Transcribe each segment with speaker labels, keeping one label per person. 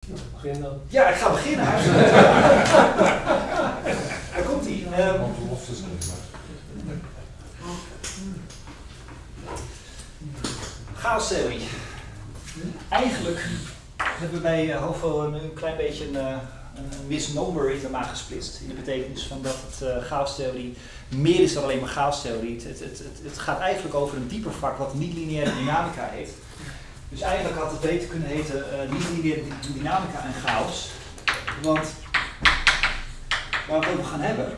Speaker 1: Begin dan.
Speaker 2: Ja, ik ga beginnen. Daar komt ie. Chaostheorie. Eigenlijk hebben we bij HOVO een klein beetje een misnomer in de maag gesplitst. In de betekenis van dat het chaostheorie meer is dan alleen maar chaostheorie. Het gaat eigenlijk over een dieper vak wat niet-lineaire dynamica heet. Dus eigenlijk had het beter kunnen heten niet-lineaire dynamica en chaos. Want waar we het over gaan hebben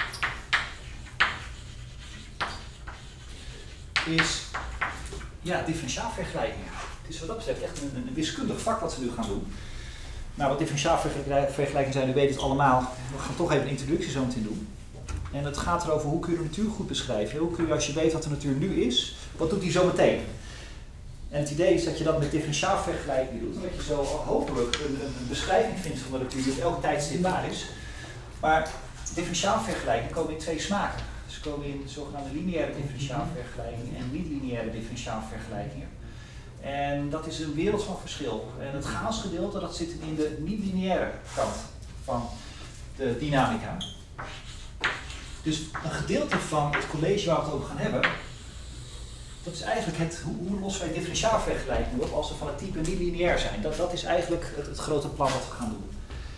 Speaker 2: is differentiaalvergelijkingen. Het is wat dat betreft echt een wiskundig vak wat we nu gaan doen. Nou, wat differentiaalvergelijkingen zijn, u weet het allemaal. We gaan toch even een introductie zo meteen doen. En het gaat erover hoe kun je de natuur goed beschrijven. Hoe kun je, als je weet wat de natuur nu is, wat doet die zo meteen? En het idee is dat je dat met differentiaalvergelijkingen doet. En dat je zo hopelijk een beschrijving vindt van de natuur die op elk tijdstip waar is. Maar differentiaalvergelijkingen komen in twee smaken. Ze komen in zogenaamde lineaire differentiaalvergelijkingen en niet-lineaire differentiaalvergelijkingen. En dat is een wereld van verschil. En het chaosgedeelte dat zit in de niet-lineaire kant van de dynamica. Dus een gedeelte van het college waar we het over gaan hebben, dat is eigenlijk hoe lossen wij differentiaalvergelijkingen op als ze van het type niet-lineair zijn. Dat is eigenlijk het grote plan wat we gaan doen.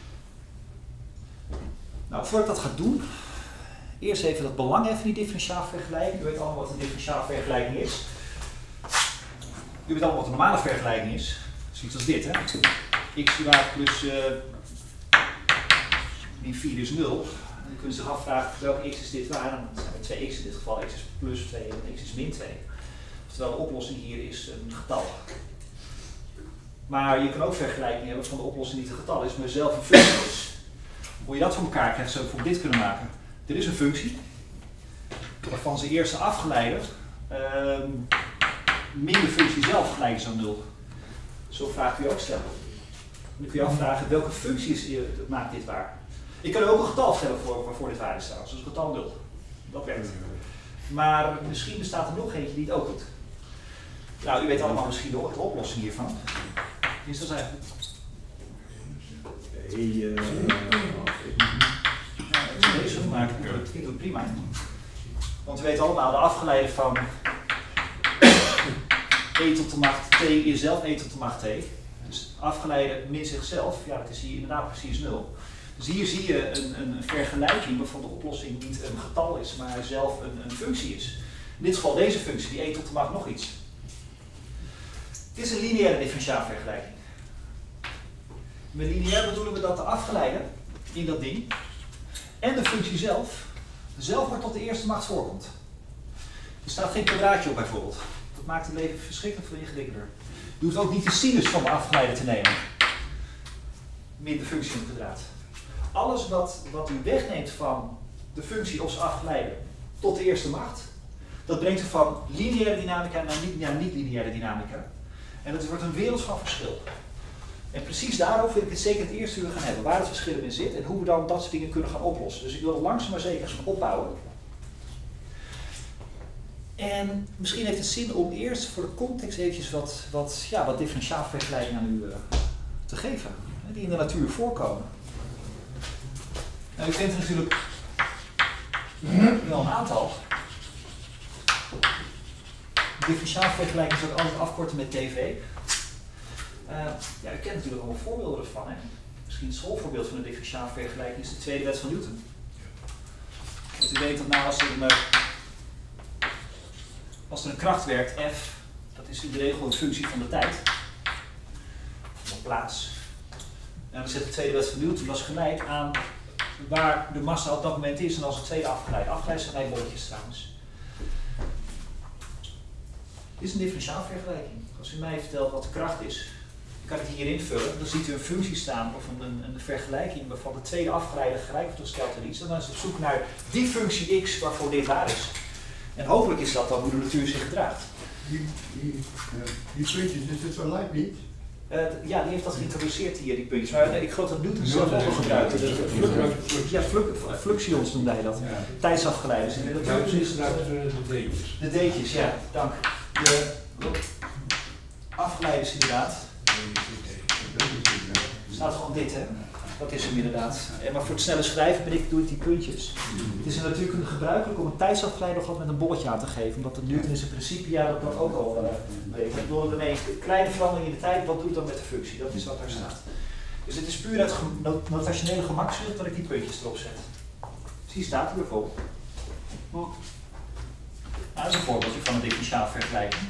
Speaker 2: Nou, voordat ik dat ga doen, eerst even dat belang van die differentiaalvergelijking. U weet allemaal wat een differentiaalvergelijking is. U weet allemaal wat een normale vergelijking is. Zoiets als dit, hè. X plus min 4 is 0. En dan kunnen ze zich afvragen welke x is dit waar. Dan zijn er 2x in dit geval. X is plus 2 en x is min 2. Oftewel de oplossing hier is een getal. Maar je kan ook vergelijking hebben van de oplossing niet een getal is, maar zelf een functie is. Hoe je dat voor elkaar krijgt, zou ik voor dit kunnen maken. Dit is een functie, waarvan zijn eerste afgeleide min de functie zelf gelijk is aan 0. Zo vraagt u ook stellen. Dan kun je afvragen welke functie maakt dit waar. Ik kan ook een getal stellen waarvoor dit waar is trouwens, dus een getal 0. Dat werkt. Maar misschien bestaat er nog eentje die het ook doet. Nou, u weet allemaal misschien de oplossing hiervan. Is dat eigenlijk? Deze maken, dat klinkt ook prima. Want we weten allemaal, de afgeleide van e tot de macht t is zelf e tot de macht t. Dus afgeleide min zichzelf, ja, dat is hier inderdaad precies 0. Dus hier zie je een vergelijking waarvan de oplossing niet een getal is, maar zelf een functie is. In dit geval deze functie, die e tot de macht nog iets. Dit is een lineaire differentiaalvergelijking. Met lineair bedoelen we dat de afgeleide in dat ding en de functie zelf maar tot de eerste macht voorkomt. Er staat geen kwadraatje op bijvoorbeeld. Dat maakt het leven verschrikkelijk veel ingewikkelder. Je hoeft ook niet de sinus van de afgeleide te nemen. Min de functie in het kwadraat. Alles wat u wegneemt van de functie of zijn afgeleide tot de eerste macht, dat brengt u van lineaire dynamica naar niet-lineaire dynamica. En dat wordt een wereld van verschil. En precies daarover wil ik het zeker het eerste uur gaan hebben, waar het verschil in zit en hoe we dan dat soort dingen kunnen gaan oplossen. Dus ik wil het langzaam maar zeker gaan opbouwen. En misschien heeft het zin om eerst voor de context eventjes wat differentiaalvergelijkingen aan u te geven, die in de natuur voorkomen. Nou, u kent er natuurlijk wel een aantal. Differentiaalvergelijkingen zou ik altijd afkorten met TV. U kent natuurlijk allemaal voorbeelden ervan. Hè? Misschien het schoolvoorbeeld van een differentiaalvergelijking is de tweede wet van Newton. Want u weet dat nou als er een kracht werkt, F, dat is in de regel een functie van de tijd. Van de plaats. En dan zegt de tweede wet van Newton, dat is gelijk aan waar de massa op dat moment is en als het tweede afgeleid. Afgeleid zijn gelijk bolletjes trouwens. Dit is een differentiaalvergelijking. Als u mij vertelt wat de kracht is, kan ik het hier invullen. Dan ziet u een functie staan of een vergelijking waarvan de tweede afgeleide gelijk wordt gesteld aan iets. En dan is het op zoek naar die functie x waarvoor dit waar is. En hopelijk is dat dan hoe de natuur zich gedraagt.
Speaker 3: Die puntjes, is het zo lijkt niet?
Speaker 2: Ja, die heeft dat geïntroduceerd hier, die puntjes. Maar ik geloof dat Newton zelf ook gebruikte. Fluxions noemde hij dat. Ja. Tijdsafgeleiders. En dat is
Speaker 1: de D'tjes.
Speaker 2: De D'tjes, ja, dank. De afgeleiders inderdaad. staat gewoon dit, hè? Dat is hem inderdaad. Maar voor het snelle schrijven doe ik die puntjes. Het is natuurlijk gebruikelijk om een tijdsafgeleide nog wat met een bolletje aan te geven, omdat het Newton is in principe, ja, dat ook al weet. Ik bedoel, een kleine verandering in de tijd, wat doe ik dan met de functie? Dat is wat daar staat. Dus het is puur uit notationele gemakzucht dat ik die puntjes erop zet. Dus hier staat hij bijvoorbeeld. Nou, dat is een voorbeeldje van een differentiaalvergelijking.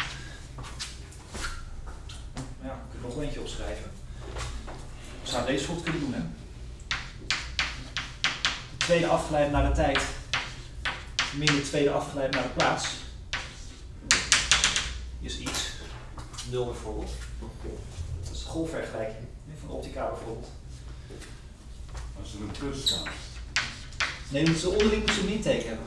Speaker 2: Ja, ik kan nog eentje opschrijven. We zouden deze goed kunnen doen, hè? De tweede afgeleid naar de tijd min de tweede afgeleid naar de plaats is iets. 0 bijvoorbeeld. Dat is de golfvergelijking van optica bijvoorbeeld.
Speaker 3: Als er een plus staat.
Speaker 2: Nee, onderling moeten ze een minteken hebben.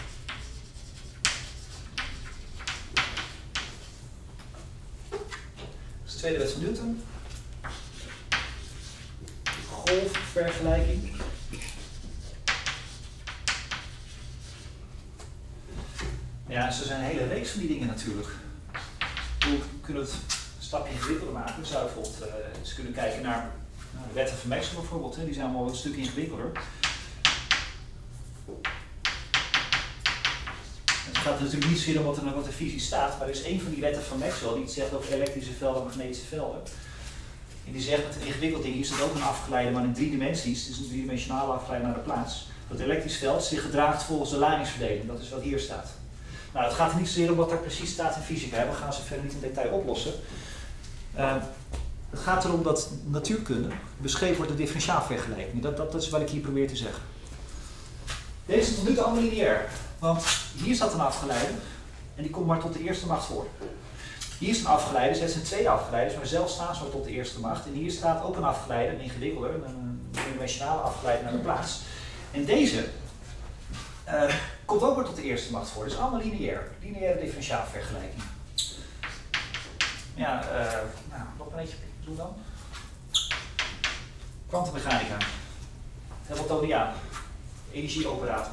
Speaker 2: Dat is de tweede wet van Newton. Golfvergelijking. Ja, zo zijn een hele reeks van die dingen natuurlijk. We kunnen het een stapje ingewikkelder maken. We zouden bijvoorbeeld eens kunnen kijken naar de wetten van Maxwell bijvoorbeeld. Hè. Die zijn allemaal een stuk ingewikkelder. Het gaat natuurlijk niet zozeer om wat er fysisch staat, maar er is één van die wetten van Maxwell die het zegt over elektrische velden en magnetische velden. En die zegt met een ingewikkeld ding is dat ook een afgeleide, maar in 3 dimensies, het is een 3-dimensionale afgeleide naar de plaats. Dat elektrisch veld zich gedraagt volgens de ladingverdeling, dat is wat hier staat. Nou, het gaat er niet zozeer om wat er precies staat in fysica, we gaan ze verder niet in detail oplossen. Het gaat erom dat natuurkunde beschreven wordt door differentiaalvergelijking. Dat is wat ik hier probeer te zeggen. Deze is tot nu toe allemaal lineair, want hier staat een afgeleide en die komt maar tot de eerste macht voor. Hier is een afgeleide, het zijn 2 afgeleiders, maar zelf staan ze maar tot de eerste macht. En hier staat ook een afgeleide, een ingewikkelder, een dimensionale afgeleide naar de plaats. En deze komt ook maar tot de eerste macht voor. Dus allemaal lineair, lineaire differentiaalvergelijking. Ja, nou, nog een eentje doen dan. Kwantummechanica. Hamiltoniaan. Energieoperator.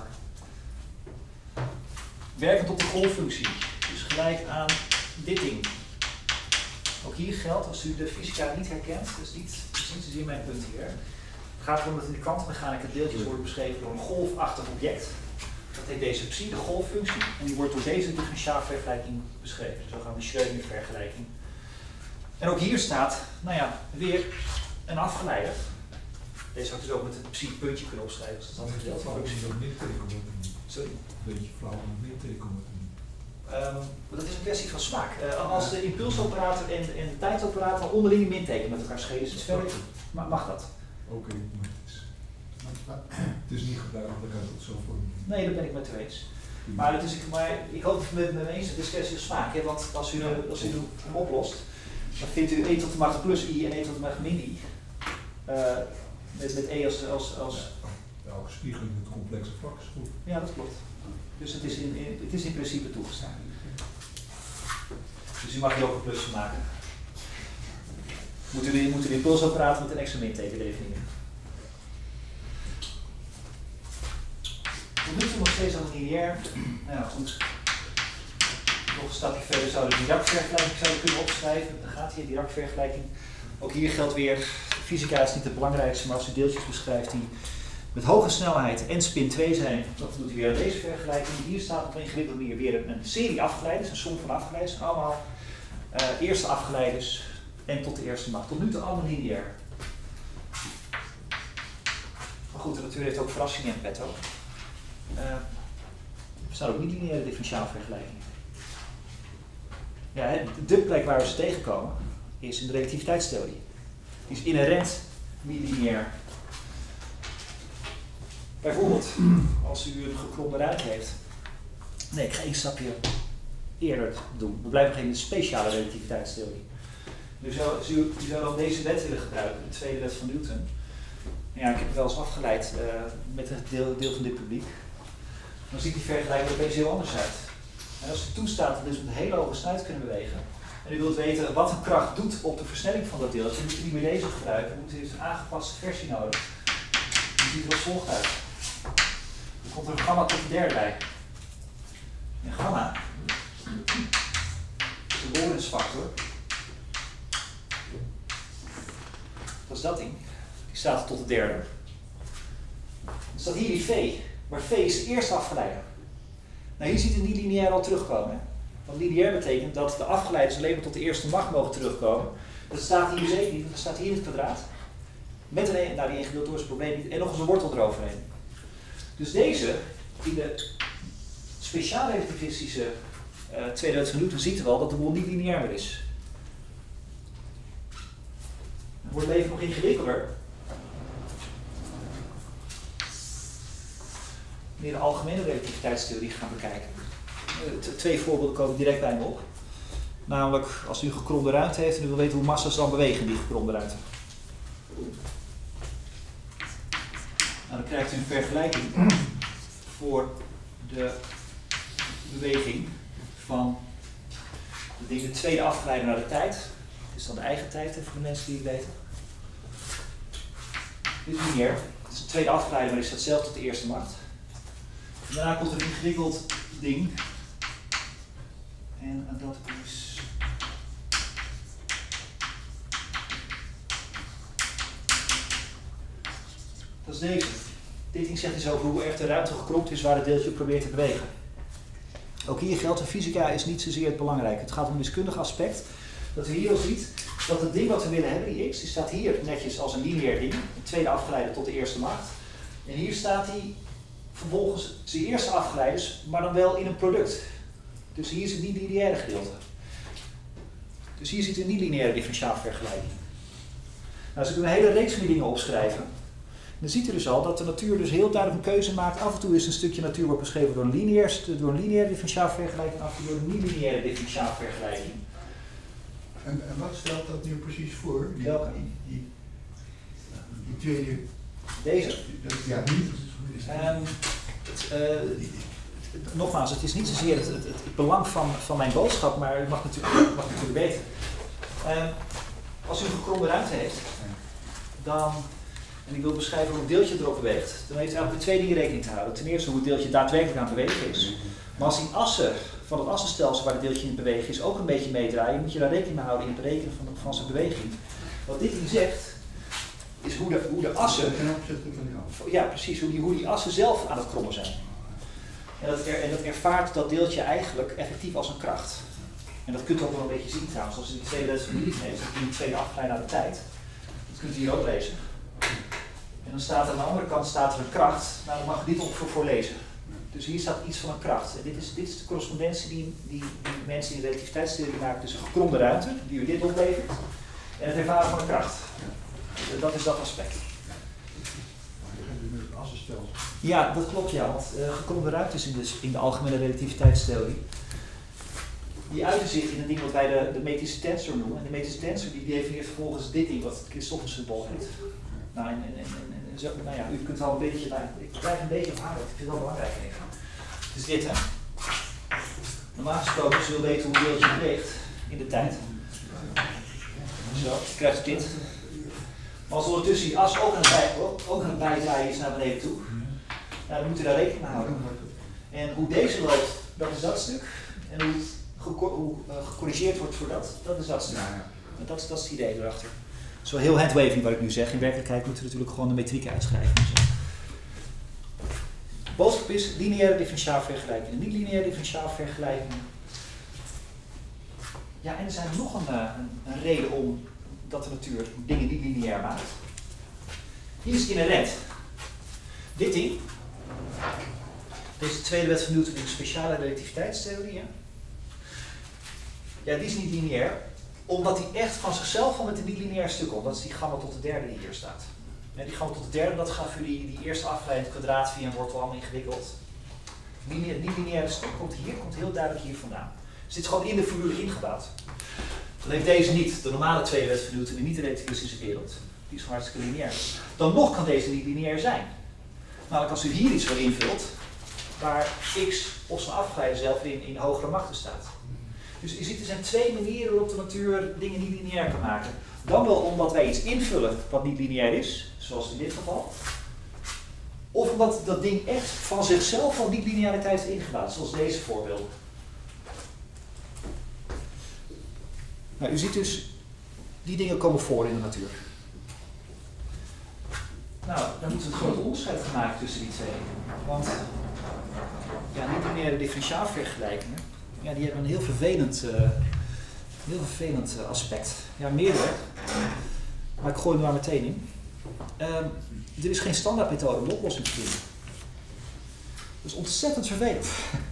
Speaker 2: Werkend op de golffunctie. Dus gelijk aan dit ding. Ook hier geldt, als u de fysica niet herkent, dus niet zozeer mijn punt hier. Het gaat erom dat in de kwantummechanica deeltjes worden beschreven door een golfachtig object. Dat heet deze psi, de golffunctie, en die wordt door deze differentiaalvergelijking beschreven. Zo gaan we de Schrödinger-vergelijking. En ook hier staat, nou ja, weer een afgeleider. Deze had ik dus ook met het psi-puntje kunnen opschrijven. Dus dat is een gedeelte van functie. Sorry?
Speaker 3: Een beetje flauw om een minteken te doen.
Speaker 2: Dat is een kwestie van smaak. Als de impulsoperator en de tijdsoperator onderling een minteken met elkaar schelen, is het verder, mag dat?
Speaker 3: Oké, maar het is niet gebruikelijk dat ik het zo voor.
Speaker 2: Nee, daar ben ik met u eens. Maar ik hoop dat het met me eens is, het is kwestie van smaak. Hè? Want als u hem oplost, dan vindt u e tot de macht plus i en e tot de macht min i. Met e als...
Speaker 3: Elke spiegeling in het complexe vlak is goed.
Speaker 2: Ja, dat klopt. Dus het is in principe toegestaan. Dus u mag hier ook een plus van maken. Moet u de impulsoperator met een extra minteken definiëren. Tot nu toe nog steeds al lineair. Nou ja, goed. Nog een stapje verder zouden we de Dirac-vergelijking kunnen opschrijven. Dan gaat hier Dirac-vergelijking. Ook hier geldt weer, fysica is niet het belangrijkste, maar als u deeltjes beschrijft die met hoge snelheid en spin 2 zijn, dan doet u weer deze vergelijking. Hier staat op een ingewikkelde manier weer een serie afgeleiders, een som van afgeleiders. Allemaal eerste afgeleiders en tot de eerste macht. Tot nu toe allemaal lineair. Maar goed, de natuur heeft ook verrassingen in petto. Er staan ook niet lineaire differentiaalvergelijkingen. Ja, de plek waar we ze tegenkomen is in de relativiteitstheorie. Die is inherent niet lineair. Bijvoorbeeld, als u een gekromde ruit heeft. Nee, ik ga 1 stapje eerder doen. We blijven nog in de speciale relativiteitstheorie. U zou dan deze wet willen gebruiken, de tweede wet van Newton. Ja, ik heb het wel eens afgeleid met een deel van dit publiek. Dan ziet die vergelijking er opeens heel anders uit. En als u toestaat dat dus met een hele hoge snelheid kunnen bewegen, en u wilt weten wat een kracht doet op de versnelling van dat deel, dan moet u niet meer deze gebruiken, dan moet u dus een aangepaste versie nodig. Die ziet er als volgt uit. Dan komt er een gamma tot de derde bij. En gamma is de Lorentz-factor Dat is dat ding. Die staat tot de derde. Dan staat hier die V. Maar V is de eerste afgeleider. Nou, hier ziet het niet lineair al terugkomen. Hè? Want lineair betekent dat de afgeleiders alleen maar tot de eerste macht mogen terugkomen. Dat staat hier zeker niet, want dat staat hier in het kwadraat. Met een, nou die 1 gedeeld door is het probleem niet. En nog eens een wortel eroverheen. Dus deze, in de speciaal relativistische tweede wet van Newton, ziet er wel dat de boel niet lineair meer is. Dan wordt het leven nog ingewikkelder. Wanneer de algemene relativiteitstheorie gaan bekijken. 2 voorbeelden komen direct bij me op. Namelijk, als u een gekromde ruimte heeft en u wil weten hoe massa's dan bewegen in die gekromde ruimte. Nou, dan krijgt u een vergelijking voor de beweging van de tweede afgeleide naar de tijd. Dit is dan de eigen tijd voor de mensen die het weten. Dit is lineair. Het is de tweede afgeleide, maar die staat zelf tot de eerste macht. En daarna komt een ingewikkeld ding. En dat is... Dat is deze. Dit ding zegt iets over hoe erg de ruimte gekromd is waar het deeltje probeert te bewegen. Ook hier geldt, de fysica is niet zozeer het belangrijke. Het gaat om een wiskundig aspect. Dat u hier al ziet dat het ding wat we willen hebben, die x, die staat hier netjes als een lineair ding. De tweede afgeleide tot de eerste macht. En hier staat hij vervolgens de eerste afgeleiders, maar dan wel in een product. Dus hier is het niet-lineaire gedeelte. Dus hier zit een niet-lineaire differentiaalvergelijking. Nou, als ik een hele reeks van die dingen opschrijven, dan ziet u dus al dat de natuur dus heel duidelijk een keuze maakt. Af en toe is een stukje natuur wordt beschreven door een lineaire differentiaalvergelijking, af en toe door een niet-lineaire differentiaalvergelijking.
Speaker 3: En wat stelt dat nu precies voor?
Speaker 2: Welke?
Speaker 3: Die tweede...
Speaker 2: Deze.
Speaker 3: Ja, niet.
Speaker 2: Nogmaals, het is niet zozeer het belang van mijn boodschap, maar u mag natuurlijk weten. Als u een gekromde ruimte heeft, dan, en ik wil beschrijven hoe het deeltje erop beweegt, dan heeft u eigenlijk met 2 dingen rekening te houden. Ten eerste hoe het deeltje daadwerkelijk aan het bewegen is. Maar als die assen van het assenstelsel waar het deeltje in het bewegen is ook een beetje meedraaien, moet je daar rekening mee houden in het berekenen van zijn beweging. Wat dit hier zegt, is hoe de assen,
Speaker 3: Ten opzichte van die assen.
Speaker 2: ja precies, hoe die assen zelf aan het krommen zijn. En dat ervaart dat deeltje eigenlijk effectief als een kracht. En dat kunt u ook wel een beetje zien trouwens, als u die tweede les van Newton heeft, die tweede afgeleide naar de tijd. Dat kunt u hier ook lezen. En dan staat aan de andere kant staat er een kracht, nou dan mag je dit ongeveer voor lezen. Dus hier staat iets van een kracht. En dit is de correspondentie die mensen in de relativiteitstheorie maken tussen een gekromde ruimte, die u dit oplevert, en het ervaren van een kracht. Dat is dat aspect. Ja, dat klopt ja, want gekromde ruimtes in de algemene relativiteitstheorie, die uiten zich in een ding wat wij de metrische tensor noemen. En de metrische tensor die definieert vervolgens dit ding, wat het Christoffel-symbool heet. Nou, nou ja, u kunt al een beetje, nou, ik blijf een beetje op aan, ik vind het wel belangrijk even. Het is dit hè. Normaal gesproken, als je wil weten hoe een deeltje beweegt in de tijd. Zo, je krijgt dit. Maar als ondertussen die as ook aan het bijdraaien is naar beneden toe, nou, dan moet u daar rekening mee houden. En hoe deze loopt, dat is dat stuk. En hoe gecorrigeerd wordt voor dat is dat stuk. En dat is het idee erachter. Het is wel heel handwavy wat ik nu zeg. In werkelijkheid moeten we natuurlijk gewoon de metriek uitschrijven. De boodschap is lineaire differentiaalvergelijking en niet-lineaire differentiaalvergelijking. Ja, en er zijn nog een reden om dat de natuur dingen niet lineair maakt. Hier is het inherent. Dit ding, deze tweede wet van Newton in de speciale relativiteitstheorie, ja, die is niet lineair, omdat die echt van zichzelf van met een niet-lineair stuk komt. Dat is die gamma tot de derde die hier staat. En die gamma tot de derde, dat gaat voor die eerste afgeleide kwadraat via een wortel allemaal ingewikkeld. Het niet-lineaire stuk komt heel duidelijk hier vandaan. Dus dit is gewoon in de formule ingebouwd. Dan heeft deze niet, de normale tweede wet van Newton, in niet de relativistische wereld. Die is gewoon hartstikke lineair. Dan nog kan deze niet lineair zijn. Namelijk als u hier iets voor invult, waar x of zijn afgeleide zelf in hogere machten staat. Dus u ziet, er zijn 2 manieren waarop de natuur dingen niet lineair kan maken. Dan wel omdat wij iets invullen wat niet lineair is, zoals in dit geval. Of omdat dat ding echt van zichzelf van niet-lineariteit is ingebouwd, zoals deze voorbeelden. Nou, u ziet dus, die dingen komen voor in de natuur. Nou, dan moet er een groot onderscheid gemaakt tussen die twee. Want ja, niet-lineaire differentiaalvergelijkingen, ja, die hebben een heel vervelend aspect. Ja, meerdere. Maar ik gooi er maar meteen in. Er is geen standaardmethode om de oplossing te vinden. Dat is ontzettend vervelend.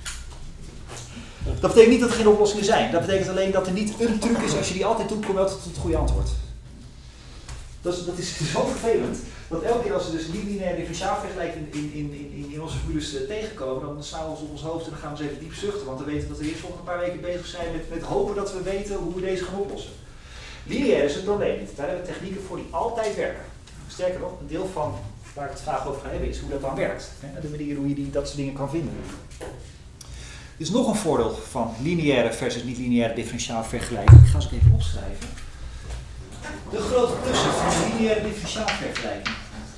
Speaker 2: Dat betekent niet dat er geen oplossingen zijn. Dat betekent alleen dat er niet een truc is als je die altijd doet, kom je altijd tot het goede antwoord. Dat is zo vervelend. Dat elke keer als we dus niet-lineaire differentiaalvergelijking in onze formules tegenkomen, dan slaan we ons op ons hoofd en dan gaan we eens even diep zuchten. Want we weten dat we eerst volgende een paar weken bezig zijn met hopen dat we weten hoe we deze gaan oplossen. Lineair is het probleem niet. Daar hebben we technieken voor die altijd werken. Sterker nog, een deel van waar ik het vandaag over ga hebben is hoe dat dan werkt. De manier hoe je dat soort dingen kan vinden. Er is nog een voordeel van lineaire versus niet-lineaire differentiaalvergelijking. Ik ga ze even opschrijven. De grote plussen van de lineaire differentiaalvergelijking.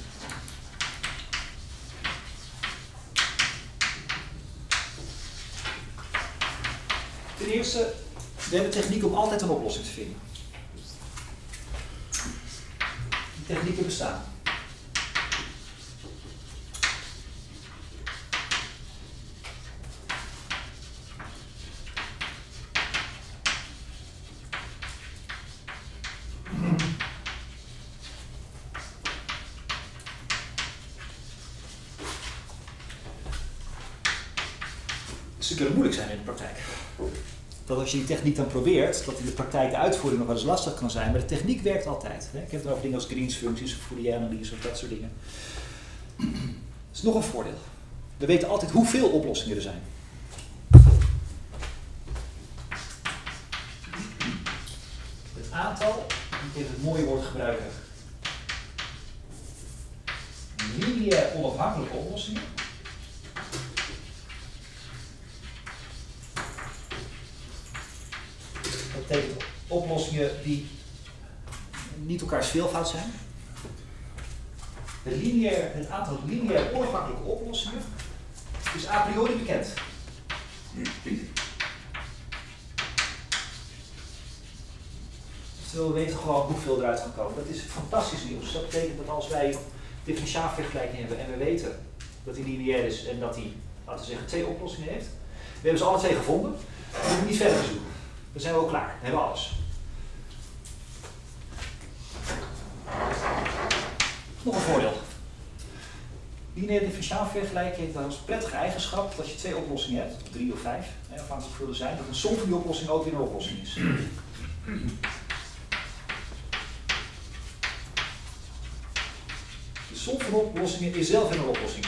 Speaker 2: Ten eerste, we hebben techniek om altijd een oplossing te vinden. Die technieken bestaan. Ze kunnen moeilijk zijn in de praktijk. Dat als je die techniek dan probeert, dat in de praktijk de uitvoering nog wel eens lastig kan zijn, maar de techniek werkt altijd. Ik heb het over dingen als Green's functies of Fourier-analyse of dat soort dingen. Dat is nog een voordeel. We weten altijd hoeveel oplossingen er zijn. Het aantal, ik even het mooie woord gebruiken, lineair onafhankelijke oplossingen. Dat betekent oplossingen die niet elkaars veelvoud zijn. Het aantal lineair onafhankelijke oplossingen is a priori bekend. Terwijl we weten gewoon hoeveel eruit kan komen. Dat is fantastisch nieuws. Dat betekent dat als wij differentiaalvergelijking hebben en we weten dat die lineair is en dat die, laten we zeggen, 2 oplossingen heeft. We hebben ze alle 2 gevonden. Dan hoeven we niet verder te zoeken. Dan zijn we ook klaar. We hebben alles. Nog een voordeel. Lineaire differentiaalvergelijking heeft als prettige eigenschap dat als je 2 oplossingen hebt, of 3 of 5, afhankelijk van hoeveel er zijn, dat een som van die oplossingen ook weer een oplossing is. De som van oplossingen is zelf een oplossing.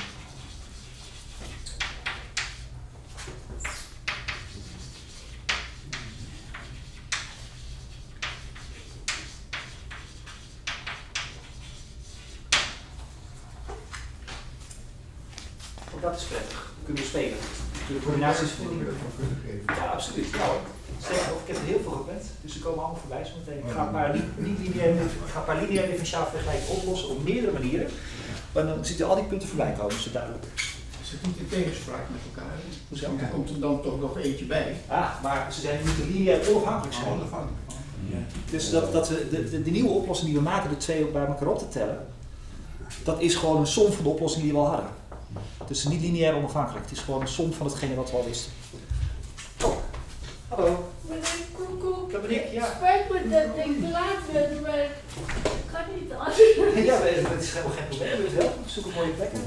Speaker 2: Dat is prettig. Kunnen we spelen. De combinaties van dingen. Ja, absoluut. Ja, sterker nog, ik heb er heel veel gepland, dus ze komen allemaal voorbij zo meteen. Ik ga een paar lineaire differentiaalvergelijkingen oplossen op meerdere manieren. Maar dan zitten al die punten voorbij komen, zo duidelijk.
Speaker 4: Is het niet in tegenspraak met elkaar?
Speaker 2: Hoezo?
Speaker 4: Er komt er dan toch nog eentje bij.
Speaker 2: Ah, maar ze zijn niet lineair onafhankelijk zijn.
Speaker 4: Onafhankelijk. Ja.
Speaker 2: Dus dat we de nieuwe oplossing die we maken, de 2 bij elkaar op te tellen, dat is gewoon een som van de oplossingen die we al hadden. Dus niet lineair onafhankelijk. Het is gewoon een som van hetgene wat we al wisten. Oh, hallo.
Speaker 5: Meneer Koekoek,
Speaker 2: Dat ben ik, ja.
Speaker 5: spijt me dat ik te laat ben, maar ik kan niet anders.
Speaker 2: Ja, dat is helemaal geen probleem. Weet je wel. Zoek een mooie plek.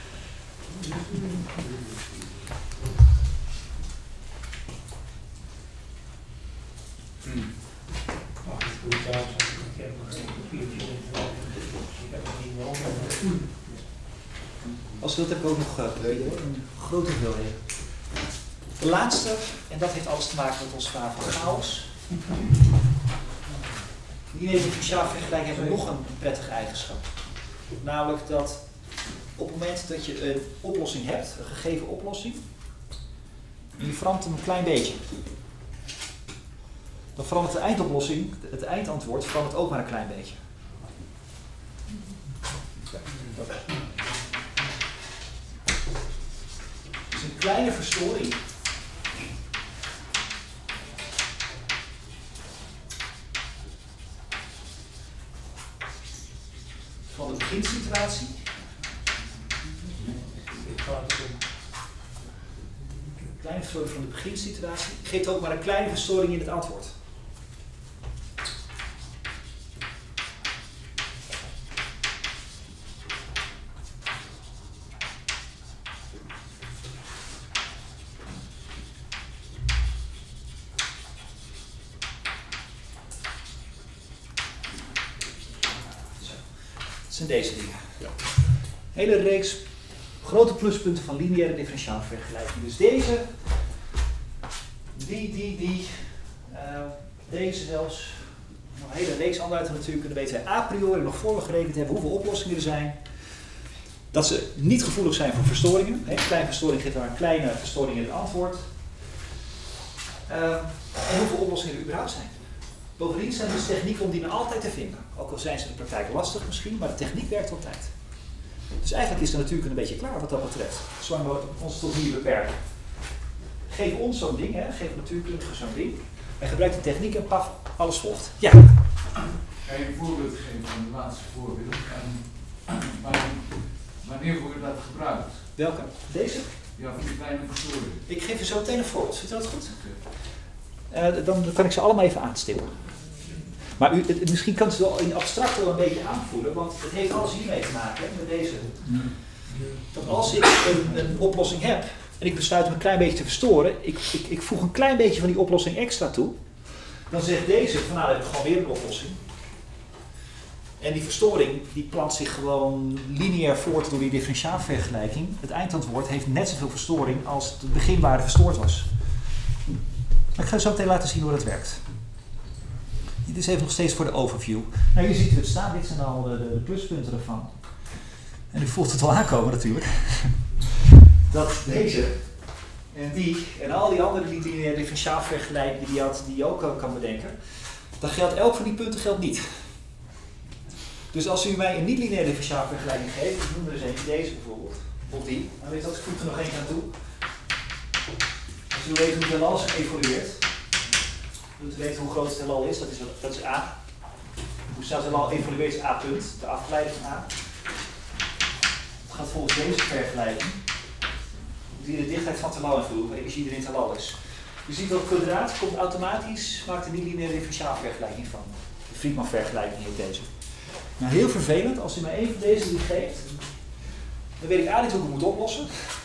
Speaker 1: Mag ik goed thuis? Ik heb nog geen papiertje in. Ik heb het niet meer onder.
Speaker 2: Als je wilt heb ik ook nog een grote hoeveelheid. De laatste, en dat heeft alles te maken met ons verhaal van chaos. Lineaire differentiaalvergelijking heeft nog een prettige eigenschap. Namelijk dat op het moment dat je een oplossing hebt, een gegeven oplossing, en je verandert hem een klein beetje, dan verandert de eindoplossing, het eindantwoord, verandert ook maar een klein beetje. Dus een kleine verstoring van de beginsituatie.
Speaker 1: Ik ga het doen.
Speaker 2: Een kleine verstoring van de beginsituatie geeft ook maar een kleine verstoring in het antwoord. Dat zijn deze dingen. Hele reeks grote pluspunten van lineaire differentiaalvergelijking. Dus deze, deze zelfs, nog een hele reeks andere uit natuurlijk kunnen weten a priori, nog voor we gerekend hebben hoeveel oplossingen er zijn. Dat ze niet gevoelig zijn voor verstoringen. Een kleine verstoring geeft maar een kleine verstoring in het antwoord. En hoeveel oplossingen er überhaupt zijn. Bovendien zijn dus technieken om die nou altijd te vinden. Ook al zijn ze in de praktijk lastig misschien, maar de techniek werkt altijd. Dus eigenlijk is de natuurkunde een beetje klaar wat dat betreft. Zolang we ons tot hier beperken. Geef ons zo'n ding, hè? Geef natuurkundigen zo'n ding. Wij gebruiken de techniek en paf, alles volgt. Ja.
Speaker 3: Kan je een voorbeeld geven van het laatste voorbeeld? En wanneer wordt dat gebruikt?
Speaker 2: Welke? Deze?
Speaker 3: Ja, voor die kleine verstoring.
Speaker 2: Ik geef je zo meteen een voorbeeld. Vindt u dat goed? Dan kan ik ze allemaal even aanstippen. Maar misschien kan het wel in abstract wel een beetje aanvoelen, want het heeft alles hiermee te maken, hè, met deze. Dat als ik een oplossing heb en ik besluit hem een klein beetje te verstoren, ik voeg een klein beetje van die oplossing extra toe, dan zegt deze van nou, dan heb ik gewoon weer een oplossing. En die verstoring die plant zich gewoon lineair voort door die differentiaalvergelijking. Het eindantwoord heeft net zoveel verstoring als de beginwaarde verstoord was. Maar ik ga zo meteen laten zien hoe dat werkt. Dit is even nog steeds voor de overview. Nou, hier ziet u het staan. Dit zijn al de pluspunten ervan. En u voelt het al aankomen natuurlijk. Dat deze en die en al die andere lineaire differentiaalvergelijkingen die je had, die je ook kan bedenken, dan geldt elk van die punten geldt niet. Dus als u mij een niet-lineaire differentiaalvergelijking geeft, ik noem er eens eentje, deze bijvoorbeeld, of die, dan weet dat ik voeg er nog één aan toe. Als u weet hoe het heelal zich evolueert, wilt u weten hoe groot het heelal is, dat is A. Hoe snel het heelal evolueert is A punt, de afgeleide van A. Het gaat volgens deze vergelijking, die de dichtheid van het heelal invloeden, hoeveel energie er in het heelal is. U ziet dat het kwadraat komt automatisch, maakt een niet-lineaire differentiaalvergelijking van. De Friedman-vergelijking heet deze. Nou, heel vervelend, als u mij één van deze niet geeft, dan weet ik A niet hoe ik het moet oplossen.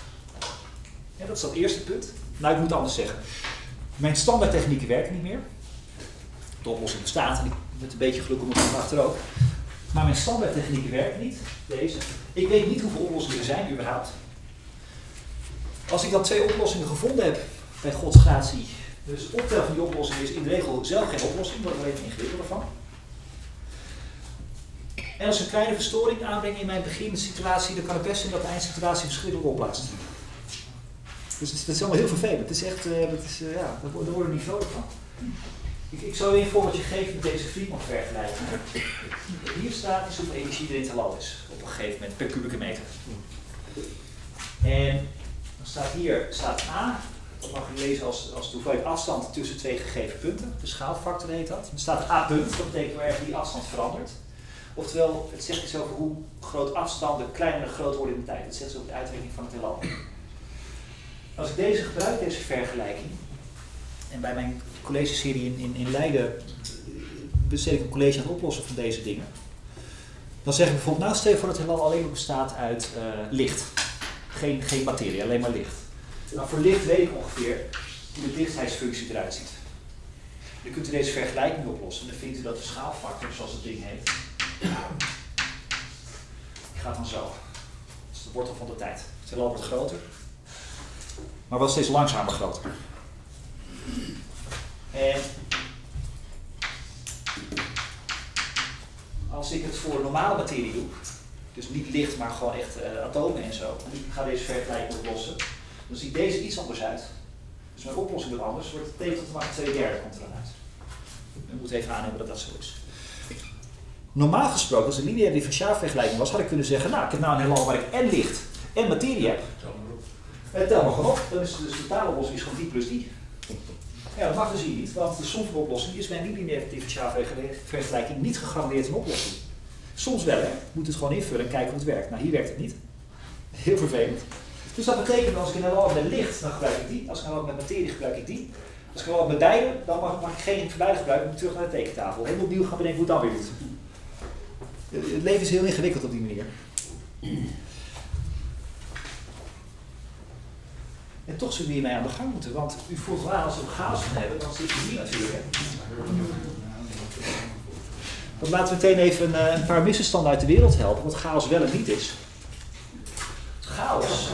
Speaker 2: Ja, dat is dat eerste punt. Nou, ik moet het anders zeggen. Mijn standaardtechnieken werken niet meer. De oplossing bestaat en met een beetje geluk kom ik er achter ook. Maar mijn standaardtechnieken werken niet. Deze. Ik weet niet hoeveel oplossingen er zijn überhaupt. Als ik dan 2 oplossingen gevonden heb bij Gods gratie, dus het optellen van die oplossing is in de regel zelf geen oplossing, daar word ik even ingewikkelder van. En als ik een kleine verstoring aanbreng in mijn beginsituatie, dan kan het best zijn dat de eindsituatie verschrikkelijk opblaast. Dus dat is allemaal heel vervelend. Het is echt, daar worden we niet vrolijk van. Ik zal je een voorbeeldje geven met deze Friedman-vergelijking. Hier staat is hoeveel energie er in het heelal is, op een gegeven moment, per kubieke meter. En dan staat hier A, dat mag je lezen als de hoeveelheid afstand tussen 2 gegeven punten. De schaalfactor heet dat. Dan staat A punt, dat betekent waar die afstand verandert. Oftewel, het zegt iets over hoe groot afstanden kleiner en groter worden in de tijd. Het zegt iets over de uitwerking van het heelal. Als ik deze gebruik, deze vergelijking, en bij mijn collegeserie in Leiden besteed ik een college aan het oplossen van deze dingen, dan zeg ik bijvoorbeeld, nou stel je voor dat het heelal alleen maar bestaat uit licht. Geen materie, alleen maar licht. Nou, voor licht weet ik ongeveer hoe de dichtheidsfunctie eruit ziet. Dan kunt u deze vergelijking oplossen en dan vindt u dat de schaalfactor, zoals het ding heet, die gaat dan zo. Dat is de wortel van de tijd. Het heelal wordt groter, maar wel steeds langzamer groter. En als ik het voor normale materie doe, dus niet licht, maar gewoon echt atomen en zo, en ik ga deze vergelijking oplossen, dan ziet deze iets anders uit. Dus mijn oplossing wordt anders, wordt het tegen tot de macht 2/3 komt er dan uit. Ik moet even aannemen dat dat zo is. Normaal gesproken, als een lineaire differentiaalvergelijking was, had ik kunnen zeggen, nou, ik heb nou een heelal waar ik en licht en materie heb. Tel maar gewoon op, dan is dus de totale oplossing is gewoon die plus die. Ja, dat mag dus hier niet, want de som van de oplossing is bij een lineaire differentiaalvergelijking niet gegarandeerd een oplossing. Soms wel, hè. Je moet het gewoon invullen en kijken hoe het werkt. Nou, hier werkt het niet. Heel vervelend. Dus dat betekent, als ik een LO heb met licht, dan gebruik ik die. Als ik een LO heb met materie, gebruik ik die. Als ik een LO heb met beide, dan mag ik geen van beide gebruiken. Dan moet ik terug naar de tekentafel. Helemaal opnieuw gaan bedenken hoe het dan weer doet. Het leven is heel ingewikkeld op die manier. En toch zullen we hiermee aan de gang moeten, want u voelt wel aan, als we chaos gaan hebben, dan zit je hier natuurlijk. Hè? Dan laten we meteen even een paar misverstanden uit de wereld helpen, wat chaos wel en niet is. Chaos.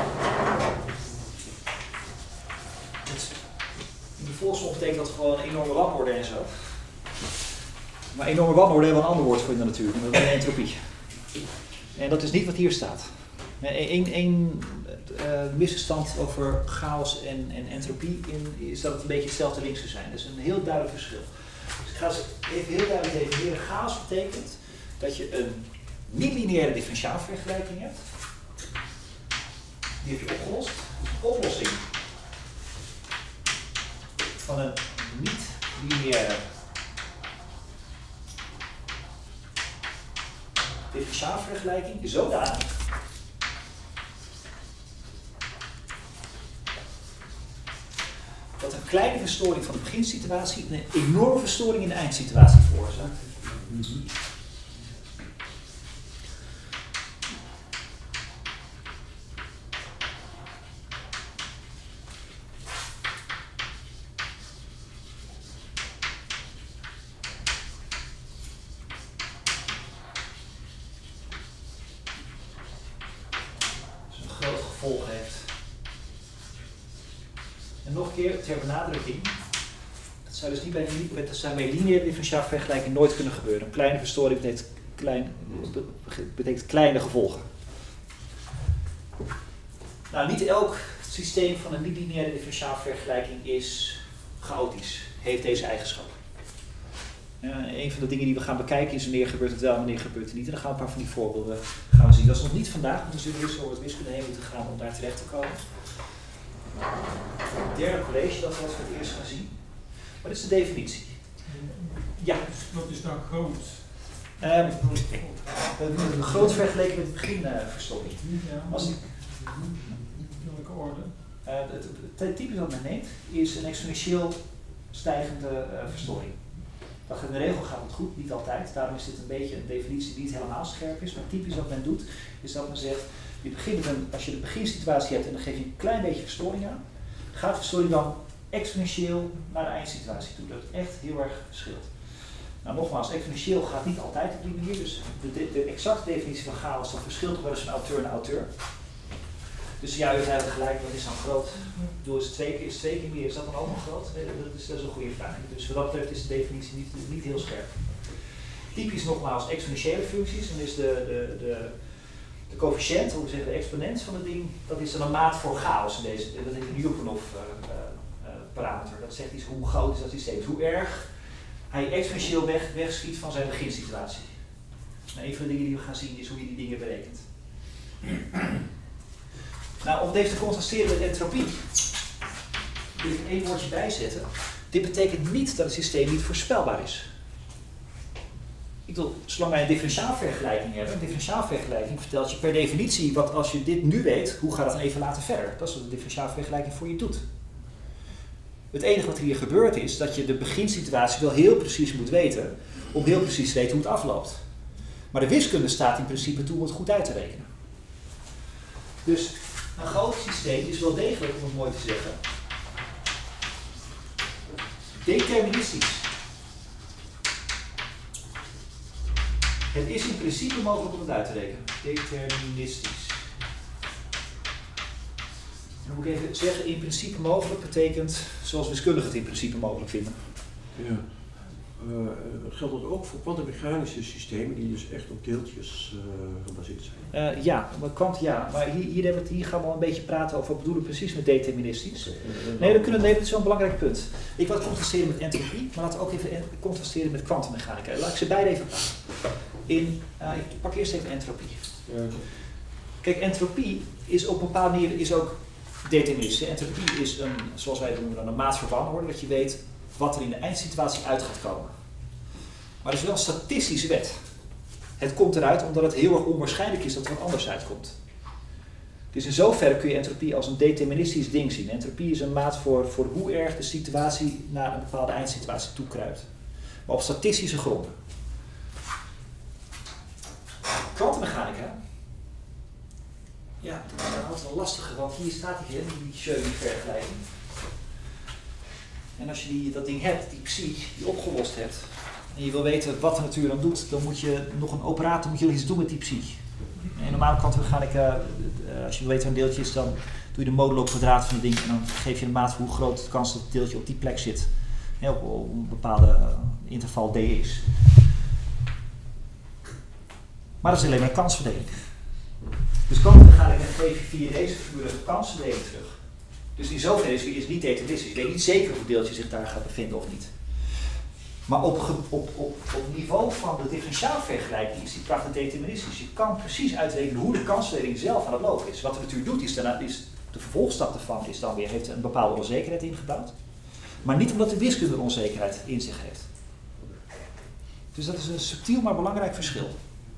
Speaker 2: In de volksmond betekent dat gewoon enorme wanorde en zo. Maar enorme wanorde hebben we een ander woord voor in de natuur, en dat is entropie. En dat is niet wat hier staat. Eén misverstand over chaos en entropie is dat het een beetje hetzelfde links zou zijn. Dat is een heel duidelijk verschil. Dus ik ga eens even heel duidelijk definiëren. Chaos betekent dat je een niet-lineaire differentiaalvergelijking hebt. Die heb je opgelost. Dus een oplossing van een niet-lineaire differentiaalvergelijking is zodanig dat een kleine verstoring van de beginsituatie een enorme verstoring in de eindsituatie veroorzaakt. Dus een groot gevolg heeft. En nog een keer ter benadrukking, dat zou dus niet bij lineaire differentiaalvergelijking nooit kunnen gebeuren. Een kleine verstoring betekent kleine gevolgen. Nou, niet elk systeem van een niet-lineaire differentiaalvergelijking is chaotisch, heeft deze eigenschap. Een van de dingen die we gaan bekijken is wanneer gebeurt het wel en wanneer gebeurt het niet. En dan gaan we een paar van die voorbeelden gaan zien. Dat is nog niet vandaag, want we zullen eerst door het wiskunde heen moeten gaan om daar terecht te komen. Het derde college dat we voor het eerst gaan zien. Wat is de definitie? Ja.
Speaker 6: Wat is dan groot?
Speaker 2: Groot vergeleken met het beginverstoring.
Speaker 6: Welke orde?
Speaker 2: Het type dat men neemt is een exponentieel stijgende verstoring. In de regel gaat het goed, niet altijd. Daarom is dit een beetje een definitie die niet helemaal scherp is. Maar typisch wat men doet, is dat men zegt, je begint met als je de beginsituatie hebt en dan geef je een klein beetje verstoring aan, gaat de verstoring dan exponentieel naar de eindsituatie toe. Dat echt heel erg verschilt. Nou, nogmaals, exponentieel gaat niet altijd op die manier. Dus de exacte definitie van chaos, dat verschilt toch wel eens van auteur naar auteur. Dus ja, u heeft eigenlijk gelijk, wat is dan groot? Ik bedoel, is het 2 keer meer, is dat dan ook nog groot? Dat is een goede vraag. Dus wat dat betreft is de definitie niet heel scherp. Typisch nogmaals exponentiële functies, en is de coëfficiënt, hoe we zeggen, de exponent van het ding, dat is dan een maat voor chaos in deze. Dat heet een Lyapunov parameter. Dat zegt iets hoe groot is dat systeem. Dus hoe erg hij exponentieel wegschiet van zijn beginsituatie. Nou, een van de dingen die we gaan zien is hoe je die dingen berekent. Nou, om het even te contrasteren met entropie, wil ik er één woordje bijzetten. Dit betekent niet dat het systeem niet voorspelbaar is. Ik bedoel, zolang wij een differentiaalvergelijking hebben, een differentiaalvergelijking vertelt je per definitie, wat als je dit nu weet, hoe gaat het dan even later verder? Dat is wat de differentiaalvergelijking voor je doet. Het enige wat hier gebeurt is dat je de beginsituatie wel heel precies moet weten, om heel precies te weten hoe het afloopt. Maar de wiskunde staat in principe toe om het goed uit te rekenen. Dus een groot systeem is wel degelijk, om het mooi te zeggen, deterministisch. Het is in principe mogelijk om het uit te rekenen. Deterministisch. Dan moet ik even zeggen, in principe mogelijk betekent zoals wiskundigen het in principe mogelijk vinden.
Speaker 7: Ja. Geldt dat ook voor kwantummechanische systemen die dus echt op deeltjes gebaseerd zijn?
Speaker 2: Ja, maar hier gaan we al een beetje praten over wat bedoelen we precies met deterministisch. Nee, dat is wel een belangrijk punt. Ik wil contrasteren met entropie, maar laten we ook even contrasteren met kwantummechanica. Laat ik ze beide even pakken. Ik pak eerst even entropie.
Speaker 7: Ja.
Speaker 2: Kijk, entropie is op een bepaalde manier is ook deterministisch. Entropie is zoals wij het noemen, een maat voor wanorde, dat je weet wat er in de eindsituatie uit gaat komen. Maar er is wel een statistische wet. Het komt eruit omdat het heel erg onwaarschijnlijk is dat er wat anders uitkomt. Dus in zoverre kun je entropie als een deterministisch ding zien. Entropie is een maat voor hoe erg de situatie naar een bepaalde eindsituatie toekruipt. Maar op statistische gronden. Kwantummechanica. Ja, dat is altijd wel lastiger, want hier staat die Schrödinger-vergelijking. En als je dat ding hebt, die psi, die opgelost hebt, en je wil weten wat de natuur dan doet, dan moet je nog een operator, moet je iets doen met die psi. En normale kwantummechanica, als je wil weten waar een deeltje is, dan doe je de modulo kwadraat van het ding en dan geef je een maat voor hoe groot de kans dat het deeltje op die plek zit. Ja, op een bepaalde interval d is. Maar dat is alleen maar een kansverdeling. Dus kwantummechanica geef je via deze formule een kansverdeling terug. Dus in zoverre is het niet deterministisch. Je weet niet zeker of het deeltje zich daar gaat bevinden of niet. Maar op niveau van de differentiaalvergelijking is die prachtig deterministisch. Je kan precies uitrekenen hoe de kansverdeling zelf aan het lopen is. Wat de natuur doet, is de vervolgstap daarvan is dan weer, heeft een bepaalde onzekerheid ingebouwd. Maar niet omdat de wiskunde een onzekerheid in zich heeft. Dus dat is een subtiel maar belangrijk verschil.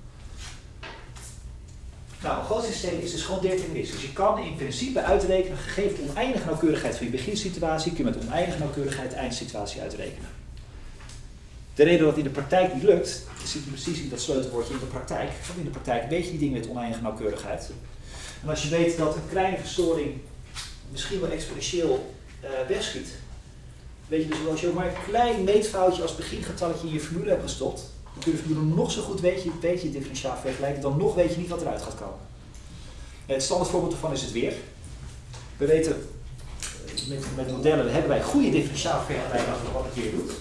Speaker 2: Nou, een groot systeem is dus gewoon deterministisch. Je kan in principe uitrekenen, gegeven de oneindige nauwkeurigheid van je beginsituatie, kun je met oneindige nauwkeurigheid de eindsituatie uitrekenen. De reden dat het in de praktijk niet lukt, zit precies in dat sleutelwoordje in de praktijk. Want in de praktijk weet je die dingen met oneindige nauwkeurigheid. En als je weet dat een kleine verstoring misschien wel exponentieel wegschiet, weet je dus als je ook maar een klein meetfoutje als begingetalletje in je formule hebt gestopt, dan kun je de formule nog zo goed weet je differentiaal vergelijken, dan nog weet je niet wat eruit gaat komen. Het standaard voorbeeld daarvan is het weer. We weten met modellen hebben wij goede differentiaal vergelijking over wat het weer doet.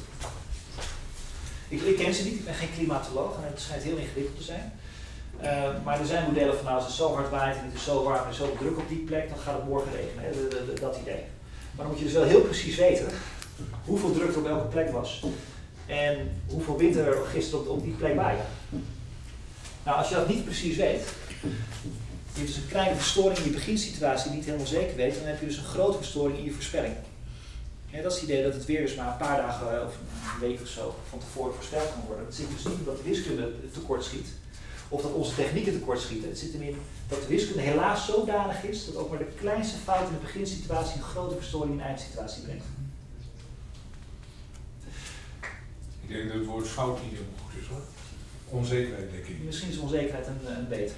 Speaker 2: Ik ken ze niet, ik ben geen klimatoloog en het schijnt heel ingewikkeld te zijn. Maar er zijn modellen van als het zo hard waait en het is zo warm en zo druk op die plek, dan gaat het morgen regenen. Dat idee. Maar dan moet je dus wel heel precies weten hoeveel druk er op elke plek was en hoeveel wind er gisteren op die plek waaide. Nou, als je dat niet precies weet, je hebt dus een kleine verstoring in je beginsituatie die niet helemaal zeker weet, dan heb je dus een grote verstoring in je voorspelling. Ja, dat is het idee dat het weer dus maar een paar dagen of een week of zo van tevoren voorspeld kan worden. Het zit dus niet omdat de wiskunde tekort schiet, of dat onze technieken tekort schieten. Het zit erin dat de wiskunde helaas zodanig is dat ook maar de kleinste fout in de beginsituatie een grote verstoring in de eindsituatie brengt.
Speaker 3: Ik denk dat het woord fout niet helemaal goed is hoor. Onzekerheid denk ik.
Speaker 2: Misschien is onzekerheid een betere.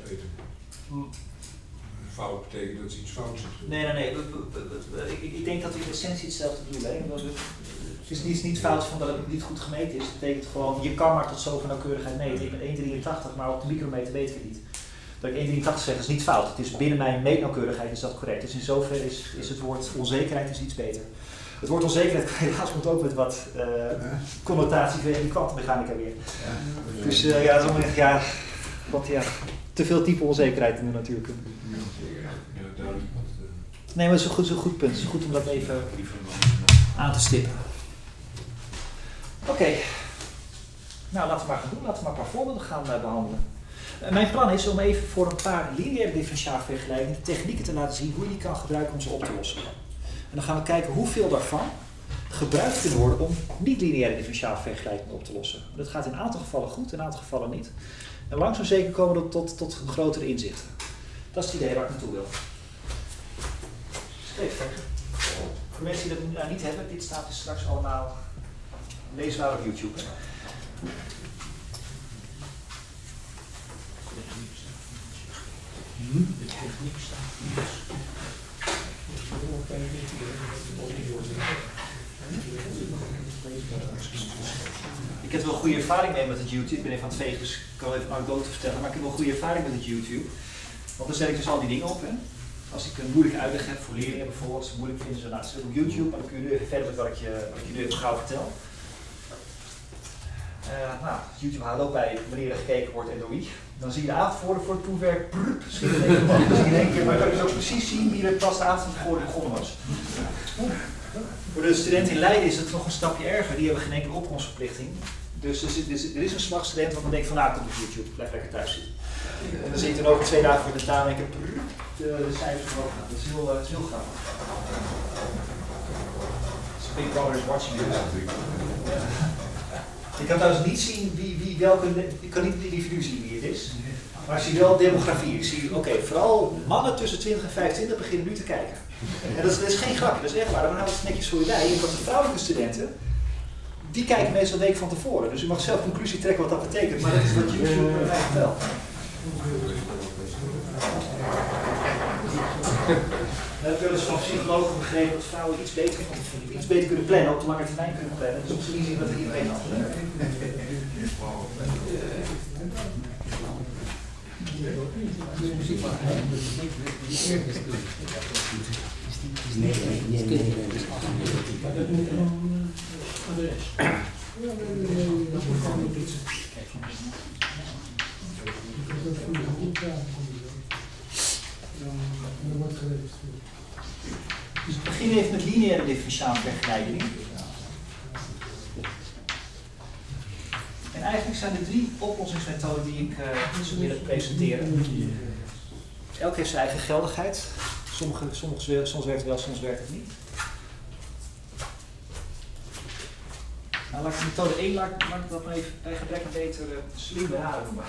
Speaker 3: Fout betekent dat ze iets fout zit.
Speaker 2: Nee. Ik denk dat we in essentie hetzelfde bedoelen. Het is niet fout van dat het niet goed gemeten is. Het betekent gewoon, je kan maar tot zoveel nauwkeurigheid meten. Ik ben 1,83, maar op de micrometer weet ik het niet. Dat ik 1,83 zeg is niet fout. Het is binnen mijn meetnauwkeurigheid is dat correct. Dus in zoverre is het woord onzekerheid is iets beter. Het woord onzekerheid helaas komt ook met wat connotatie van die kwantummechanica weer. Ja. Dus dat is te veel type onzekerheid in de natuurkunde. Nee, maar dat is een goed punt. Het is goed om dat even aan te stippen. Oké. Nou, laten we maar gaan doen. Laten we maar een paar voorbeelden gaan behandelen. Mijn plan is om even voor een paar lineaire differentiaalvergelijkingen de technieken te laten zien hoe je die kan gebruiken om ze op te lossen. En dan gaan we kijken hoeveel daarvan gebruikt kunnen worden om niet-lineaire differentiaalvergelijkingen op te lossen. Dat gaat in een aantal gevallen goed, in een aantal gevallen niet. En langzaam zeker komen we tot een grotere inzichten. Dat is het idee waar ik naartoe wil. Schreef verder. Voor mensen die dat niet hebben, dit staat dus straks allemaal leesbaar op YouTube.
Speaker 1: De techniek staat.
Speaker 2: Ik heb wel goede ervaring mee met het YouTube. Ik ben even aan het vegen, dus ik kan wel even een anekdote vertellen. Maar ik heb wel goede ervaring met het YouTube. Want dan zet ik dus al die dingen op. Hè. Als ik een moeilijke uitleg heb voor leerlingen bijvoorbeeld, als ze het moeilijk vinden, dan zet ik op YouTube. Maar dan kun je nu even verder met wat ik je nu even gauw vertel. YouTube houdt ook bij wanneer er gekeken wordt en door wie. Dan zie je de avond voor het proefwerk schieten in één keer, maar dan kan je dus ook precies zien wie er pas de avond voor begonnen was. Voor de studenten in Leiden is het nog een stapje erger, die hebben geen enkele opkomstverplichting. Dus er is een slagstudent wat dan denkt van nou, kom op YouTube, blijf lekker thuis zitten. En dan zit je dan ook 2 dagen voor de tentamen en ik heb de cijfers omhoog gaan. Dat is heel grappig. Big Brother is watching you. Je kan trouwens niet zien ik kan niet het individu zien wie het is. Maar ik zie wel demografie. Ik zie, vooral mannen tussen 20 en 25 beginnen nu te kijken. En dat is geen grapje, dat is echt waar. Dan houden we het netjes voor je bij. Je hebt de vrouwelijke studenten, die kijken meestal een week van tevoren. Dus u mag zelf conclusie trekken wat dat betekent. Maar dat is wat YouTube mij vertelt. We hebben wel eens van psychologen begrepen dat vrouwen iets beter kunnen plannen, op de lange termijn kunnen plannen. Dus misschien zien we dat iedereen had. Dus we beginnen even met lineaire differentiale vergelijking. En eigenlijk zijn er 3 oplossingsmethoden die ik zo willen presenteren. Elk heeft zijn eigen geldigheid. Soms werkt het wel, soms werkt het niet. Nou, laat ik methode 1 laat ik dat maar even bij gebrek aan beter slim beraden noemen.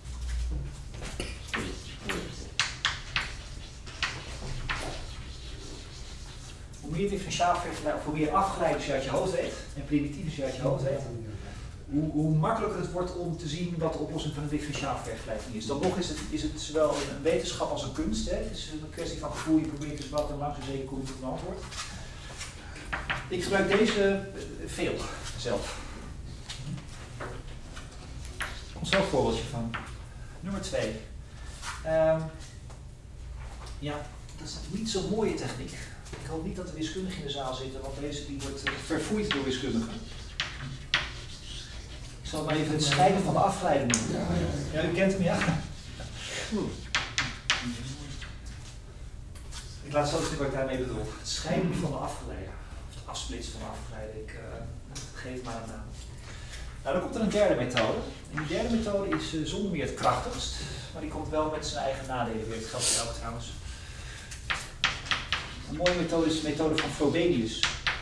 Speaker 2: Hoe meer differentiaal vergelijken, hoe meer afgeleiders je uit je hoofd weet en primitiefs je uit je hoofd weet, hoe makkelijker het wordt om te zien wat de oplossing van een differentiaal vergelijking is. Dan nog is het zowel een wetenschap als een kunst. Hè? Het is een kwestie van gevoel, je probeert dus wat en langs en zeker kom je tot een antwoord. Ik gebruik deze veel zelf. Er komt zelf een voorbeeldje van. Nummer 2. Ja, dat is niet zo'n mooie techniek. Ik hoop niet dat er wiskundigen in de zaal zitten, want deze die wordt verfoeid door wiskundigen. Ik zal maar even het scheiden van de afgeleide noemen. Ja, u kent hem, ja? Ik laat zo eens wat ik daarmee bedoel. Het scheiden van de afgeleide. Of het afsplitsen van de afgeleide. Ik geef maar een naam. Nou, dan komt er een derde methode. En die derde methode is zonder meer het krachtigst. Maar die komt wel met zijn eigen nadelen weer. Het geldt voor jou trouwens. Een mooie methode is de methode van Frobenius.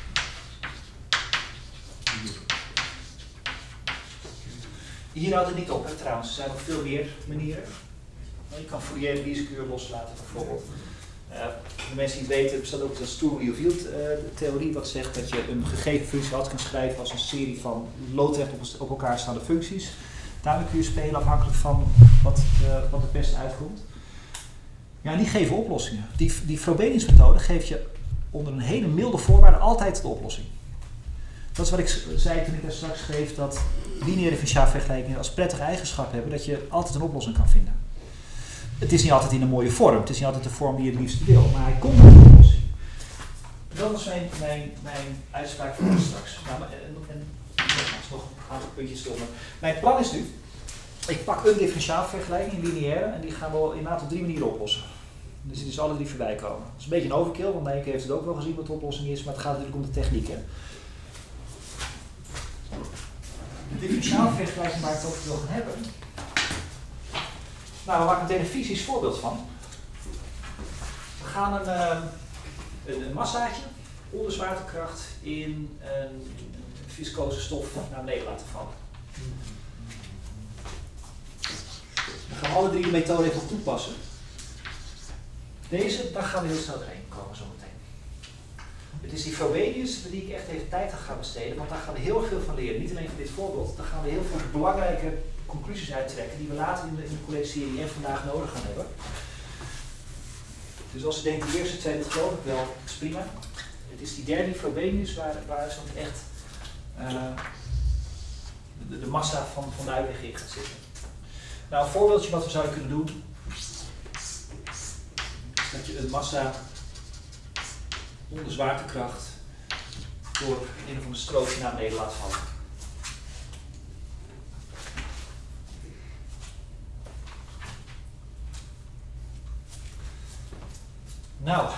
Speaker 2: Hier houdt het niet op, hè, trouwens. Er zijn nog veel meer manieren. Je kan Fourier-Wiesekuur loslaten bijvoorbeeld. De mensen die het weten, bestaat ook de Sturm-Liouville-theorie, wat zegt dat je een gegeven functie altijd kan schrijven als een serie van loodrecht op elkaar staande functies. Daarmee kun je spelen afhankelijk van wat het beste uitkomt. Ja, en die geven oplossingen. Die Frobenius-methode geeft je onder een hele milde voorwaarde altijd de oplossing. Dat is wat ik zei toen ik daar straks schreef, dat lineaire differentiale vergelijkingen als prettige eigenschap hebben, dat je altijd een oplossing kan vinden. Het is niet altijd in een mooie vorm, het is niet altijd de vorm die je het liefst wil, maar hij komt met een oplossing. Dat is mijn uitspraak voor straks. Nou, nog een aantal puntjes door. Mijn plan is nu, ik pak een differentiaal vergelijking, een lineaire, en die gaan we inderdaad op 3 manieren oplossen. Dus die dus alle 3 voorbij komen. Dat is een beetje een overkill, want Nijke heeft het ook wel gezien wat de oplossing is, maar het gaat natuurlijk om de techniek. Hè. De differentiaal vergelijking waar ik het over wil gaan hebben. Nou, we maken meteen een fysisch voorbeeld van. We gaan een massaatje onder zwaartekracht in een viscose stof naar beneden laten vallen. Dan gaan we alle 3 de methode even toepassen. Deze, daar gaan we heel snel doorheen komen zo meteen. Het is die Frobenius die ik echt even tijd aan ga besteden, want daar gaan we heel erg veel van leren. Niet alleen van dit voorbeeld, daar gaan we heel veel belangrijke conclusies uittrekken die we later in de college-serie en vandaag nodig gaan hebben. Dus als je denkt, de eerste 2, dat geloof ik wel, dat is prima. Het is die derde Frobenius waar zo'n echt de massa van de uitleg in gaat zitten. Nou, een voorbeeldje wat we zouden kunnen doen, is dat je een massa onder zwaartekracht door een of andere strookje naar beneden laat vallen. Nou,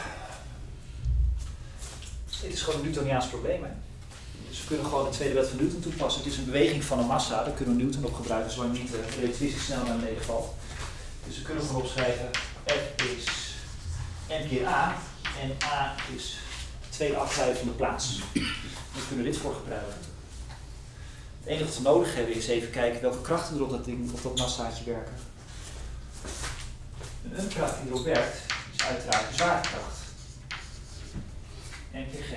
Speaker 2: dit is gewoon een Newtoniaans probleem. Hè? Dus we kunnen gewoon de tweede wet van Newton toepassen. Het is een beweging van een massa, daar kunnen we Newton op gebruiken zolang niet de elektriciteit snel naar beneden valt. Dus we kunnen gewoon opschrijven, F is m keer A en A is de tweede afgeleide van de plaats. We kunnen dit voor gebruiken. Het enige wat we nodig hebben is even kijken welke krachten er op dat massaatje werken. Een kracht die erop werkt is uiteraard de zwaartekracht. N keer G.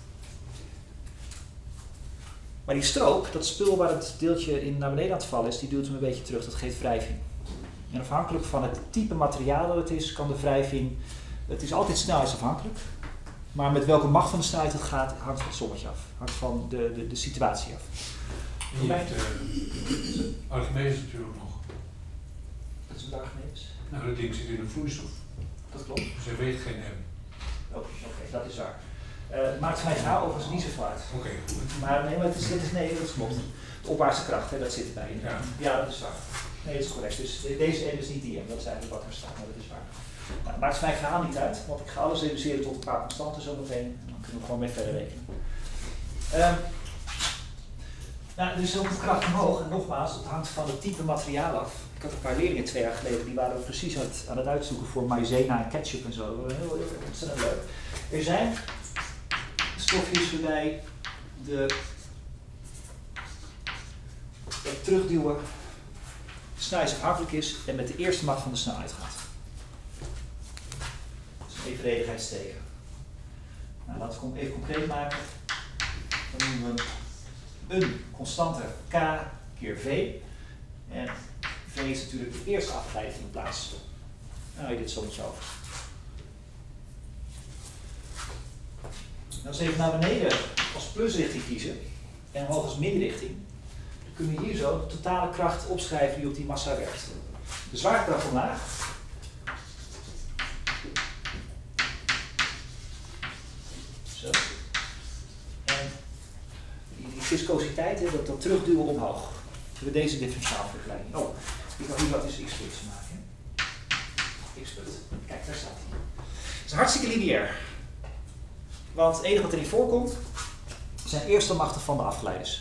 Speaker 2: Maar die stroop, dat spul waar het deeltje naar beneden aan het vallen is, die duwt hem een beetje terug. Dat geeft wrijving. En afhankelijk van het type materiaal dat het is, kan de wrijving... Het is altijd snelheidsafhankelijk. Maar met welke macht van de snelheid het gaat, hangt van het sommetje af. Hangt van de situatie af.
Speaker 3: Je hebt Archimedes natuurlijk nog.
Speaker 2: Dat is een Archimedes.
Speaker 3: Nou, dat ding zit in een vloeistof.
Speaker 2: Dat klopt.
Speaker 3: Dus hij weegt geen M.
Speaker 2: Oké, dat is waar. Het maakt mij verhaal overigens niet zo veel uit.
Speaker 3: Oké, goed.
Speaker 2: Maar nee, maar dat klopt. De opwaartse kracht, hè, dat zit erbij.
Speaker 3: Ja.
Speaker 2: Ja, dat is waar. Nee, dat is correct. Dus deze N is niet die M, dat is eigenlijk wat er staat, maar dat is waar. Nou, het maakt mijn verhaal niet uit, want ik ga alles reduceren tot een paar constanten zo meteen. En dan kunnen we gewoon mee verder rekenen. Nou, er is ook een kracht omhoog. En nogmaals, het hangt van het type materiaal af. Ik had een paar leerlingen 2 jaar geleden, die waren precies aan het uitzoeken voor maïzena en ketchup en zo. Heel ontzettend leuk. Er zijn stofjes waarbij het terugduwen snelheidsafhankelijk is en met de eerste macht van de snelheid gaat. Dat is een evenredigheidsteken. Nou, laten we het even concreet maken. Dan noemen we een constante k keer v. En v is natuurlijk de eerste afgeleide van de plaats. Dan hou je dit sommetje over. Als we even naar beneden als plusrichting kiezen en omhoog als minrichting, dan kunnen we hier zo de totale kracht opschrijven die op die massa werkt. De zwaartekracht omlaag. Zo. En die viscositeit, dat terugduwen omhoog. We hebben deze differentiaalvergelijking. Oh, ik wil hier wat eens x-punt maken. X-punt. Kijk, daar staat hij. Het is hartstikke lineair. Want het enige wat erin voorkomt, zijn eerste machten van de afgeleiders.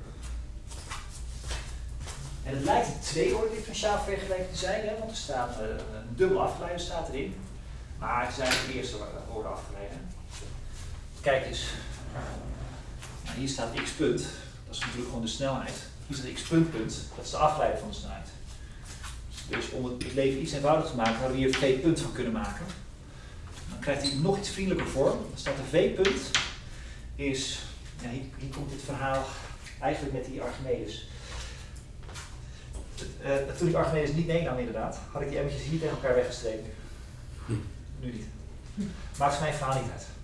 Speaker 2: En het lijkt een tweeorde differentiaalvergelijking te zijn, hè, want er staat een dubbele afgeleider staat erin. Maar het zijn de eerste orde afgeleiden. Kijk eens. Nou, hier staat x-punt. Dat is natuurlijk gewoon de snelheid. Hier staat x-punt, dat is de afgeleider van de snelheid. Dus om het leven iets eenvoudiger te maken, hadden we hier v-punt van kunnen maken. Dan krijgt hij nog iets vriendelijker vorm. Dan staat de v-punt is, ja, hier komt dit verhaal eigenlijk met die Archimedes. Toen ik Archimedes niet meenam inderdaad, had ik die emmertjes hier tegen elkaar weggestrepen. Nu niet. Maakt mijn verhaal niet uit.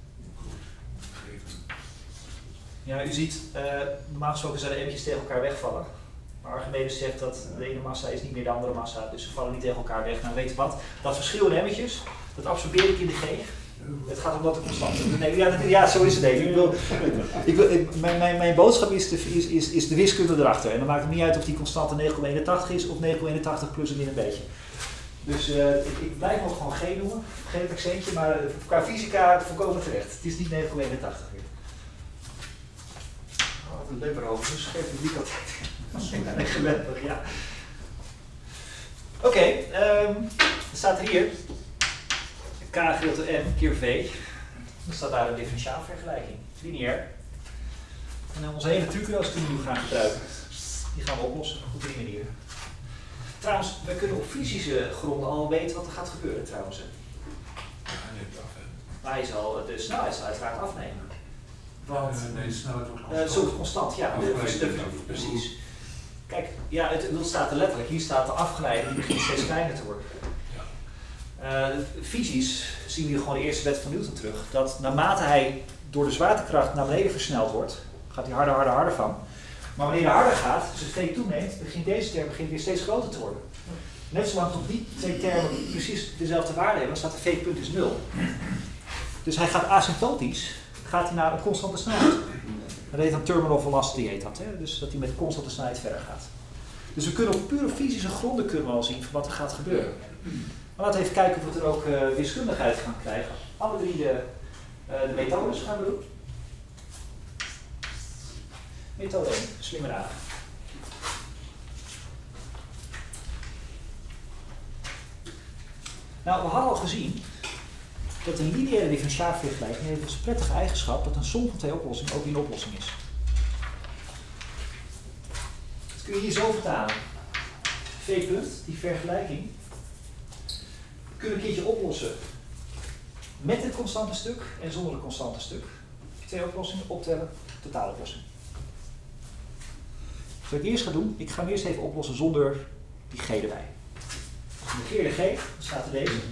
Speaker 2: Ja, u ziet, normaal gesproken zijn de emmertjes tegen elkaar wegvallen. Maar Archimedes zegt dat de ene massa is niet meer de andere massa, dus ze vallen niet tegen elkaar weg. Nou, weet je wat? Dat verschil in emmertjes, dat absorbeer ik in de G. Het gaat om dat de constante. Nee, ja, zo is het even. Mijn boodschap is de wiskunde erachter. En dan maakt het niet uit of die constante 9,81 is of 9,81 plus en min een beetje. Dus ik blijf nog gewoon G noemen, geen accentje, maar qua fysica volkomen terecht. Het is niet 9,81 meer. Oh, wat een leuker over, dus geef publiek altijd. Geweldig, ja. Oké, dan staat er hier k gedeeld door n keer v. Dan staat daar een differentiaalvergelijking, lineair. En onze hele trucendoos kunnen we nu gaan gebruiken. Die gaan we oplossen op 3 manieren. Trouwens, we kunnen op fysische gronden al weten wat er gaat gebeuren trouwens.
Speaker 3: Ja, hij neemt af, hè.
Speaker 2: Maar hij zal de snelheid zal uiteraard afnemen. Want
Speaker 3: Nee, de snelheid wordt constant.
Speaker 2: zo constant, ja. Precies. Kijk, ja, het staat er letterlijk. Hier staat de afgeleide, die begint steeds kleiner te worden. Fysisch zien we hier gewoon de eerste wet van Newton terug. Dat naarmate hij door de zwaartekracht naar beneden versneld wordt, gaat hij harder van. Maar wanneer hij harder gaat, dus het v toeneemt, begint deze term weer steeds groter te worden. Net zolang tot die twee termen precies dezelfde waarde hebben, dan staat de v-punt is 0. Dus hij gaat asymptotisch, gaat hij naar een constante snelheid. Dat heet dan terminal velocity, heet dat. Hè? Dus dat hij met een constante snelheid verder gaat. Dus we kunnen op pure fysische gronden kunnen we al zien van wat er gaat gebeuren. Maar laten we even kijken of we er ook wiskundig uit gaan krijgen. Alle 3 de methodes gaan we doen. Methode 1, slimme raad. Nou, we hadden al gezien dat een lineaire differentiaalvergelijking heeft als prettige eigenschap dat een som van 2 oplossingen ook een oplossing is. kun je hier zo vertalen. V-punt, die vergelijking, kun je een keertje oplossen met het constante stuk en zonder het constante stuk. Twee oplossingen, optellen, totaaloplossing. Wat ik eerst ga doen, ik ga hem eerst even oplossen zonder die g erbij. Als ik negeer de g, dan staat er deze.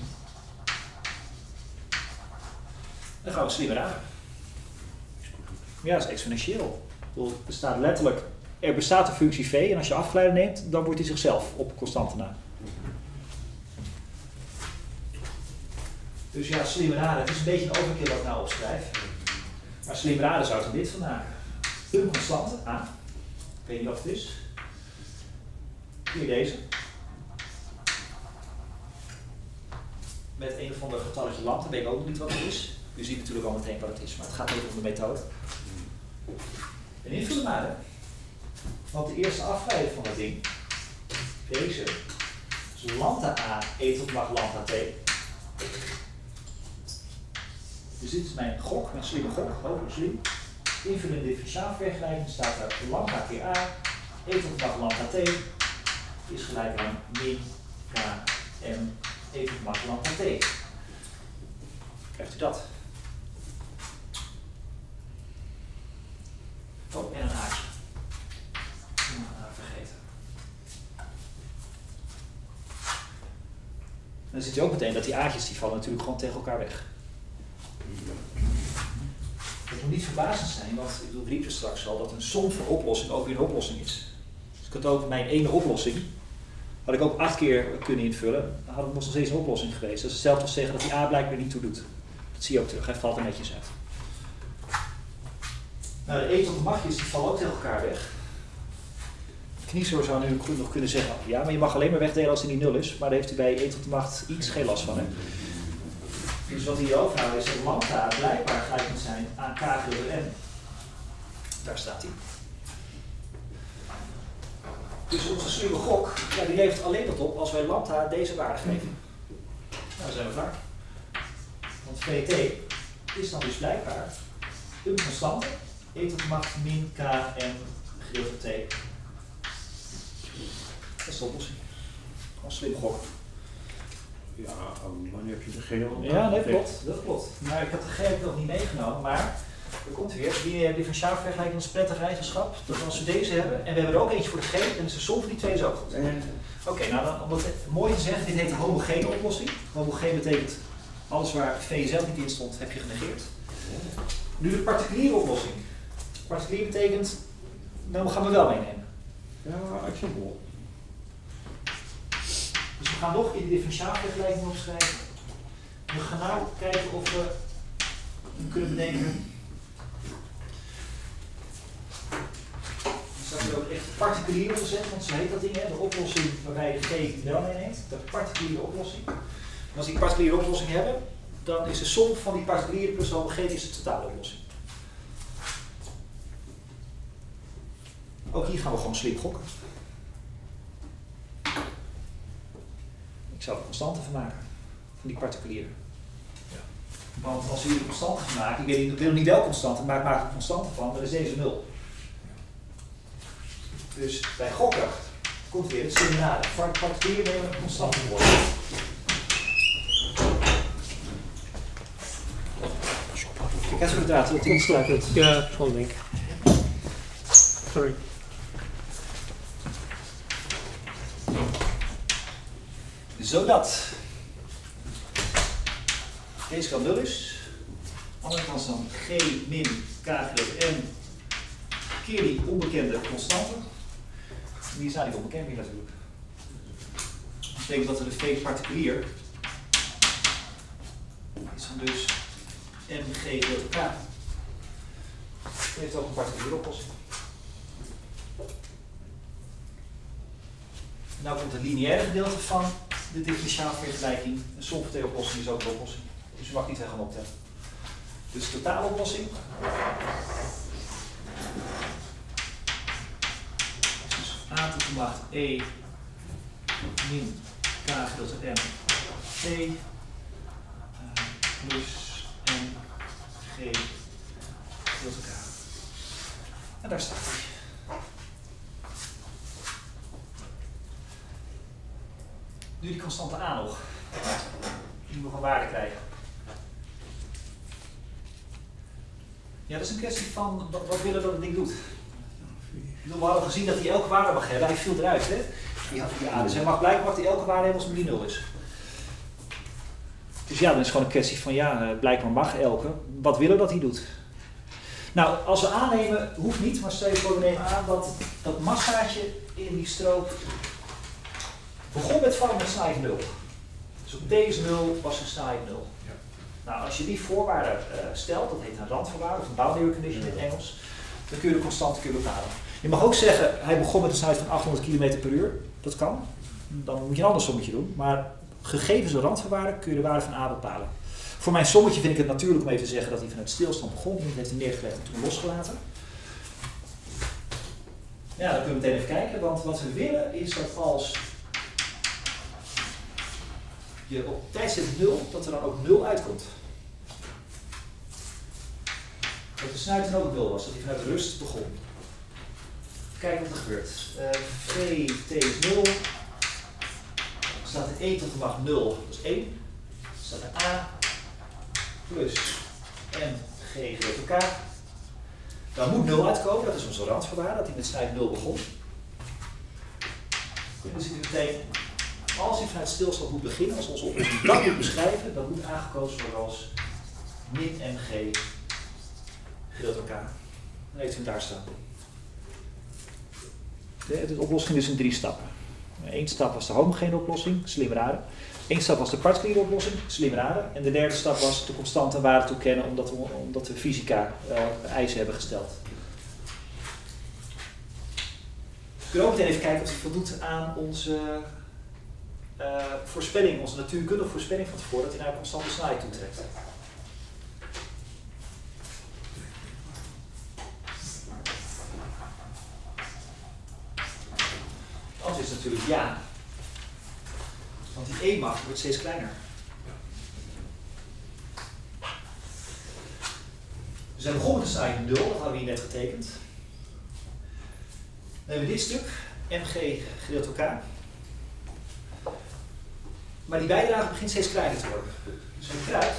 Speaker 2: Dan gaan we slimmer raden. Ja, dat is exponentieel. Er staat letterlijk, er bestaat een functie v en als je afgeleide neemt, dan wordt hij zichzelf op constante na. Dus ja, slim raden. Het is een beetje een overkill wat ik nou opschrijf. Maar slim raden zou er dit van maken. Een constante, a. Ik weet niet wat het is. Hier deze. Met een of ander getalletje lambda, weet ik ook nog niet wat het is. U ziet natuurlijk al meteen wat het is, maar het gaat even om de methode. En invullen maar, hè. Want de eerste afgeleide van dat ding, deze, is lambda a e tot de macht lambda t. Dus dit is mijn gok, mijn slimme gok, hopelijk slim. Invullen in de differentiaalvergelijking staat er lambda keer a, e tot de macht lambda t, is gelijk aan min k m e tot de macht lambda t. Krijgt u dat? Oh, en een aatje. Vergeten. Dan ziet u ook meteen dat die aatjes die vallen natuurlijk gewoon tegen elkaar weg. Het moet niet verbazend zijn, want ik riep er straks al dat een som van oplossing ook weer een oplossing is. Dus ik had ook mijn ene oplossing, had ik ook 8 keer kunnen invullen, dan had het nog steeds een oplossing geweest. Dat is hetzelfde als zeggen dat die a blijkbaar niet toe doet. Dat zie je ook terug, hij valt er netjes uit. Nou, de e tot de machtjes die vallen ook tegen elkaar weg. Kniezer zou nu nog kunnen zeggen, ja, maar je mag alleen maar wegdelen als er niet 0 is, maar daar heeft u bij e tot de macht iets geen last van. Hè? Dus wat hier overhouden is dat lambda blijkbaar gelijk moet zijn aan k gedeeld door n. Daar staat hij. Dus onze slimme gok, ja, die levert alleen wat op als wij lambda deze waarde geven. Nou, dan zijn we klaar. Want vt is dan dus blijkbaar een constante, e tot de macht min k m gedeeld door t. Dat is de oplossing. Gewoon slim gok.
Speaker 7: Ja, wanneer heb je de G al?
Speaker 2: Ja, nee, klopt. Dat klopt. Maar ik had de G nog niet meegenomen, maar er komt weer. Die differentiaalvergelijking is een prettige eigenschap. Dat als we deze hebben, en we hebben er ook eentje voor de G, dan is de som van die twee is ook goed. Oké, nou dan, om het mooi te zeggen, dit heet een homogene oplossing. Homogeen betekent alles waar V zelf niet in stond, heb je genegeerd. Nu de particuliere oplossing. Particulier betekent, nou gaan we wel meenemen.
Speaker 7: Ja, example.
Speaker 2: Dus we gaan nog in de differentiaalvergelijking opschrijven. We gaan nou kijken of we kunnen bedenken. Dan staat er ook echt particulier opgezet, want zo heet dat ding, hè? De oplossing waarbij je de G wel meeneemt. De particuliere oplossing. En als die particuliere oplossing hebben, dan is de som van die particuliere plus de homogene is de totale oplossing. Ook hier gaan we gewoon slim gokken. Ik zou er constante van maken, van die particuliere. Ja. Want als we hier een constante van maken, ik wil niet welke constante, maar ik maak er een constante van, dan is deze 0. Dus bij gokken komt weer het slim naden. Voor het particulier nemen we een constante voor. Kijk eens hoe het draad, het ontstaat het.
Speaker 1: Ja, gewoon denk ik. Sorry.
Speaker 2: Zodat deze kant 0 is. Andere kant is dan g min k gedeeld n keer die onbekende constante. En hier zijn die onbekend weer natuurlijk. Dat betekent dat we de v particulier is dan dus mg gedeeld k. Dat heeft ook een particuliere oplossing. En nou komt het lineaire gedeelte van de differentiaalvergelijking. Een som van twee oplossingen is ook een oplossing. Dus u mag niet gaan optellen. Dus de totale oplossing is dus a tot de macht e min k gedeeld door m t plus m g gedeeld door k. En daar staat hij. Nu die constante A nog. Die moet nog een waarde krijgen. Ja, dat is een kwestie van wat willen dat het ding doet. We hadden gezien dat hij elke waarde mag hebben. Hij viel eruit, hè? Die A. Dus hij mag blijkbaar elke waarde hebben als het die 0 is. Dus ja, dan is het gewoon een kwestie van ja, blijkbaar mag elke. Wat willen dat hij doet? Nou, als we aannemen, hoeft niet, maar stel je voor we nemen aan dat massaatje in die strook begon met vallen met snelheid 0. Dus op deze 0 was een snelheid 0.
Speaker 3: Ja.
Speaker 2: Nou, als je die voorwaarde stelt, dat heet een randvoorwaarde of een boundary condition in het Engels, dan kun je de constante bepalen. Je mag ook zeggen, hij begon met een snelheid van 800 km per uur. Dat kan. Dan moet je een ander sommetje doen. Maar gegeven de randvoorwaarde kun je de waarde van A bepalen. Voor mijn sommetje vind ik het natuurlijk om even te zeggen dat hij vanuit stilstand begon. Dat heeft hij neergelegd en toen losgelaten. Ja, dan kunnen we meteen even kijken. Want wat we willen is dat als je op tijdstip 0, dat er dan ook 0 uitkomt. Dat de snelheid dan ook 0 was. Dat hij vanuit rust begon. Kijk wat er gebeurt. T is 0. Staat er 1 tot de macht 0, dat is 1. Staat er A plus mg gedeeld door k. Dan moet 0 uitkomen, dat is onze randvoorwaarde, dat hij met snelheid 0 begon. En dan zien we meteen, als hij vanuit stilstand moet beginnen, als onze oplossing dat moet beschrijven, dan moet aangekozen worden als min mg gedeeld door k. Dan heeft u hem daar staan. De oplossing is in 3 stappen. 1 stap was de homogene oplossing, slim raden. 1 stap was de particuliere oplossing, slim raden. En de derde stap was de constante waarde toekennen omdat we fysica eisen hebben gesteld. We kunnen ook meteen even kijken of hij voldoet aan onze voorspelling, onze natuurkundige voorspelling van tevoren, dat hij naar een constante snelheid toetrekt. Het antwoord is natuurlijk ja. Want die E-macht wordt steeds kleiner. We zijn begonnen met de snelheid 0, dat hadden we hier net getekend. Dan hebben we dit stuk, mg gedeeld door k. Maar die bijdrage begint steeds kleiner te worden. Dus hij kruipt.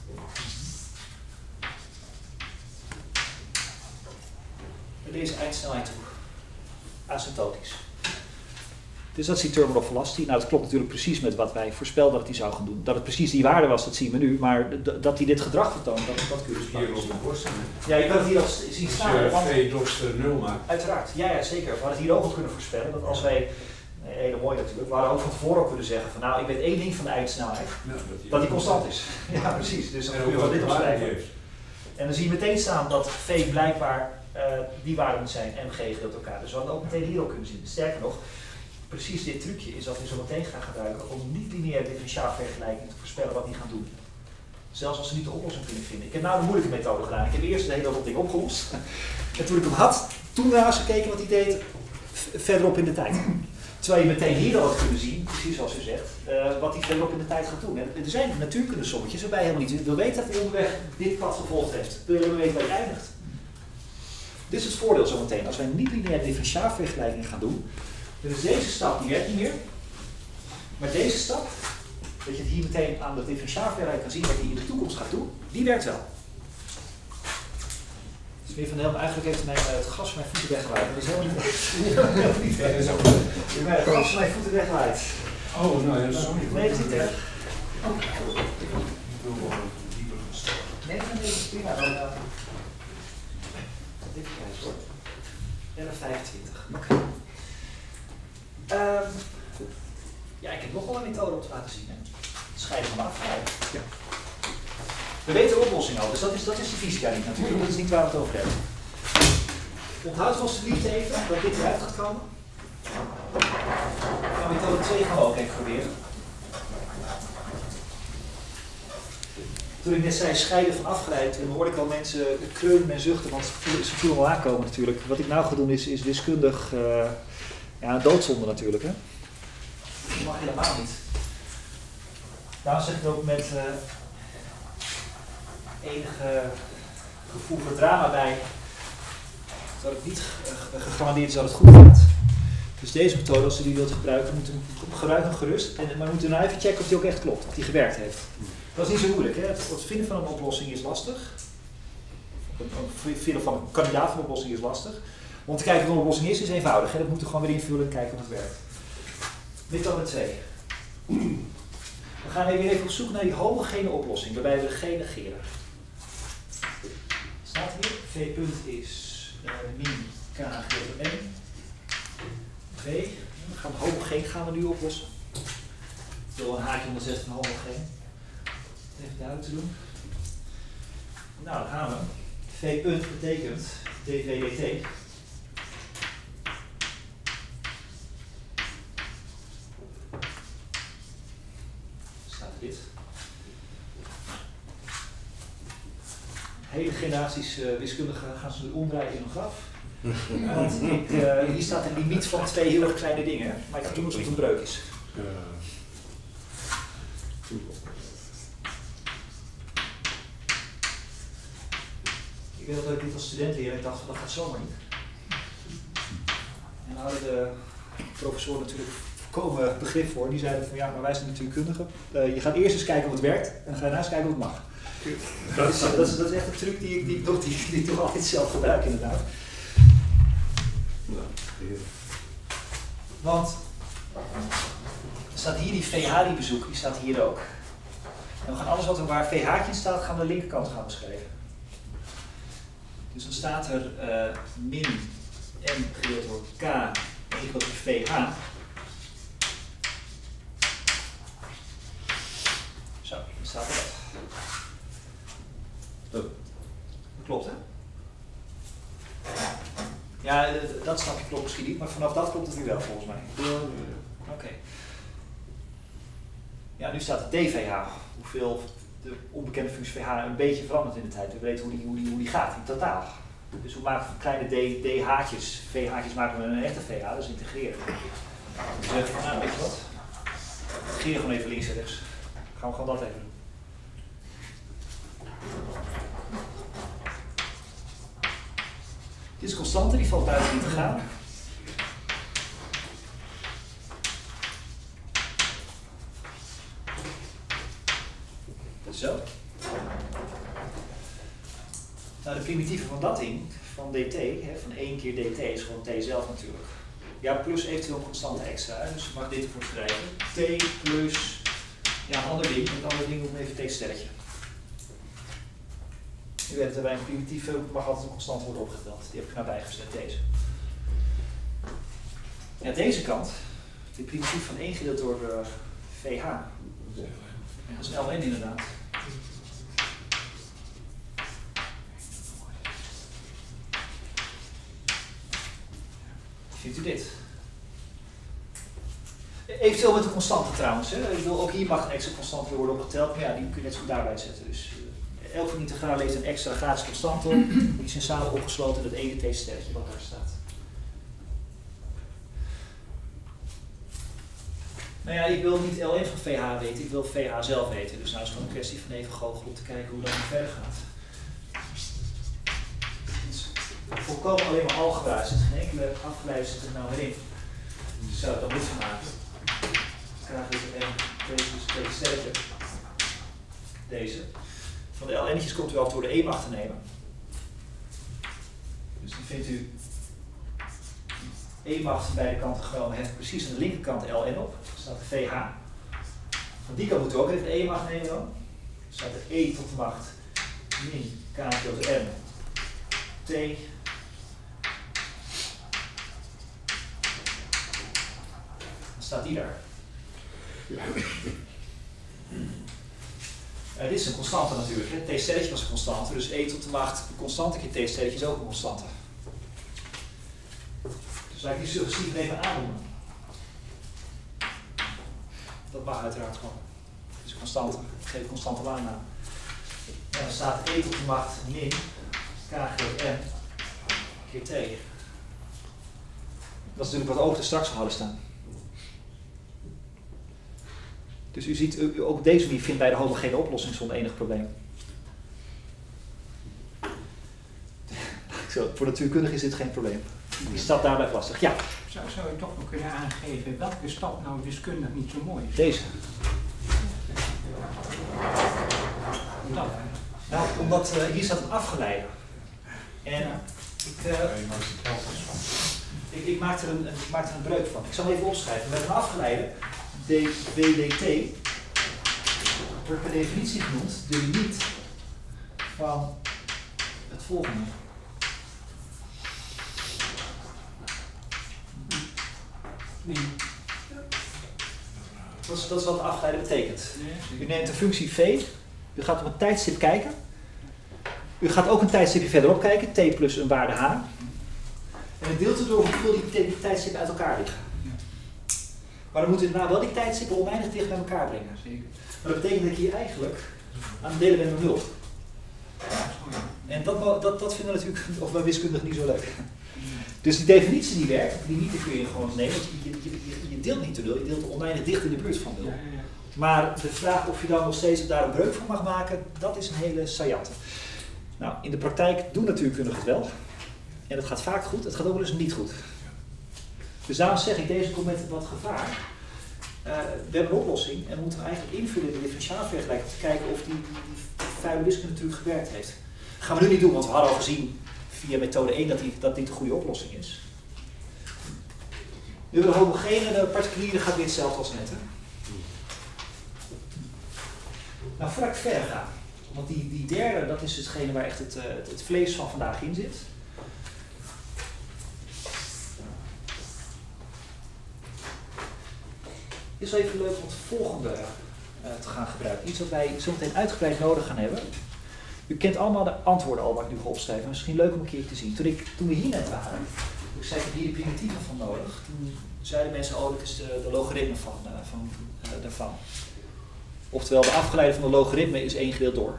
Speaker 2: Naar deze eindsnelheid toe. Asymptotisch. Dus dat is die terminal velocity. Nou, dat klopt natuurlijk precies met wat wij voorspelden dat hij zou gaan doen. Dat het precies die waarde was, dat zien we nu. Maar dat hij dit gedrag vertoont, dat kun je dus
Speaker 3: Hier op de borst.
Speaker 2: ja, je kan het hier al zien staan.
Speaker 3: Als je V 0 maakt.
Speaker 2: Uiteraard, ja, zeker. We hadden het hier ook al kunnen voorspellen. Dat als wij, hele mooi natuurlijk, we hadden ook van tevoren ook kunnen zeggen van nou, ik weet één ding van de eindsnelheid.
Speaker 3: Ja,
Speaker 2: dat die constant is. Ja, precies. Dus dan kun je wel dit opschrijven. En dan zie je meteen staan dat V blijkbaar die waarde moet zijn, mg gedeeld door k. Dus we hadden ook meteen hier ook kunnen zien. Sterker nog, precies dit trucje is dat we zo meteen gaan gebruiken om niet-lineaire differentiaalvergelijking te voorspellen wat die gaan doen. Zelfs als ze niet de oplossing kunnen vinden. Ik heb nou de moeilijke methode gedaan. Ik heb eerst de hele ding opgelost. En toen ik hem had, toen naar eens gekeken wat hij deed verderop in de tijd. Terwijl je meteen hier al had kunnen zien, precies zoals u zegt, wat hij verderop in de tijd gaat doen. En er zijn natuurkundesommetjes waarbij je helemaal niet wil weten dat hij onderweg dit pad gevolgd heeft. Wil je weten waar hij eindigt. Dit is het voordeel zometeen. Als wij niet-lineaire differentiaalvergelijking gaan doen, dus deze stap die werkt niet meer. Maar deze stap, dat je het hier meteen aan de differentiaalvergelijking kan zien wat hij in de toekomst gaat doen, die werkt wel. Dus meneer Van Helm, eigenlijk heeft hij het gas van mijn voeten weggewaaid. Dat is helemaal niet erg. Het gas van mijn voeten weggewaaid.
Speaker 3: Oh, nou ja, dat is ook niet.
Speaker 2: Nee, dat is niet erg.
Speaker 3: Ik wil wel dieper gaan stappen.
Speaker 2: Nee, dat is prima. Dan, dit kijken hoor. 11,25. Oké. Ja, ik heb nog wel een methode om te laten zien. Hè. Scheiden van de afgeleide. Ja. We weten de oplossing al, dus dat is de fysica niet natuurlijk. Dat is niet waar we het over hebben. Onthoud alsjeblieft even dat dit eruit gaat komen. En methode 2 gaan we ook even proberen. Toen ik net zei scheiden van afgeleid, toen hoorde ik al mensen kreunen en zuchten, want ze voelen wel aankomen natuurlijk. Wat ik nou ga doen is wiskundig ja, doodzonde natuurlijk. Hè? Dat mag helemaal niet. Daarom zeg ik ook met enige gevoel voor drama bij dat het niet gegarandeerd is dat het goed gaat. Dus deze methode, als u die wilt gebruiken, gebruik hem gerust. Maar we moeten nou even checken of die ook echt klopt, of die gewerkt heeft. Dat is niet zo moeilijk. Hè? Het vinden van een oplossing is lastig. Het vinden van een kandidaat van een oplossing is lastig. Om te kijken of het een oplossing is eenvoudig. Hè? Dat moeten we gewoon weer invullen en kijken of het werkt. Methode 2. We gaan even op zoek naar die homogene oplossing, waarbij we de G negeren. Staat hier, V punt is min K gedeeld door N. V, we gaan homogeen gaan we nu oplossen. Ik wil een haakje onder zetten van homogeen. Even duidelijk te doen. Nou, dan gaan we. V punt betekent dv dt. Staat dit. Hele generaties wiskundigen gaan ze nu omdraaien in een graf. Want hier staat een limiet van 2 heel erg kleine dingen, maar ik ga doen alsof het een breuk is. Ik weet dat ik dit als student leerde en ik dacht van dat gaat zomaar niet. En daar hadden de professoren natuurlijk volkomen begrip voor. Die zeiden van ja, maar wij zijn natuurkundigen. Je gaat eerst eens kijken of het werkt en dan ga je daarna eens kijken of het mag. Dat is echt een truc die ik toch altijd zelf gebruik inderdaad. Want er staat hier die VH die bezoek, die staat hier ook. En we gaan alles wat er waar VH in staat, gaan we de linkerkant gaan beschrijven. Dus dan staat er min m gedeeld door k equal to VH. Zo, dan staat er dat. Dat klopt, hè? Ja, dat snapje klopt misschien niet, maar vanaf dat klopt het nu wel volgens mij. Oké. Ja, nu staat het dVH. Hoeveel de onbekende functie VH een beetje verandert in de tijd. We weten hoe die gaat in totaal. Dus we maken van kleine dH'tjes, VH'tjes maken we een echte VH, dus integreren. Dus even, nou, weet je wat? Integreren gewoon even links en rechts. Gaan we gewoon dat even doen. Dit is een constante, die valt buiten integraal. Zo. Nou, de primitieve van dat ding, van dt, hè, van 1 keer dt, is gewoon t zelf natuurlijk. Ja, plus eventueel een constante extra, hè, dus je mag dit ervoor schrijven. T plus, ja, een ander ding, het andere ding noemen we even t-sterretje. U weet dat bij een primitieve mag altijd een constante worden opgeteld. Die heb ik nou bijgezet, deze. Ja, deze kant, de primitief van 1 gedeeld door VH. Dat is LN inderdaad. Vindt u dit? Eventueel met de constante trouwens. Hè. Ik bedoel, ook hier mag een extra constante worden opgeteld, maar ja, die kun je net zo goed daarbij zetten. Dus elk van die integraal heeft een extra gratis constante op. Die zijn samen opgesloten in het ene t-sterretje wat daar staat. Nou ja, ik wil niet LN van VH weten, ik wil VH zelf weten. Dus nou is het gewoon een kwestie van even goochelen om te kijken hoe dat nu verder gaat. Het is volkomen alleen maar algebra, er zit geen enkele afgeleide zit er nou weer in. Dus zou ik dan dit van maken. Dan krijg ik deze sterretje. Deze. Van de LN'tjes komt u af door de E mag te nemen. Dus dan vindt u E-macht van beide kanten genomen heeft precies aan de linkerkant LN op. Dan staat de VH. Van die kant moet u ook even de E-macht nemen dan. Dan staat de E tot de macht min K tot de M T. Dan staat die daar. Dit is een constante natuurlijk. T-sterretje was een constante, dus E tot de macht een constante keer T-sterretje is ook een constante. Dus laat ik die suggestief even aannoemen. Dat mag uiteraard gewoon. Het is een constante. Ik geef constante waarnaam. En dan staat E tot de macht min K keer M keer T. Dat is natuurlijk wat ook er straks hadden staan. Dus u ziet, ook deze manier vindt bij de homogene oplossing zonder enig probleem. Voor natuurkundigen is dit geen probleem. Die stap daar blijft lastig. Ja,
Speaker 4: Zou je toch nog kunnen aangeven welke stap nou wiskundig niet zo mooi is?
Speaker 2: deze.
Speaker 4: Dat,
Speaker 2: Nou, omdat hier staat een afgeleide. En ik maak er een breuk van. Ik zal hem even opschrijven. Met een afgeleide, dWdt, wordt per definitie genoemd de limiet van het volgende. Dat is wat de afgeleide betekent. U neemt een functie v, u gaat op een tijdstip kijken. U gaat ook een tijdstipje verderop kijken, t plus een waarde h. En het deelt u door hoeveel die tijdstippen uit elkaar liggen. Maar dan moet u daarna wel die tijdstippen oneindig dicht bij elkaar brengen. Maar dat betekent dat ik hier eigenlijk aan het delen ben met 0. En dat vinden we natuurlijk of bij wiskundigen niet zo leuk. Dus die definitie die werkt, die limieten kun je gewoon nemen. Je deelt niet te 0, je deelt oneindig dicht in de buurt van 0. Maar de vraag of je dan nog steeds daar een breuk van mag maken, dat is een hele saillante. Nou, in de praktijk doen natuurkundigen het wel. En het gaat vaak goed, het gaat ook wel eens niet goed. Dus daarom zeg ik, deze komt met wat gevaar. We hebben een oplossing en moeten we eigenlijk invullen in de differentiaalvergelijking om te kijken of die vuile wiskunde natuurlijk gewerkt heeft. Dat gaan we nu niet doen, want we hadden al gezien via methode 1 dat dit een goede oplossing is. Nu de homogene de particuliere gaat weer hetzelfde als net. Hè? Nou, voordat ik verder ga, want die derde, dat is hetgene waar echt het vlees van vandaag in zit. Het is wel even leuk om het volgende te gaan gebruiken. Iets wat wij zo meteen uitgebreid nodig gaan hebben. U kent allemaal de antwoorden al wat ik nu ga opschrijven. Misschien leuk om een keer te zien. Toen we hier net waren, ik zei ik heb hier de primitieven van nodig. Toen zeiden mensen, oh, dat is de logaritme daarvan. Oftewel, de afgeleide van de logaritme is 1 gedeeld door.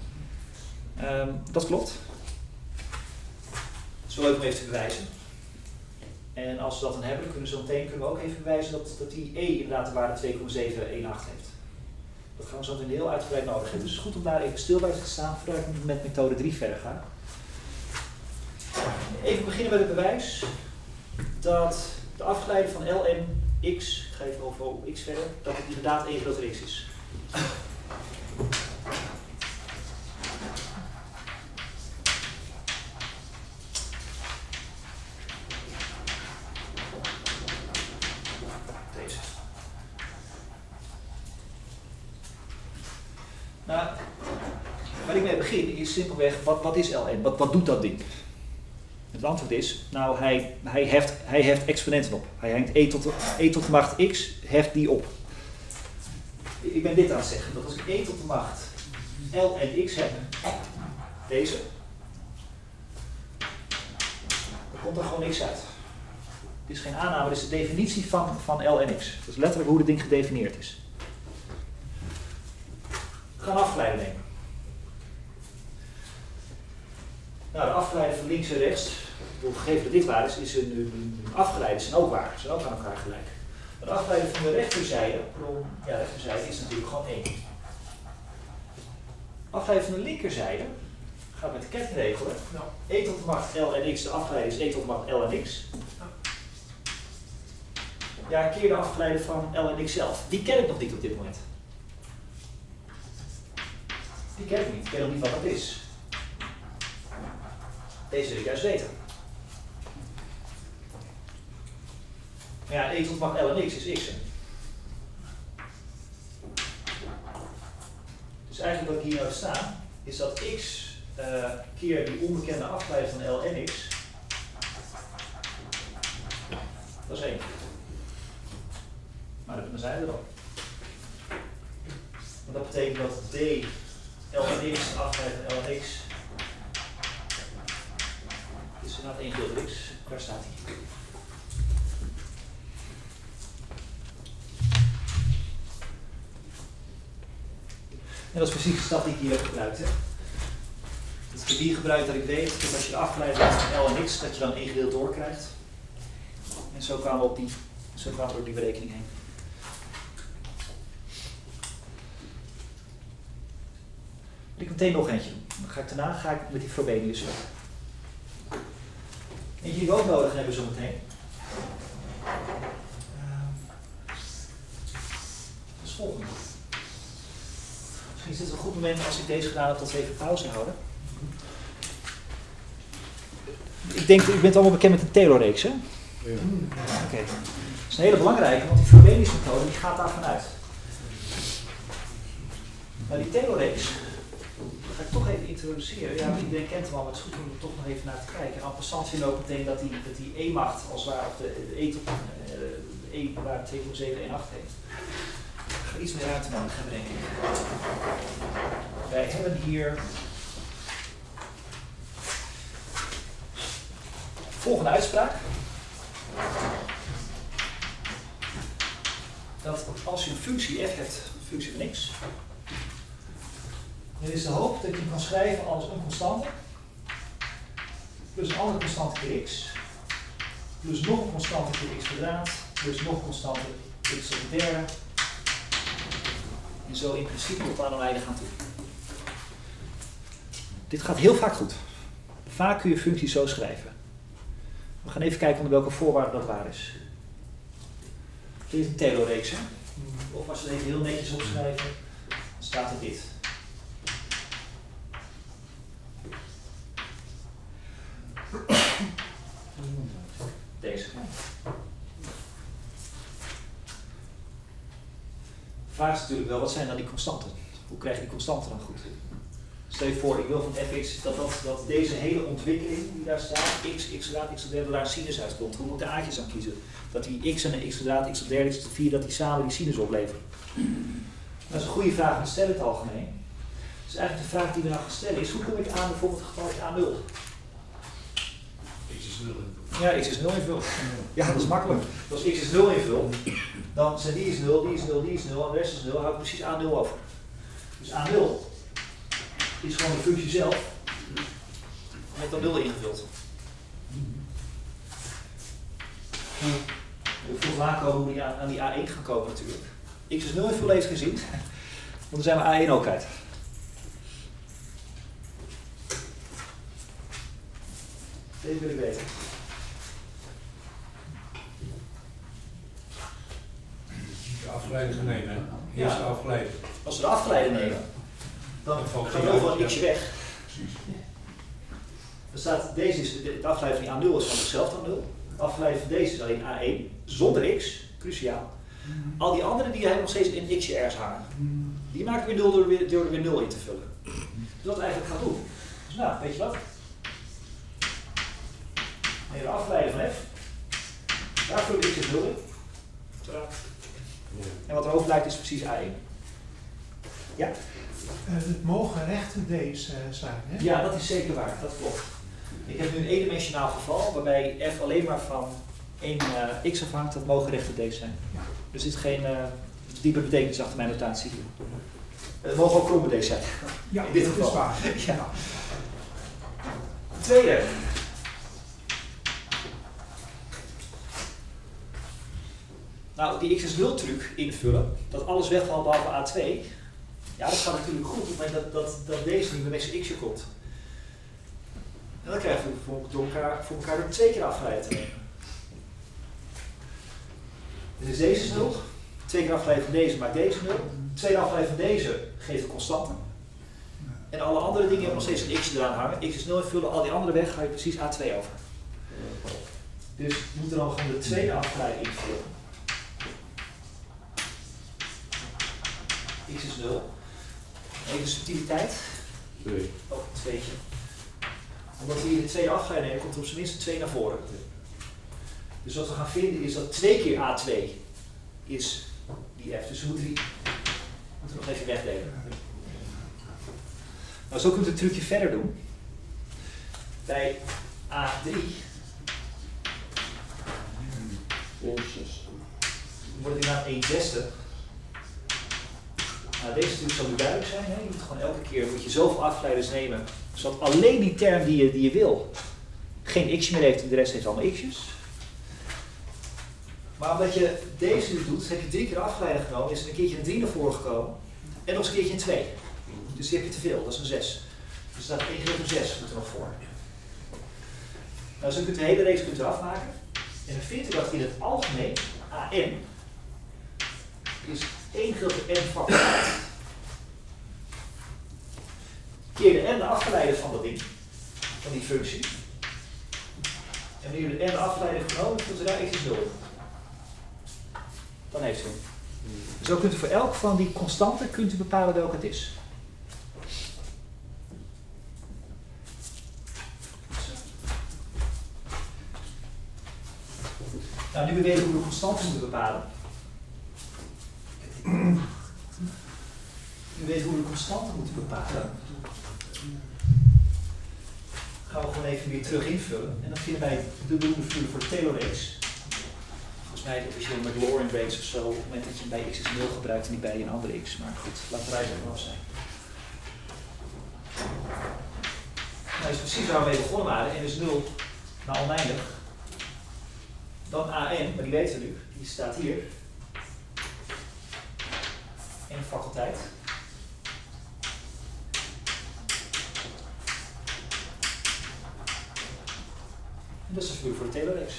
Speaker 2: Dat klopt. Het is wel leuk om even te bewijzen. En als we dat dan hebben, kunnen we ook even bewijzen dat die e inderdaad de waarde 2,718 heeft. Dat gaan we zo meteen heel uitgebreid nodig hebben. Dus het is goed om daar even stil bij te staan voordat ik met methode 3 verder ga. Even beginnen met het bewijs dat de afgeleide van lnx, ik ga even over x verder, dat het inderdaad 1 groter x is. Deze. Nou, waar ik mee begin is simpelweg, wat is Ln? Wat doet dat ding? Het antwoord is, nou hij heft exponenten op. Hij hangt e tot de macht x, heft die op. Ik ben dit aan het zeggen, dat als ik e tot de macht L en x heb, deze, dan komt er gewoon x uit. Het is geen aanname, het is de definitie van L en x. Dat is letterlijk hoe het ding gedefinieerd is. We gaan afgeleiden nemen. Nou, de afgeleide van links en rechts, gegeven dat dit waar is een afgeleide zijn ook waar, zijn ook aan elkaar gelijk. De afgeleide van de rechterzijde, is natuurlijk gewoon 1. De afgeleide van de linkerzijde gaat met de kettingregel. Nou, e tot de macht L en x, de afgeleide is e tot de macht L en x. Ja, keer de afgeleide van L en x zelf. Die ken ik nog niet op dit moment. Die ken ik niet. Ik ken nog niet wat dat is. Deze wil ik juist weten. Maar ja, e tot de macht L en x is x. Dus eigenlijk wat ik hier nou sta, is dat x keer die onbekende afgeleide van L en x, dat is 1. Maar dan zijn we er al. Want dat betekent dat d L en x, de afgeleide van L en x, is inderdaad 1 gedeeld door x. Daar staat hij. En dat is precies de stap die ik hier heb gebruikt. Hè? Dat ik heb hier gebruikt dat ik weet dat als je de afgeleide hebt van L en x, dat je dan 1 gedeeld door krijgt. En zo kwamen we door die berekening heen. Ik meteen nog eentje doen. Daarna ga ik met die Frobenius. Eentje die we ook nodig hebben zo meteen. Dat is volgende. Misschien is het een goed moment als ik deze gedaan heb dat we even pauze houden. Ik denk, u bent allemaal bekend met de Taylor-reeks, hè?
Speaker 7: Ja.
Speaker 2: Oké. Dat is een hele belangrijke, want die Frobenius-methode die gaat daarvan uit. Maar die Taylor-reeks ga ik toch even introduceren. Ja, iedereen kent hem al, maar het is goed om er toch nog even naar te kijken. En en passant vinden we ook meteen dat die E-macht, als het ware, of de E tot E waar 2,7 en 8 heeft. Ik ga iets meer ruimte nodig hebben, denk ik. Wij hebben hier volgende uitspraak. Dat als je een functie f hebt, een functie van x, dan is de hoop dat je hem kan schrijven als een constante, plus een andere constante keer x, plus nog een constante keer x kwadraat, plus nog een constante x tot de derde. En zo in principe tot aan een einde gaan toe. Dit gaat heel vaak goed. Vaak kun je functies zo schrijven. We gaan even kijken onder welke voorwaarden dat waar is. Dit is een Taylor-reeks, hè? Of als we het even heel netjes opschrijven, dan staat er dit. Deze. De vraag is natuurlijk wel, wat zijn dan die constanten? Hoe krijg je die constanten dan goed? Stel je voor, ik wil van fx dat deze hele ontwikkeling die daar staat, x kwadraat, x tot derde, daar een sinus uitkomt. Hoe moet ik de a'tjes aan kiezen? Dat die x en de x kwadraat, x tot derde, x tot vierde, dat die samen die sinus opleveren. Dat is een goede vraag, maar stel in het algemeen. Dus eigenlijk de vraag die we nou gaan stellen is, hoe kom ik aan bijvoorbeeld het getal A0?
Speaker 3: X is 0 in.
Speaker 2: Ja, x is 0 invul. Ja, dat is makkelijk. Als x is 0 invul, dan zijn die is 0, die is 0, die is 0 en de rest is 0, dan hou ik precies A0 over. Dus A0 is gewoon de functie zelf met dan 0 ingevuld. We vroegen aankomen hoe we aan die A1 gaan komen natuurlijk. X is 0 invullen heeft geen zin, want dan zijn we A1 ook kwijt. Deze wil ik weten.
Speaker 6: De afgeleide gaan nemen, hè? Eerst
Speaker 2: Ja.
Speaker 6: de afgeleide.
Speaker 2: Als we de afgeleide nemen, dan
Speaker 6: Dan valt
Speaker 2: gaat
Speaker 6: die
Speaker 2: er overal
Speaker 6: uit,
Speaker 2: een x'je
Speaker 6: ja.
Speaker 2: weg.
Speaker 6: Precies.
Speaker 2: Dan staat, deze is, de afgeleide van die A0 is van zichzelf dan 0. De afgeleide van deze is alleen A1, zonder x, cruciaal. Al die andere die hebben nog steeds een x'je ergens hangen. Die maken weer 0 door er weer 0 in te vullen. Dus wat we eigenlijk gaan doen. Dus nou, weet je wat? Neem de afgeleide van f. Daar vul ik x is 0 in. Tadaa. En wat er overblijft is precies A1. Ja?
Speaker 8: Het mogen rechte D's zijn, hè?
Speaker 2: Ja, dat is zeker waar, dat klopt. Ik heb nu een eendimensionaal geval waarbij f alleen maar van één x afhangt, dat mogen rechte d's zijn.
Speaker 8: Ja.
Speaker 2: Er zit geen diepe betekenis achter mijn notatie hier. Het mogen ook kromme d's zijn.
Speaker 8: Ja,
Speaker 2: in dit
Speaker 8: dat
Speaker 2: geval.
Speaker 8: is waar.
Speaker 2: Ja. Tweede. Nou, die x is 0 truc invullen, dat alles wegvalt behalve A2. Ja, dat gaat natuurlijk goed op het moment dat deze niet meer met zijn x'je komt. En dan krijgen we voor elkaar door 2 keer afgeleid te nemen. Dus deze is 0. 2 keer afgeleid van deze maakt deze 0. Tweede afgeleid van deze geeft een constante. En alle andere dingen hebben nog steeds een x'je eraan hangen. X is 0 invullen, al die andere weg ga je precies A2 over. Dus we moeten dan gewoon de tweede afgeleide invullen. X is 0. Even de subtiliteit.
Speaker 7: 2.
Speaker 2: Ook een 2'tje. Omdat we hier de tweede afgeleide nemen, komt er op zijn minst 2 naar voren. Dus wat we gaan vinden is dat 2 keer A2 is die f. Dus we moeten die nog even wegdelen. Nou, zo kunt u het trucje verder doen. Bij A3 wordt het inderdaad 1/6. Nou, deze natuurlijk zal nu duidelijk zijn. Hè? Je moet gewoon elke keer moet je zoveel afgeleiders nemen, zodat alleen die term die je wil geen x'je meer heeft en de rest heeft allemaal x'jes. Maar omdat je deze nu doet, heb je 3 keer afgeleider genomen, is er een keertje een 3 naar voren gekomen en nog eens een keertje een 2. Dus die heb je te veel, dat is een 6. Dus er staat 1 keer een 6 moet er nog voor. Nou, zo kunt u de hele reeks afmaken. En dan vindt u dat in het algemeen AN is 1 gedeelte n factor keer de n de afgeleide van dat ding, van die functie. En wanneer u de n de afgeleide genomen, vindt u daar x is 0. Dan heeft u hem. Zo kunt u voor elk van die constanten kunt u bepalen welke het is. Nou, nu we weten hoe we constanten moeten bepalen. Nu weten hoe we constanten moeten bepalen. Gaan we gewoon even weer terug invullen. En dan vinden wij de bedoelde formule voor de Taylor-reeks. Volgens mij heb je een McLaurin-reeks of zo, op het moment dat je hem bij x is 0 gebruikt en niet bij een andere x. Maar goed, laten wij er vanaf zijn. Nou, dat is precies waar we mee begonnen waren. En is 0 naar oneindig. Dan AN, maar die weten we nu, die staat hier. En faculteit. En dat is de formule voor de Taylor-reeks.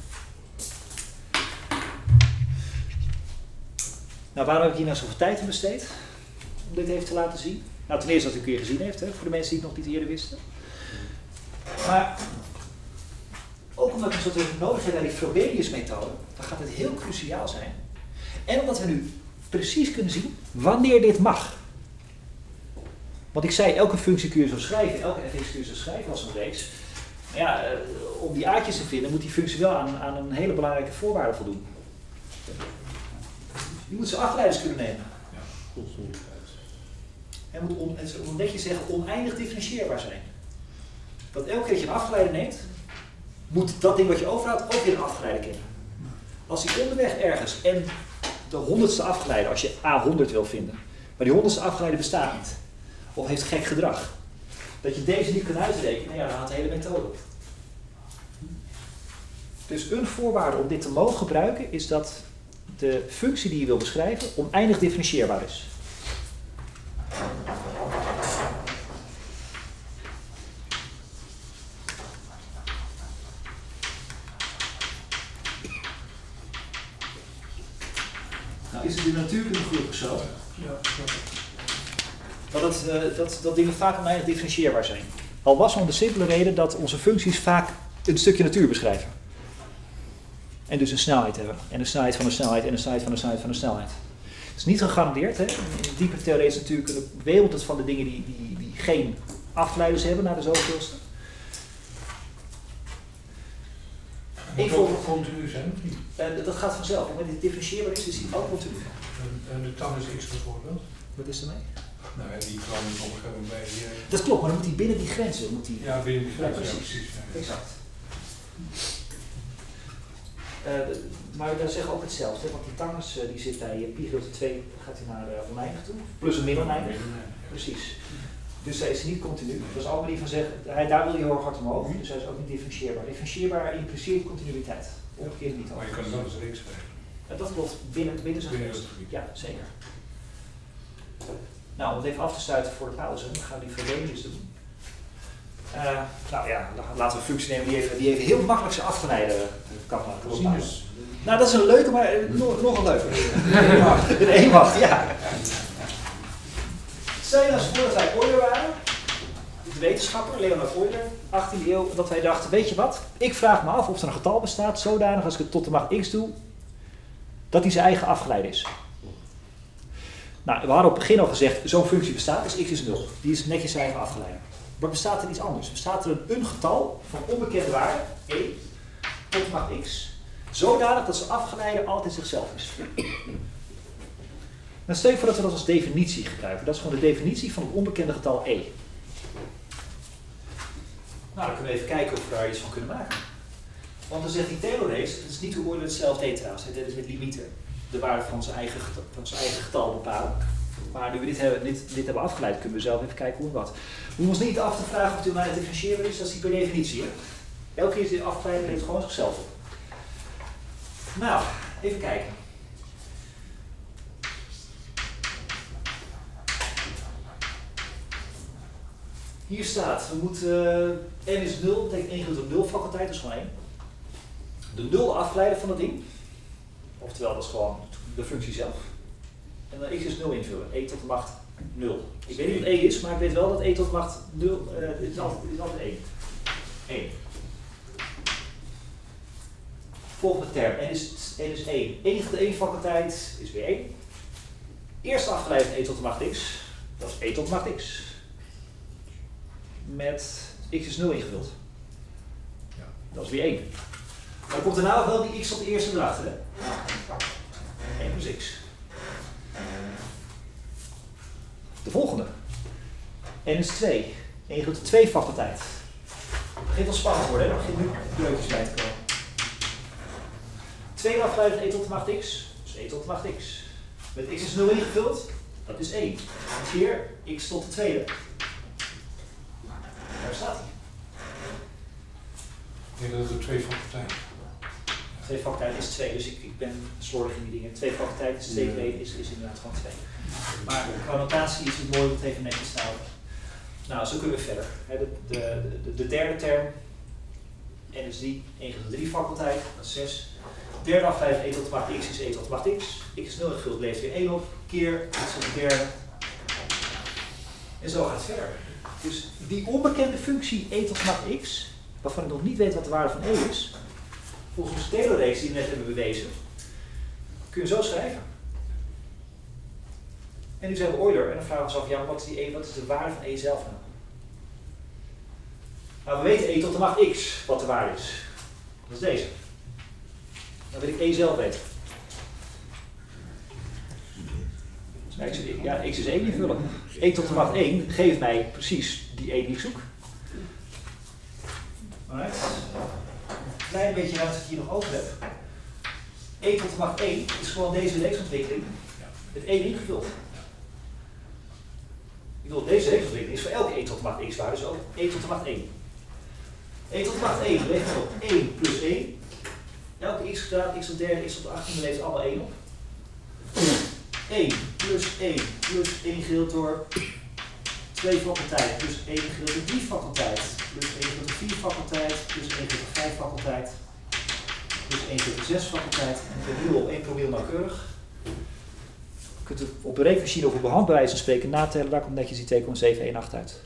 Speaker 2: Nou, waarom heb ik hier nou zoveel tijd aan besteed? Om dit even te laten zien. Nou, ten eerste dat u het een keer gezien heeft, hè, voor de mensen die het nog niet eerder wisten. Maar ook omdat we zo nodig hebben naar die Frobenius-methode, dan gaat het heel cruciaal zijn. En omdat we nu precies kunnen zien wanneer dit mag. Want ik zei, elke functie kun je zo schrijven, elke fx kun je zo schrijven als een reeks. Maar ja, om die aardjes te vinden moet die functie wel aan een hele belangrijke voorwaarde voldoen. Je moet ze afgeleiders kunnen nemen. En moet netjes zeggen oneindig differentieerbaar zijn. Dat elke keer dat je een afgeleide neemt, moet dat ding wat je overhoudt ook weer een afgeleide kennen. Als die onderweg ergens en de 100ste afgeleide, als je A100 wil vinden, maar die 100ste afgeleide bestaat niet, of heeft gek gedrag, dat je deze niet kan uitrekenen, ja, dan haalt de hele methode op. Dus een voorwaarde om dit te mogen gebruiken is dat de functie die je wil beschrijven oneindig differentieerbaar is. Nou, is het in de natuurkunde gelukkig zo? Dat dingen vaak oneindig differentieerbaar zijn. Al was om de simpele reden dat onze functies vaak een stukje natuur beschrijven. En dus een snelheid hebben. En een snelheid van een snelheid en een snelheid van een snelheid van een snelheid. Het is niet gegarandeerd. Hè? In diepe theoretische natuurkunde wereld het van de dingen die geen afgeleiders hebben naar de zoveelste.
Speaker 6: Moet ook continu zijn of niet?
Speaker 2: Dat gaat vanzelf. Wanneer dit differentieerbaar is die ook continu.
Speaker 6: En de tan is x bijvoorbeeld?
Speaker 2: Wat is er mee?
Speaker 6: Nou, en die kwam op een gegeven moment bij...
Speaker 2: Dat klopt, maar dan moet hij binnen die grenzen. Moet die...
Speaker 6: Ja, binnen die grens,
Speaker 2: Ja,
Speaker 6: ja,
Speaker 2: precies.
Speaker 6: precies. Ja.
Speaker 2: Exact. Maar we zeggen ook hetzelfde, want die tangens die zit bij pi gedeeld 2, gaat hij naar oneindig toe, plus een min oneindig. Precies. Dus hij is niet continu. Dat is ook manier van zeggen, daar wil je heel erg hard omhoog, dus hij is ook niet differentieerbaar. Differentieerbaar impliceert continuïteit. Omgekeerd niet
Speaker 6: Maar je kan het wel eens reeks schrijven.
Speaker 2: dat klopt, binnen zijn
Speaker 6: Binnen
Speaker 2: grens.
Speaker 6: het gebied.
Speaker 2: Ja, zeker. Nou, om het even af te sluiten voor de pauze, dan gaan we die Frobenius doen. Nou ja, laten we een functie nemen die even heel makkelijk zijn afgeleide kan maken.
Speaker 6: Sinus.
Speaker 2: Nou, dat is een leuke, maar nog een leuke. Een eenmacht, ja. Stel je nou eens voor dat wij Euler waren, de wetenschapper, Leonhard Euler, 18e eeuw, dat wij dachten, weet je wat, ik vraag me af of er een getal bestaat, zodanig als ik het tot de macht x doe, dat hij zijn eigen afgeleide is. Nou, we hadden op het begin al gezegd, zo'n functie bestaat, dus x is 0. Die is netjes zijn eigen afgeleide. Maar bestaat er iets anders? Bestaat er een getal van onbekende waarde, e, tot de macht x, zodanig dat zijn afgeleide altijd zichzelf is. Dan stel je voor dat we dat als definitie gebruiken. Dat is gewoon de definitie van het onbekende getal e. Nou, dan kunnen we even kijken of we daar iets van kunnen maken. Want dan zegt die Taylor-reeks, het is niet hoe Euler het zelf deed trouwens. Hij deed het met limieten. De waarde van zijn eigen getal bepalen. Maar nu we dit hebben afgeleid, kunnen we zelf even kijken hoe en wat. We hoeven ons niet af te vragen of het oneindig differentieerbaar is, dat is die per definitie. Hè? Elke keer is die afgeleide en heeft gewoon zichzelf op. Nou, even kijken. Hier staat, we moeten, n is 0, betekent 1 gedeeld door 0 faculteit, dus gewoon 1. De 0 afgeleiden van dat ding, oftewel dat is gewoon de functie zelf. En dan x is 0 invullen, e tot de macht 0. Ik weet niet wat e is, maar ik weet wel dat e tot de macht 0 is altijd 1. 1. Volgende term, n is 1. 1 gedeeld 1 faculteit is weer 1. Eerst afgeleid van e tot de macht x, dat is e tot de macht x. Met x is 0 ingevuld.
Speaker 6: Ja.
Speaker 2: Dat is weer 1. Maar dan komt daarna wel die x tot de eerste erachter. Hè? 1 plus x. De volgende. n is 2. 1 gedeeld 2 faculteit. Het begint al spannend te worden, hè? Er begint nu kleurtjes bij te komen. 2 afgeleid van e tot de macht x, dus e tot de macht x. Met x is 0 ingevuld, dat is 1. En hier x tot de tweede. Daar staat hij.
Speaker 6: Ik denk dat het 2 faculteiten.
Speaker 2: 2 faculteit is 2, dus ik ben slordig in die dingen. 2 faculteit is 2 keer 1, is inderdaad gewoon 2. Maar qua notatie is het mooi om het even netjes te houden. Nou, zo kunnen we verder. De derde term, n is 3, 1 gedeeld 3 faculteit, dat is 6. Derde afgeleid van e tot de macht x is e tot de macht x. X is 0 ingevuld, levert weer 1 op, keer x tot de derde. En zo gaat het verder. Dus die onbekende functie e tot de macht x, waarvan ik nog niet weet wat de waarde van e is, volgens onze Taylor-reeks die we net hebben bewezen, kun je zo schrijven. En nu zijn we Euler en dan vragen we ons af, ja, wat is de waarde van e zelf nou? Nou, we weten e tot de macht x wat de waarde is. Dat is deze. Dan wil ik e zelf weten. Ja, x is 1 invullen. e tot de macht 1 geeft mij precies die 1 die ik zoek. Alright. Een klein beetje ruimte dat ik hier nog over heb. e tot de macht 1 is gewoon deze reeksontwikkeling met 1 ingevuld. Ik bedoel, deze reeksontwikkeling is voor elke e tot de macht x waarde, dus ook e tot de macht 1. e tot de macht 1 levert op 1 plus 1. Elke x gedaald, x tot de derde, x tot de 18, levert allemaal 1 op. 1 plus 1 plus 1 gedeeld door 2 faculteit, plus 1 gedeeld door 3 faculteit, plus 1 gedeeld door 4 faculteit, plus 1 gedeeld door 5 faculteit, plus 1 gedeeld door 6 faculteit. En ik ben nu op 1 promille nauwkeurig. Je kunt op de rekenmachine of op de handbewijs spreken natellen, daar komt netjes die 2,718 uit.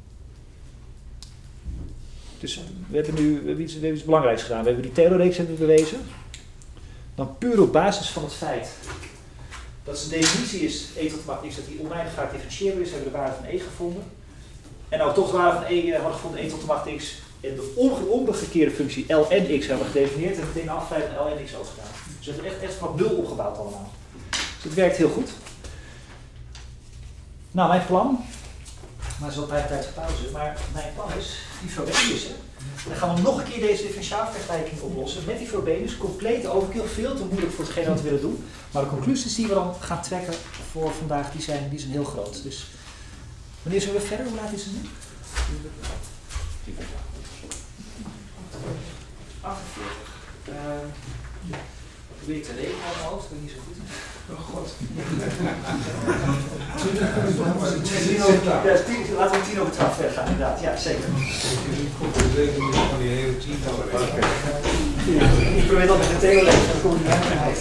Speaker 2: Dus we hebben nu iets belangrijks gedaan. We hebben die Taylor-reeks bewezen. Dan puur op basis van het feit dat zijn definitie is e tot de macht x, dat die oneindig vaak differentieerbaar is, hebben we de waarde van e gevonden. En nou we toch de waarde van e hadden gevonden, e tot de macht x, en de omgekeerde functie ln x hebben we gedefinieerd en meteen afgeleid van ln x uitgedaan. Dus we hebben echt vanaf 0 opgebouwd allemaal. Dus het werkt heel goed. Nou, mijn plan, maar het is wel bijna tijd voor pauze, maar mijn plan is die Frobenius. Dan gaan we nog een keer deze differentiaalvergelijking oplossen met die Frobenius. Complete overkill, veel te moeilijk voor hetgeen wat we willen doen. Maar de conclusies die we dan gaan trekken voor vandaag, die zijn heel groot. Dus wanneer zullen we verder? Hoe laat is het nu? 48. Probeer te rekenen aan mijn hoofd, dat ben niet zo goed. Oh god. Laten we 10:10 verder gaan, inderdaad. Ja, zeker. Ik probeer dat met de theorie, dan kom ik niet uit.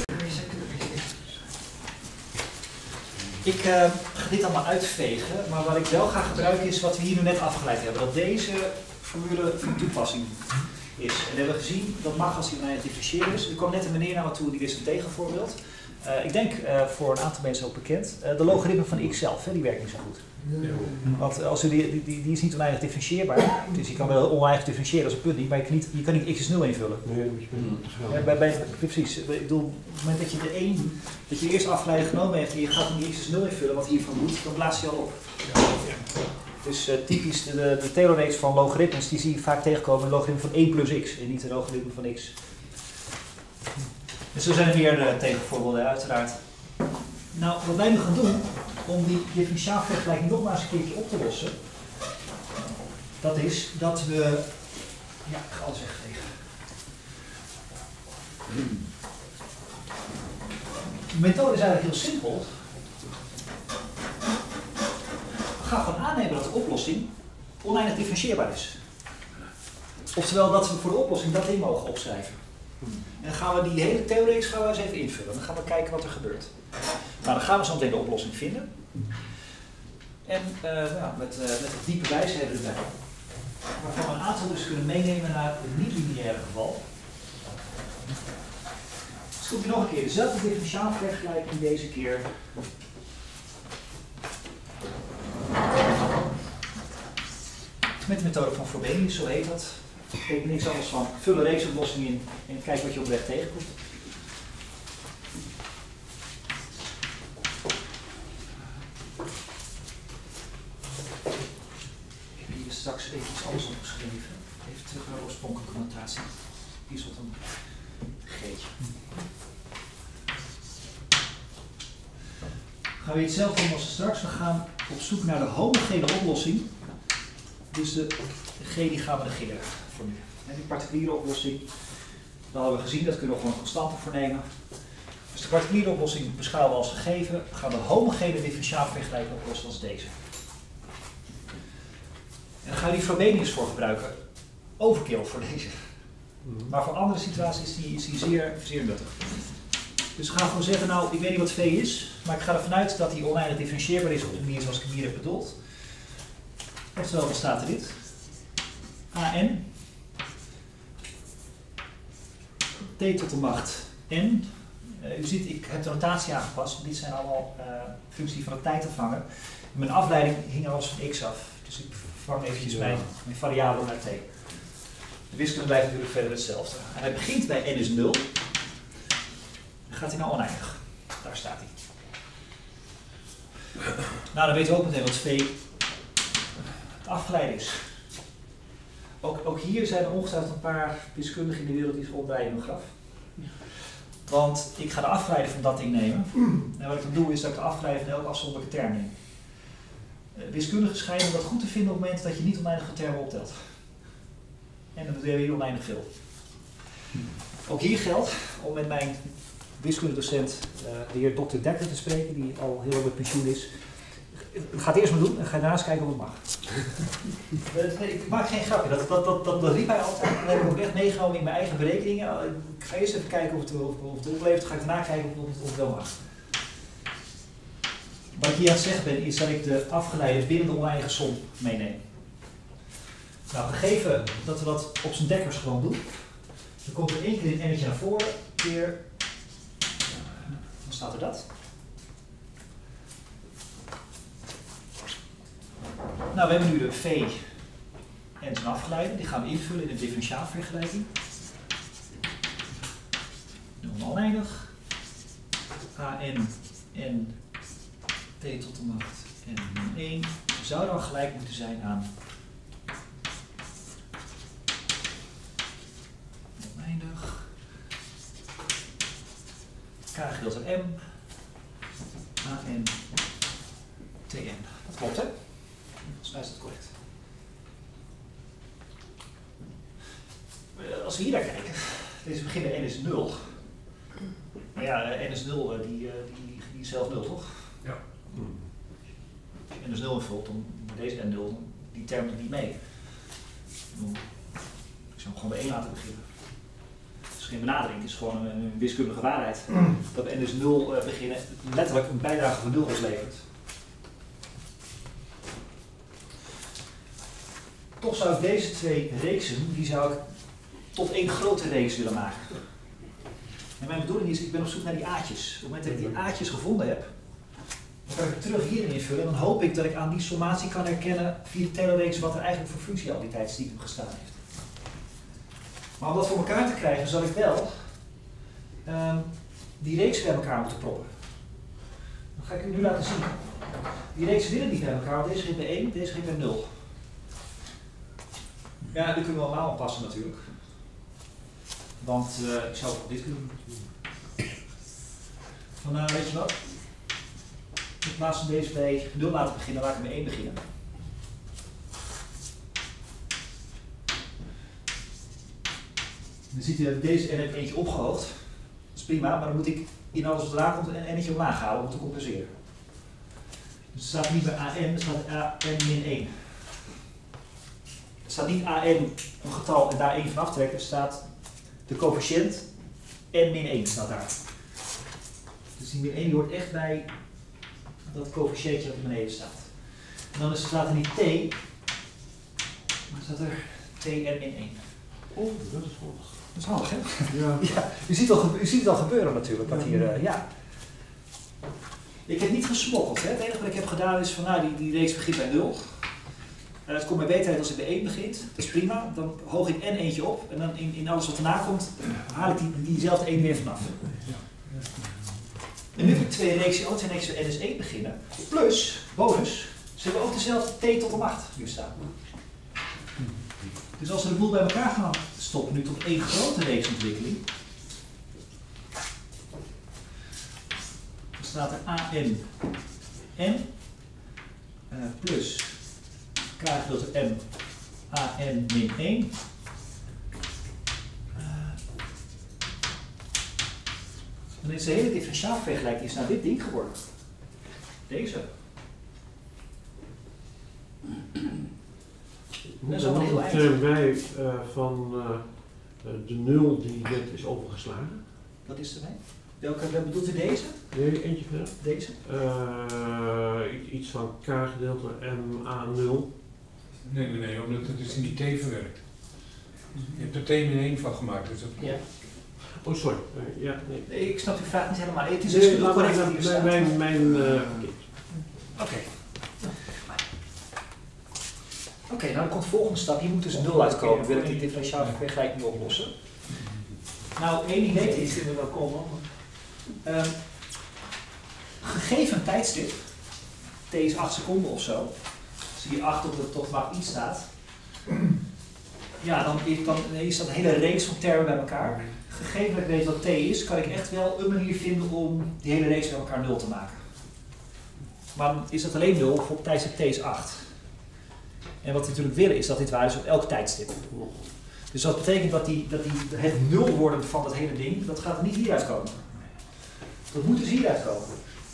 Speaker 2: Ik ga dit allemaal uitvegen, maar wat ik wel ga gebruiken is wat we hier nu net afgeleid hebben. Dat deze formule van toepassing is. En we hebben gezien dat mag als die oneindig differentiëren is. Er kwam net een meneer naar me toe die wist een tegenvoorbeeld. Ik denk voor een aantal mensen ook bekend. De logaritme van x zelf, die werkt niet zo goed. Ja. Want als die is niet oneindig differentieerbaar. Dus je kan wel oneindig differentiëren, dat is een punt niet, maar je kan niet x is 0 invullen. Nee, precies. Ik bedoel, op het moment dat je de eerste afgeleide genomen heeft en je gaat die x is 0 invullen, wat hiervan moet, dan blaast hij al op. Ja. Dus typisch de theoreeks van logaritmes, die zie je vaak tegenkomen in logaritme van 1 plus x en niet de logaritme van x. Dus zo zijn er meer tegenvoorbeelden, uiteraard. Nou, wat wij nu gaan doen, om die differentiaalvergelijking nog maar eens een keertje op te lossen, dat is dat we... Ja, ik ga alles wegvegen. De methode is eigenlijk heel simpel. We gaan gewoon aannemen dat de oplossing oneindig differentieerbaar is. Oftewel dat we voor de oplossing dat in mogen opschrijven. En dan gaan we die hele theoreeks eens even invullen. Dan gaan we kijken wat er gebeurt. Nou, dan gaan we zo meteen de oplossing vinden. En met het diepe wijsheden erbij. Waarvan we een aantal dus kunnen meenemen naar het niet-lineaire geval. Dus komt hier nog een keer dezelfde differentiaalvergelijking deze keer. Met de methode van Frobenius, zo heet dat. Dat betekent niks anders van vul een reeksoplossing in en kijk wat je op weg tegenkomt. Ik heb hier straks even iets anders opgeschreven. Even terug naar de oorspronkelijke connotatie. Hier zat een G'tje. Gaan we hetzelfde doen als straks. We gaan op zoek naar de homogene oplossing. Dus de G die gaan we negeren voor nu. En die particuliere oplossing, dat hebben we gezien, dat kunnen we gewoon een constante voor nemen. Dus de particuliere oplossing beschouwen we als gegeven. We gaan de homogene differentiaalvergelijking oplossen als deze. En dan gaan we die Frobenius voor gebruiken. Overkill voor deze. Maar voor andere situaties is die zeer nuttig. Dus we gaan gewoon zeggen, nou, ik weet niet wat V is, maar ik ga ervan uit dat die oneindig differentieerbaar is op de manier zoals ik hem hier heb bedoeld. Oftewel, dan staat er dit. AN. T tot de macht N. U ziet, ik heb de notatie aangepast. Dit zijn allemaal functies van de tijdafhanger. Mijn afleiding hing er als van x af. Dus ik vervang eventjes mijn variabele naar t. De wiskunde blijft natuurlijk verder hetzelfde. En hij begint bij n is 0. Dan gaat hij naar oneindig. Daar staat hij. Nou, dan weten we ook meteen wat V afgeleid is. Ook hier zijn er ongetwijfeld een paar wiskundigen in de wereld die het gewoon breien in graf. Want ik ga de afgeleide van dat ding nemen. En wat ik dan doe is dat ik de afgeleide van elke afzonderlijke term neem. Wiskundigen schijnen dat goed te vinden op het moment dat je niet oneindige termen optelt. En dan doe je weer oneindig veel. Ook hier geldt, om met mijn wiskundedocent, de heer Dr. Dekker, te spreken, die al heel lang met pensioen is. Ik ga het eerst maar doen en ga daarnaast kijken of het mag. Ik maak geen grapje, dat riep hij altijd. Dat heb ik ook echt meegenomen in mijn eigen berekeningen. Ik ga eerst even kijken of het oplevert, dan ga ik daarna kijken of het wel mag. Wat ik hier aan het zeggen ben, is dat ik de afgeleide binnen de oneindige som meeneem. Nou, gegeven dat we dat op zijn dekkers gewoon doen, dan komt er één keer een n'tje naar voren, keer, dan staat er dat. Nou, we hebben nu de V en zijn afgeleide, die gaan we invullen in een differentiaalvergelijking. Oneindig. AN en t tot de macht n 1 zou dan gelijk moeten zijn aan oneindig. K gedeeld door m. AN tn. Dat klopt, hè? Volgens mij is dat correct. Als we hier naar kijken, deze beginnen n is 0. Maar ja, n is 0, die is zelf 0, toch?
Speaker 6: Ja.
Speaker 2: N is 0 invult, dan deze n 0, die term doet niet mee. Ik zou hem gewoon bij 1 laten beginnen. Het is geen benadering, het is gewoon een wiskundige waarheid. Dat we n is 0 beginnen, letterlijk een bijdrage van 0 oplevert. Toch zou ik deze twee reeksen, die zou ik tot één grote reeks willen maken. En mijn bedoeling is, ik ben op zoek naar die a'tjes. Op het moment dat ik die a'tjes gevonden heb, dan kan ik het terug hierin invullen. En dan hoop ik dat ik aan die sommatie kan herkennen via de Taylor-reeks wat er eigenlijk voor functie al die tijdstiekem gestaan heeft. Maar om dat voor elkaar te krijgen, zal ik wel die reeks bij elkaar moeten proppen. Dat ga ik u nu laten zien. Die reeksen willen niet bij elkaar, want deze ging bij 1, deze ging bij 0. Ja, die kunnen we allemaal aanpassen natuurlijk. Want ik zou ook dit kunnen doen. Van nou, weet je wat? In plaats van deze bij 0 laten beginnen, laat ik bij 1 beginnen. Dan ziet u dat deze n heb eentje opgehoogd. Dat is prima, maar dan moet ik in alles wat eraan komt een n'tje omlaag halen om te compenseren. Dus het staat niet bij AN, het staat AN min 1. staat niet an een getal en daar 1 van aftrekken. Er staat de coëfficiënt n min 1 staat daar. Dus die min 1 die hoort echt bij dat coëfficiëntje dat beneden staat. En dan staat er niet t, maar staat er t n min 1.
Speaker 7: Oh, dat is handig.
Speaker 2: Dat is handig, hè?
Speaker 7: Ja.
Speaker 2: Ja, u ziet het al gebeuren natuurlijk, wat hier, ja. Ik heb niet gesmokkeld, hè. Het enige wat ik heb gedaan is van, nou, die reeks begint bij 0. Het komt mij beter uit als ik bij 1 begint. Dat is prima. Dan hoog ik n eentje op en dan in alles wat erna komt, haal ik diezelfde 1 weer vanaf. En nu heb ik twee reeksen, ook twee reeksen n is 1 beginnen. Plus, bonus, ze hebben ook dezelfde t tot de macht hier staan. Dus als we de boel bij elkaar gaan stoppen, nu tot 1 grote reeksontwikkeling, dan staat er an n plus k gedeeld door m an min 1. Dan is de hele differentiaalvergelijking naar dit ding geworden. Deze. Dat is al een heel eind.
Speaker 7: Termijn van de 0 die net is overgeslagen.
Speaker 2: Wat is erbij? Welke bedoelt u deze?
Speaker 7: Nee, eentje verder.
Speaker 2: Deze?
Speaker 7: Iets van k gedeeld door m a 0.
Speaker 6: Nee, omdat het is in die t verwerkt. Je hebt er t min 1 van gemaakt, dus dat klopt.
Speaker 2: Ja.
Speaker 7: Oh, sorry. Ja, nee.
Speaker 2: Nee, ik snap uw vraag niet helemaal. Het is
Speaker 7: Nee,
Speaker 2: dus correct wat hier staat. Oké. Oké, nou dan komt de volgende stap. Hier moet dus 0 uitkomen. Wil ik die differentiaalvergelijking oplossen? Nou, één idee is er wel komen. Gegeven een tijdstip, t is 8 seconden of zo, als hier 8 tot macht iets staat, ja, dan is dat een hele reeks van termen bij elkaar. Gegeven dat ik weet wat t is, kan ik echt wel een manier vinden om die hele reeks bij elkaar 0 te maken. Maar dan is dat alleen 0 voor tijdstip t is 8. En wat we natuurlijk willen is dat dit waar is op elk tijdstip. Dus dat betekent dat het 0 worden van dat hele ding, dat gaat niet hieruit komen. Dat moet dus hieruit komen.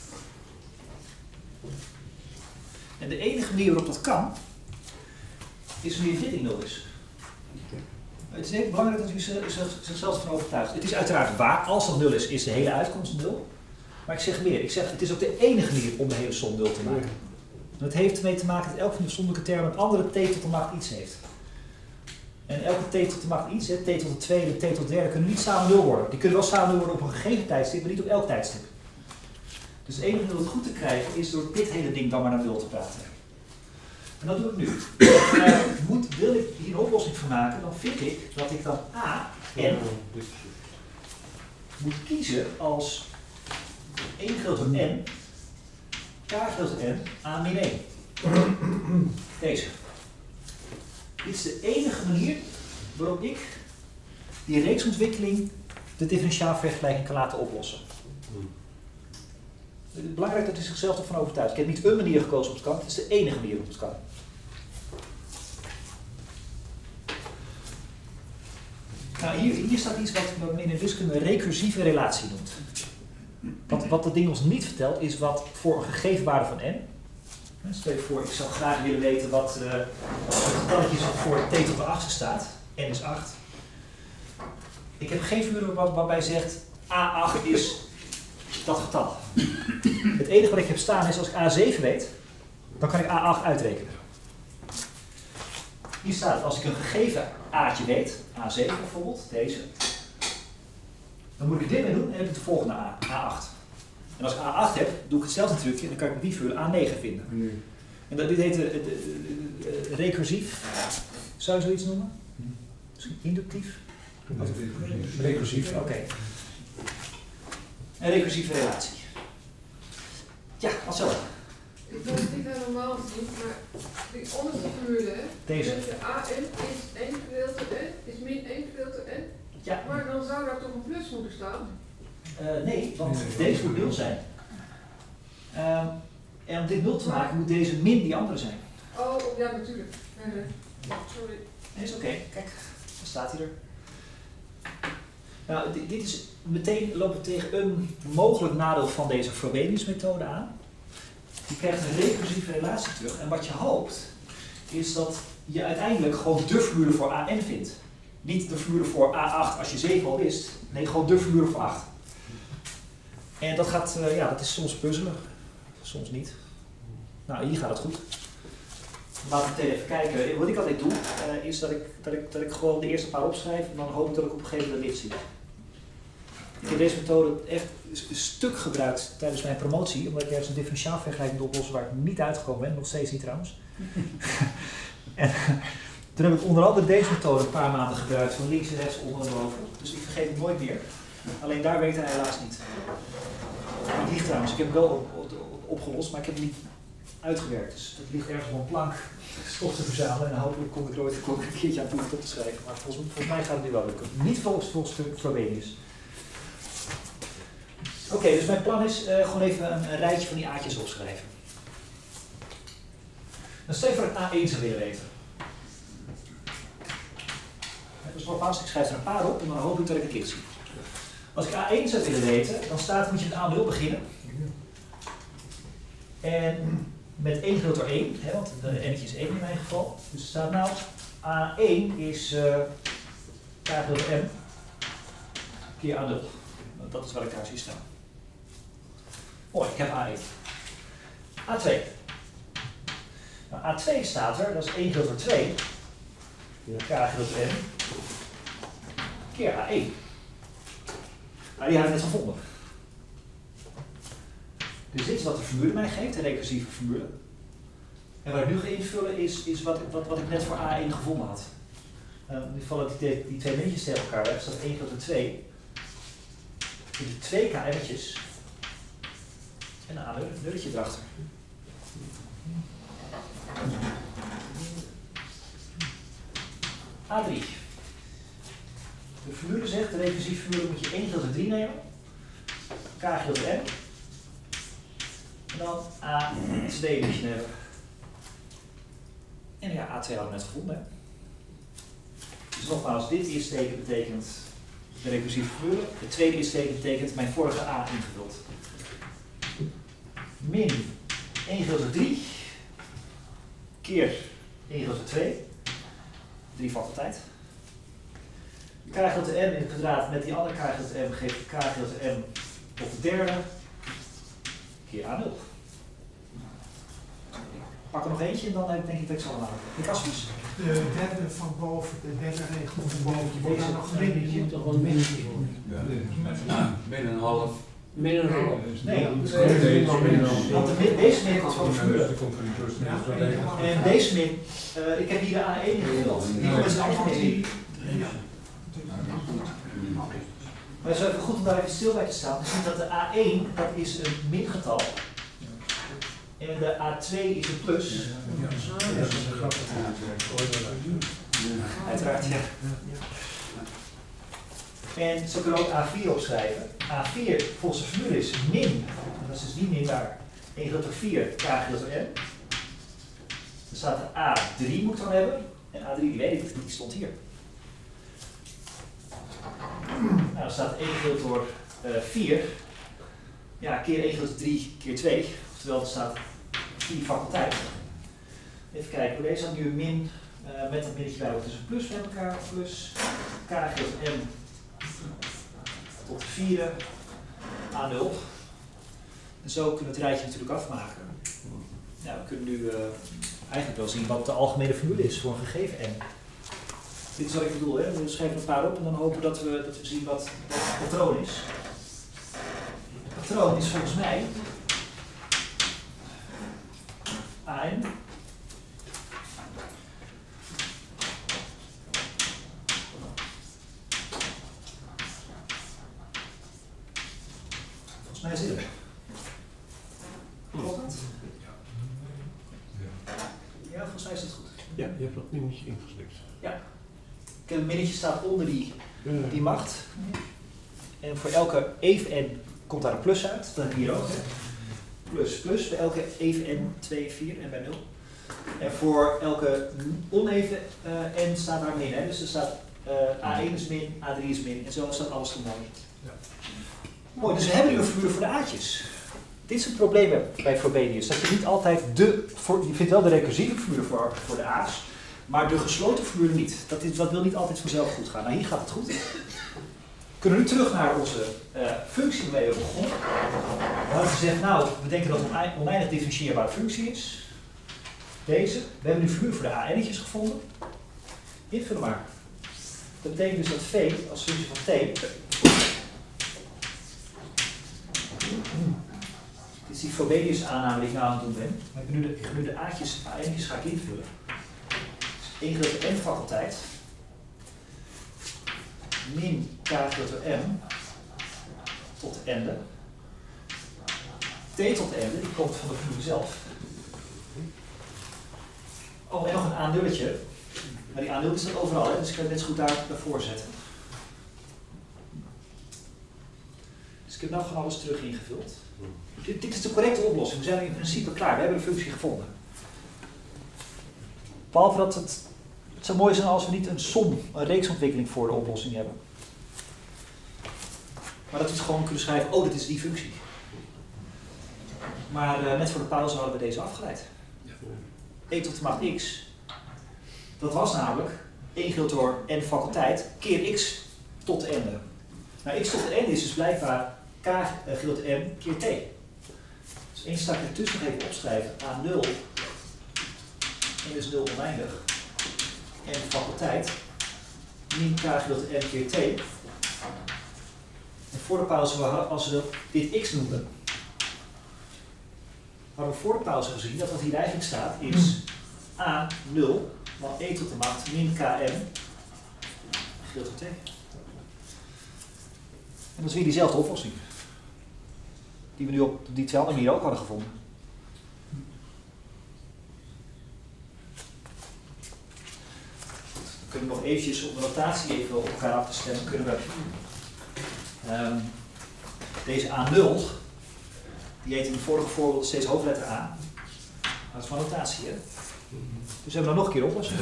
Speaker 2: En de enige manier waarop dat kan, is wanneer dit in 0 is. Het is heel belangrijk dat u zichzelf ervan overtuigt. Het is uiteraard waar, als dat 0 is, is de hele uitkomst 0. Maar ik zeg meer, het is ook de enige manier om de hele som 0 te maken. En dat heeft ermee te maken dat elke van de afzonderlijke termen een andere t tot de macht iets heeft. En elke t tot de macht iets, t tot de tweede, t tot de derde, kunnen niet samen 0 worden. Die kunnen wel samen 0 worden op een gegeven tijdstip, maar niet op elk tijdstip. Dus het enige om het goed te krijgen is door dit hele ding dan maar naar 0 te praten. En dat doe ik nu. Wil ik hier een oplossing van maken, dan vind ik dat ik dan a en moet kiezen als 1 gedeeld door n, k gedeeld door n, a min 1. Deze. Dit is de enige manier waarop ik die reeksontwikkeling, de differentiaalvergelijking, kan laten oplossen. Het is belangrijk dat u zichzelf ervan overtuigt. Ik heb niet een manier gekozen op het kan, het is de enige manier op het kan. Nou, hier staat iets wat men in de wiskunde een recursieve relatie noemt. Wat dat ding ons niet vertelt, is wat voor een gegeven waarde van n. Stel je voor, ik zou graag willen weten wat het getalletje is voor t tot de 8 staat. N is 8. Ik heb geen vuur waarbij zegt A8 is dat getal. Het enige wat ik heb staan is als ik A7 weet, dan kan ik A8 uitrekenen. Hier staat, als ik een gegeven A'tje weet, A7 bijvoorbeeld, deze, dan moet ik dit mee doen en heb ik de volgende A, A8. En als ik A8 heb, doe ik hetzelfde trucje en dan kan ik met die vuur A9 vinden. En dit heet recursief. Zou je zoiets noemen? Misschien inductief?
Speaker 6: Recursief.
Speaker 2: Oké. Een recursieve relatie. Ja, Marcel.
Speaker 5: Ik weet niet helemaal niet, maar die onderste formule,
Speaker 2: Deze.
Speaker 5: de an is 1 gedeelte n, is min 1 gedeelte n.
Speaker 2: Ja.
Speaker 5: Maar dan zou daar toch een plus moeten staan?
Speaker 2: Nee, want deze moet 0 zijn. En om dit 0 te maken moet deze min die andere zijn.
Speaker 5: Oh, ja, natuurlijk. Sorry.
Speaker 2: Nee, is oké. Kijk, dan staat hij er. Nou, dit is meteen lopen we tegen een mogelijk nadeel van deze Frobenius-methode aan. Je krijgt een recursieve relatie terug en wat je hoopt is dat je uiteindelijk gewoon de formule voor AN vindt. Niet de formule voor A8 als je 7 al wist. Nee, gewoon de formule voor 8. En dat gaat, dat is soms puzzelig. Soms niet. Nou, hier gaat het goed. Laten we meteen even kijken. Wat ik altijd doe, is dat ik gewoon de eerste paar opschrijf en dan hoop ik dat ik op een gegeven moment licht zie. Ik heb deze methode echt een stuk gebruikt tijdens mijn promotie, omdat ik ergens een differentiaalvergelijking moet oplossen waar ik niet uitgekomen ben, nog steeds niet trouwens. En toen heb ik onder andere deze methode een paar maanden gebruikt, van links en rechts, onder en boven. Dus ik vergeet het nooit meer. Alleen daar werkte hij helaas niet. Het ligt trouwens, ik heb het wel opgelost, maar ik heb het niet uitgewerkt. Dus het ligt ergens op een plank stof te verzamelen en hopelijk kom ik nooit een keertje aan toe om het op te schrijven. Maar volgens mij gaat het nu wel lukken. Niet volgens Frobenius. Oké, dus mijn plan is gewoon even een rijtje van die a'tjes opschrijven. Dan stel je voor dat ik A1 zou willen weten. Dus nogmaals, ik schrijf er een paar op en dan hoop ik dat ik het licht zie. Als ik A1 zou willen weten, dan moet je met A0 beginnen. En met 1 gedeeld door 1, want de n'tje is 1 in mijn geval. Dus er staat nou, A1 is k gedeeld door m keer A0. Dat is wat ik daar zie staan. Mooi, ik heb A1. A2. Nou, A2 staat er, dat is 1 gedeeld door 2. K gedeeld door m keer A1. Nou, die heb ik net gevonden. Dus dit is wat de formule mij geeft, de recursieve formule. En wat ik nu ga invullen is wat ik net voor A1 gevonden had. Nu vallen die twee minnetjes tegen elkaar weg, staat 1 gedeeld door 2. De 2 k'tjes en een nulletje erachter. A3. De formule zegt, de recursieve formule moet je 1 gedeeld door 3 nemen. K gedeeld door m. En dan A2 moet je hebben. En ja, A2 hadden we net gevonden. Hè? Dus nogmaals, dit eerste teken betekent de recursieve formule. Het tweede eerste teken betekent mijn vorige A ingevuld. Min 1 gedeeld door 3 keer 1 gedeeld door 2. 3 faculteit. K gedeeld door m in het kwadraat met die andere k gedeeld door m geeft k gedeeld door m op de derde keer A0. Ik pak er nog eentje en dan denk ik dat ik ze allemaal heb. De Caspus?
Speaker 8: De derde van boven, de derde regel van boven. Wordt daar nog een minnetje?
Speaker 1: Toch wel een minnetje voor.
Speaker 3: Min een half.
Speaker 1: Min een half.
Speaker 2: Nee,
Speaker 6: want
Speaker 2: deze min komt van de formule.
Speaker 6: Dat komt van die plus minus wat even.
Speaker 2: En deze min, ik heb hier de A1 ingevuld. Die komt met zijn algemeen. Maar het is even goed om daar even stil bij te staan. Je ziet dat de A1, dat is een mingetal. En de A2 is een plus.
Speaker 6: Ja, dat is een grappig.
Speaker 2: Uiteraard, ja. En zo kunnen we ook A4 opschrijven. A4 volgens de formule is min, en dat is dus niet min daar, 1 gedeeld door 4, k gedeeld door m. Dan staat er A3 moet ik dan hebben. En A3 die weet ik, die stond hier. Nou, dan staat 1 gedeeld door 4. Ja, keer 1 gedeeld door 3 keer 2. Oftewel, er staat 4 faculteit. Even kijken, deze had nu een min met dat minnetje bij, dus een plus bij elkaar. Plus k gedeeld door m tot de 4 A0. En zo kunnen we het rijtje natuurlijk afmaken. Nou, we kunnen nu eigenlijk wel zien wat de algemene formule is voor een gegeven n. Dit is wat ik bedoel, hè? We schrijven een paar op en dan hopen we dat we zien wat het patroon is. Het patroon is volgens mij AN volgens mij is dit het. Klopt dat? Ja, volgens mij is het goed.
Speaker 7: Ja, je hebt dat minnetje ingeslikt.
Speaker 2: Ja. Een minnetje staat onder die macht. En voor elke even n komt daar een plus uit. Dat heb ik hier ook. Hè. Plus, plus. Bij elke even n 2, 4 en bij 0. En voor elke oneven n staat daar min. Hè. Dus er staat A1 is min, A3 is min. En zo staat alles genomen. Ja. Mooi, dus we hebben nu een formule voor de a'tjes. dit is een probleem bij Frobenius. Dat je niet altijd je vindt wel de recursieve formule voor de a's, maar de gesloten formule niet. Dat wil niet altijd vanzelf goed gaan. Nou, hier gaat het goed. We kunnen nu terug naar onze functie waarmee we begonnen. We hadden gezegd, nou, we denken dat het een oneindig differentieerbare functie is. Deze. We hebben nu een formule voor de a-n'tjes gevonden. Invullen maar. Dat betekent dus dat v als functie van t. Dit is die Frobenius aanname die ik nou aan het doen ben. Maar ik ga nu de a'tjes ga ik invullen. Dus 1 gedeelte n faculteit. Min k gedeelte m tot ende. T tot ende, die komt van de formule zelf. Oh, en nog een a-nulletje. Maar die a0 staat overal, hè? Dus ik kan het net zo goed daarvoor zetten. Dus ik heb nou gewoon alles terug ingevuld. Dit is de correcte oplossing. We zijn in principe klaar. We hebben de functie gevonden. Behalve dat het zou mooi zijn als we niet een reeksontwikkeling voor de oplossing hebben. Maar dat we gewoon kunnen schrijven, oh, dit is die functie. Maar net voor de pauze hadden we deze afgeleid. E tot de macht x. Dat was namelijk 1 gedeeld door n faculteit keer x tot de ende. Nou, x tot de ende is dus blijkbaar k gedeeld m keer t. Dus 1 stak ertussen nog even opschrijven. A0. 1 is 0 oneindig. En faculteit. Min k gedeeld m keer t. En voor de pauze, als we dit x noemen, hadden we voor de pauze gezien dat wat hier eigenlijk staat is A0 van e tot de macht min km gedeeld door t. En dat is weer diezelfde oplossing. Die we nu op die 2 andere manier ook hadden gevonden. Dan kunnen we nog eventjes op de notatie even op elkaar af te stemmen. Kunnen we deze A0, die heet in het vorige voorbeeld steeds hoofdletter A. Dat is van notatie, hè? Dus we hebben dan nog een keer oplossing.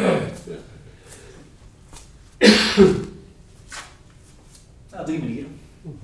Speaker 2: Nou, 3 manieren.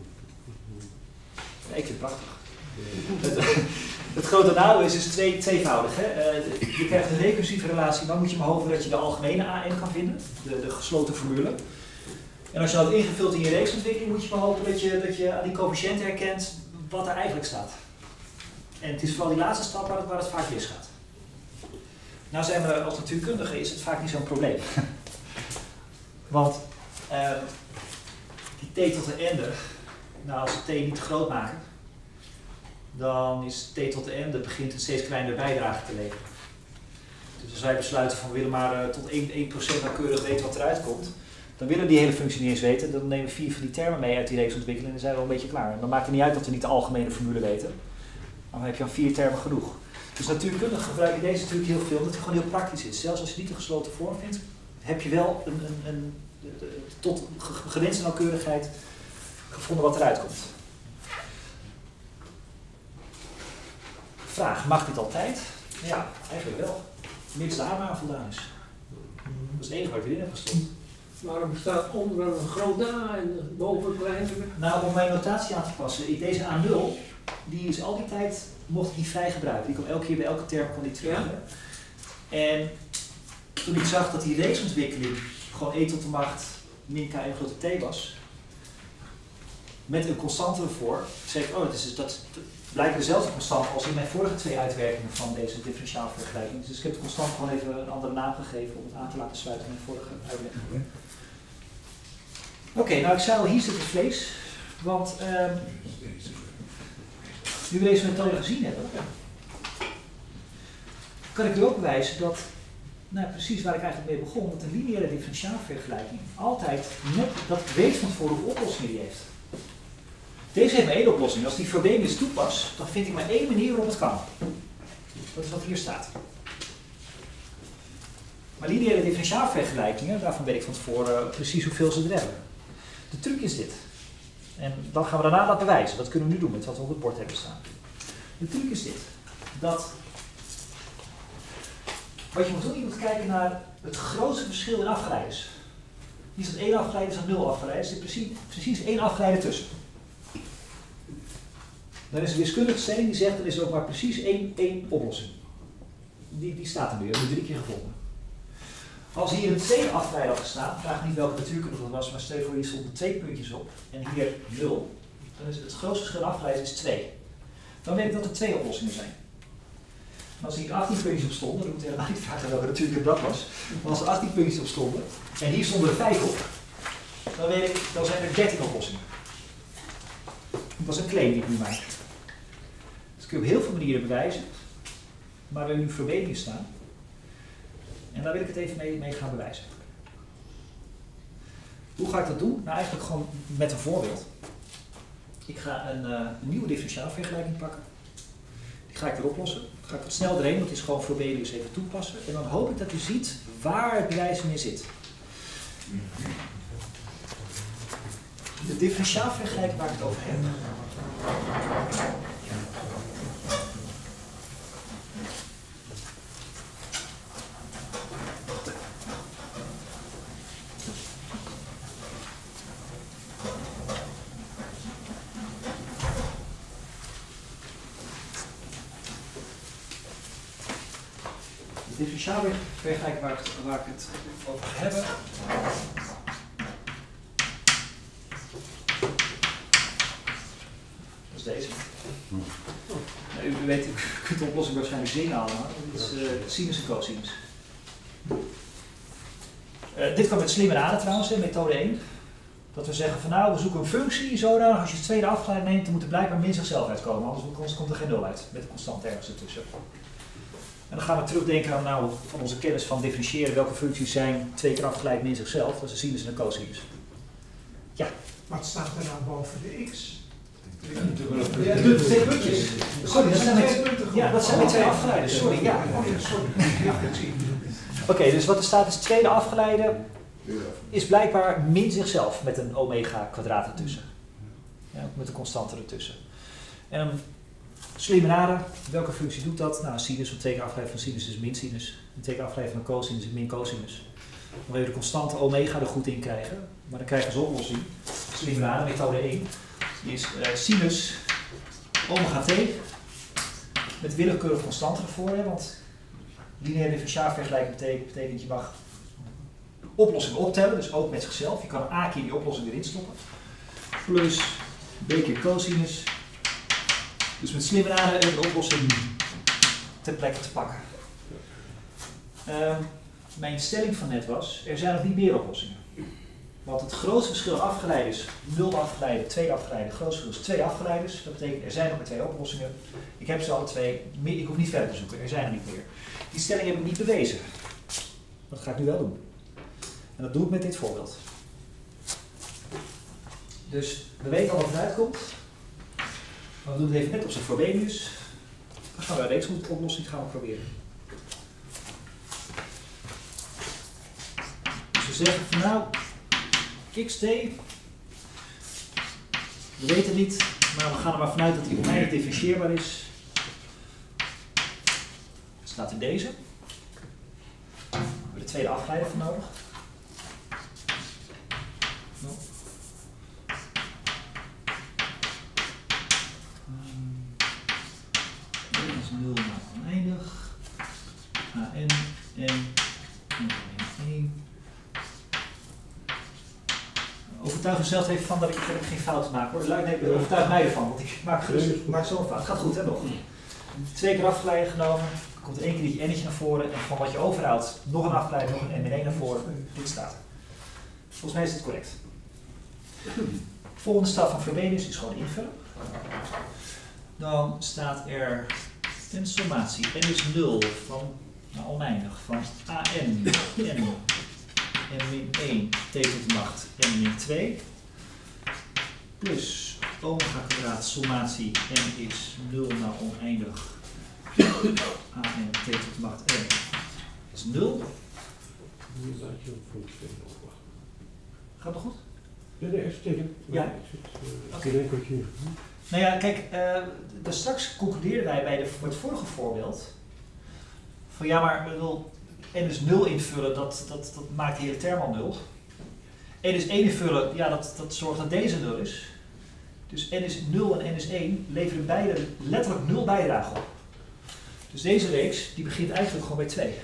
Speaker 2: Ja, ik vind het prachtig. Het grote nadeel is tweevoudig. Hè? Je krijgt een recursieve relatie, dan moet je maar hopen dat je de algemene AN kan vinden, de gesloten formule. En als je dat ingevuld in je reeksontwikkeling, moet je maar hopen dat je aan die coëfficiënten herkent wat er eigenlijk staat. En het is vooral die laatste stap waar het vaak misgaat. Nou zijn we als natuurkundige is het vaak niet zo'n probleem. Want die t tot de ende, nou als we t niet te groot maken, dan is t tot de ende begint een steeds kleinere bijdrage te leveren. Dus als wij besluiten van we willen maar tot 1% nauwkeurig weten wat eruit komt, dan willen we die hele functie niet eens weten. Dan nemen we 4 van die termen mee uit die reeksontwikkeling en dan zijn we wel een beetje klaar. En dan maakt het niet uit dat we niet de algemene formule weten. Dan heb je al 4 termen genoeg. Dus natuurkundig gebruik je deze natuurlijk heel veel, omdat het gewoon heel praktisch is. Zelfs als je niet een gesloten vorm vindt, heb je wel tot gewenste nauwkeurigheid gevonden wat eruit komt. Vraag, mag dit altijd? Ja, eigenlijk wel. Mits de A maar voldaan is. Dat is het enige wat ik erin heb gestopt.
Speaker 9: Waarom staat onder een grote A en boven een kleinere?
Speaker 2: Nou, om mijn notatie aan te passen, deze A0, die is al die tijd, mocht ik die vrij gebruiken. Die kwam elke keer bij elke term kon die terug. Ja. En toen ik zag dat die reeksontwikkeling gewoon e tot de macht min k en grote t was, met een constante ervoor, zei ik, oh, dat blijkt dezelfde constante als in mijn vorige 2 uitwerkingen van deze differentiaalvergelijking. Dus ik heb de constante gewoon even een andere naam gegeven om het aan te laten sluiten met mijn vorige uitwerking. Oké, nou ik zei al, hier zit het vlees, want nu we deze methode gezien hebben, kan ik u ook bewijzen dat, nou precies waar ik eigenlijk mee begon, dat een lineaire differentiaalvergelijking altijd net dat weet van tevoren hoeveel oplossingen die heeft. Deze heeft maar 1 oplossing. Als die Frobenius toepas, dan vind ik maar 1 manier waarop het kan. Dat is wat hier staat. Maar lineaire differentiaalvergelijkingen, daarvan weet ik van tevoren precies hoeveel ze er hebben. De truc is dit. En dan gaan we daarna dat bewijzen. Dat kunnen we nu doen met wat we op het bord hebben staan. De truc is dit. Dat wat je moet doen, je moet kijken naar het grootste verschil in afgeleiders. Hier staat 1 afgeleide, er staat 0 afgeleiders. Er zit precies 1 afgeleide tussen. Dan is een wiskundige stelling die zegt, er is ook maar precies één oplossing. Die staat er weer, die 3 keer gevonden. Als hier een tweede afgeleide had gestaan, vraag niet welke natuurkunde dat was, maar stel je voor hier stonden 2 puntjes op en hier 0. Dan is het grootste verschil afgeleid is 2. Dan weet ik dat er 2 oplossingen zijn. En als hier 18 puntjes op stonden, dan moet je helemaal niet vragen welke natuurkunde dat was. Maar als er 18 puntjes op stonden en hier stonden er 5 op, dan weet ik, dan zijn er 13 oplossingen. Dat is een claim die ik nu maak. Dus kun je op heel veel manieren bewijzen, maar we hebben nu verbeeldingen staan. En daar wil ik het even mee gaan bewijzen. Hoe ga ik dat doen? Nou, eigenlijk gewoon met een voorbeeld. Ik ga een nieuwe differentiaalvergelijking pakken. Die ga ik erop lossen. Dan ga ik wat snel erheen, want het is gewoon verbeeldingen eens even toepassen. En dan hoop ik dat u ziet waar het bewijs in zit. De differentiaalvergelijking waar ik het over heb. De differentiaalvergelijking waar ik het over heb. Dat is deze. Nou, u weet, u kunt de oplossing waarschijnlijk zien allemaal. Dit is sinus en cosinus. Dit kan met slimme raden trouwens, methode 1. Dat we zeggen van nou, we zoeken een functie zodanig als je het tweede afgeleid neemt, dan moet er blijkbaar min zichzelf uitkomen, anders komt er geen 0 uit, met een constant ergens ertussen. En dan gaan we terugdenken aan nou, van onze kennis van differentiëren welke functies zijn 2 keer afgeleid min zichzelf, dat is een sinus en een cosinus. Ja.
Speaker 8: Wat staat er nou boven de x?
Speaker 2: Ja, de 2 puntjes. Sorry, dat zijn mijn 2 afgeleiden. Sorry, ja. Oké, dus wat er staat is tweede afgeleide is blijkbaar min zichzelf met een omega kwadraat ertussen. Ja, met een constante ertussen. En slimme raden, welke functie doet dat? Nou, sinus, wat 2 keer afgeleid van sinus is min sinus. En 2 keer afgeleid van cosinus is min cosinus. Dan wil je de constante omega er goed in krijgen. Maar dan krijg je als oplossing, slimme raden, methode 1, die is sinus omega t met willekeurige constanten ervoor. Hè, want lineaire differentiaalvergelijking betekent je mag oplossingen optellen, dus ook met zichzelf. Je kan een a keer die oplossing erin stoppen. Plus b keer cosinus. Dus met slimme raden de oplossing ter plekke te pakken. Mijn stelling van net was, er zijn nog niet meer oplossingen. Want het grootste verschil afgeleid is 0 afgeleide, 2 afgeleide. Het grootste verschil is 2 afgeleiders. Dat betekent er zijn nog maar 2 oplossingen. Ik heb ze alle 2. Ik hoef niet verder te zoeken. Er zijn er niet meer. Die stelling heb ik niet bewezen. Dat ga ik nu wel doen. En dat doe ik met dit voorbeeld. Dus we weten al wat eruit komt. Maar we doen het even net op zijn Frobenius. Dan gaan we een reeksoplossing gaan proberen. Dus we zeggen van nou, xt, we weten niet, maar we gaan er maar vanuit dat die oneindig differentieerbaar is. Het staat in deze. We hebben de tweede afgeleider voor nodig. Dit is 0 naar oneindig. an, n, 1. Overtuig mezelf even van dat ik geen fouten maak hoor. Nee, overtuig mij ervan, want ik maak zo'n fout. Het gaat goed hè nog. 2 keer afgeleide genomen, er komt 1 keer dit n'tje naar voren en van wat je overhoudt nog een afgeleide, nog een n1 naar voren. Dit staat. Volgens mij is dit correct. Volgende stap van Frobenius is gewoon invullen. Dan staat er een sommatie. N is 0 van oneindig van an n min 1 t tot de macht n min 2 plus omega kwadraat sommatie n is 0 naar oneindig an t tot de macht n is 0. Gaat het goed?
Speaker 7: Nee, even tegen.
Speaker 2: Ja. Oké. Nou ja, kijk, straks concludeerden wij bij het vorige voorbeeld van ja, maar n is 0 invullen, dat maakt de hele term al 0. N is 1 invullen, ja, dat zorgt dat deze 0 is. Dus n is 0 en n is 1 leveren beide letterlijk 0 bijdrage op. Dus deze reeks die begint eigenlijk gewoon bij 2.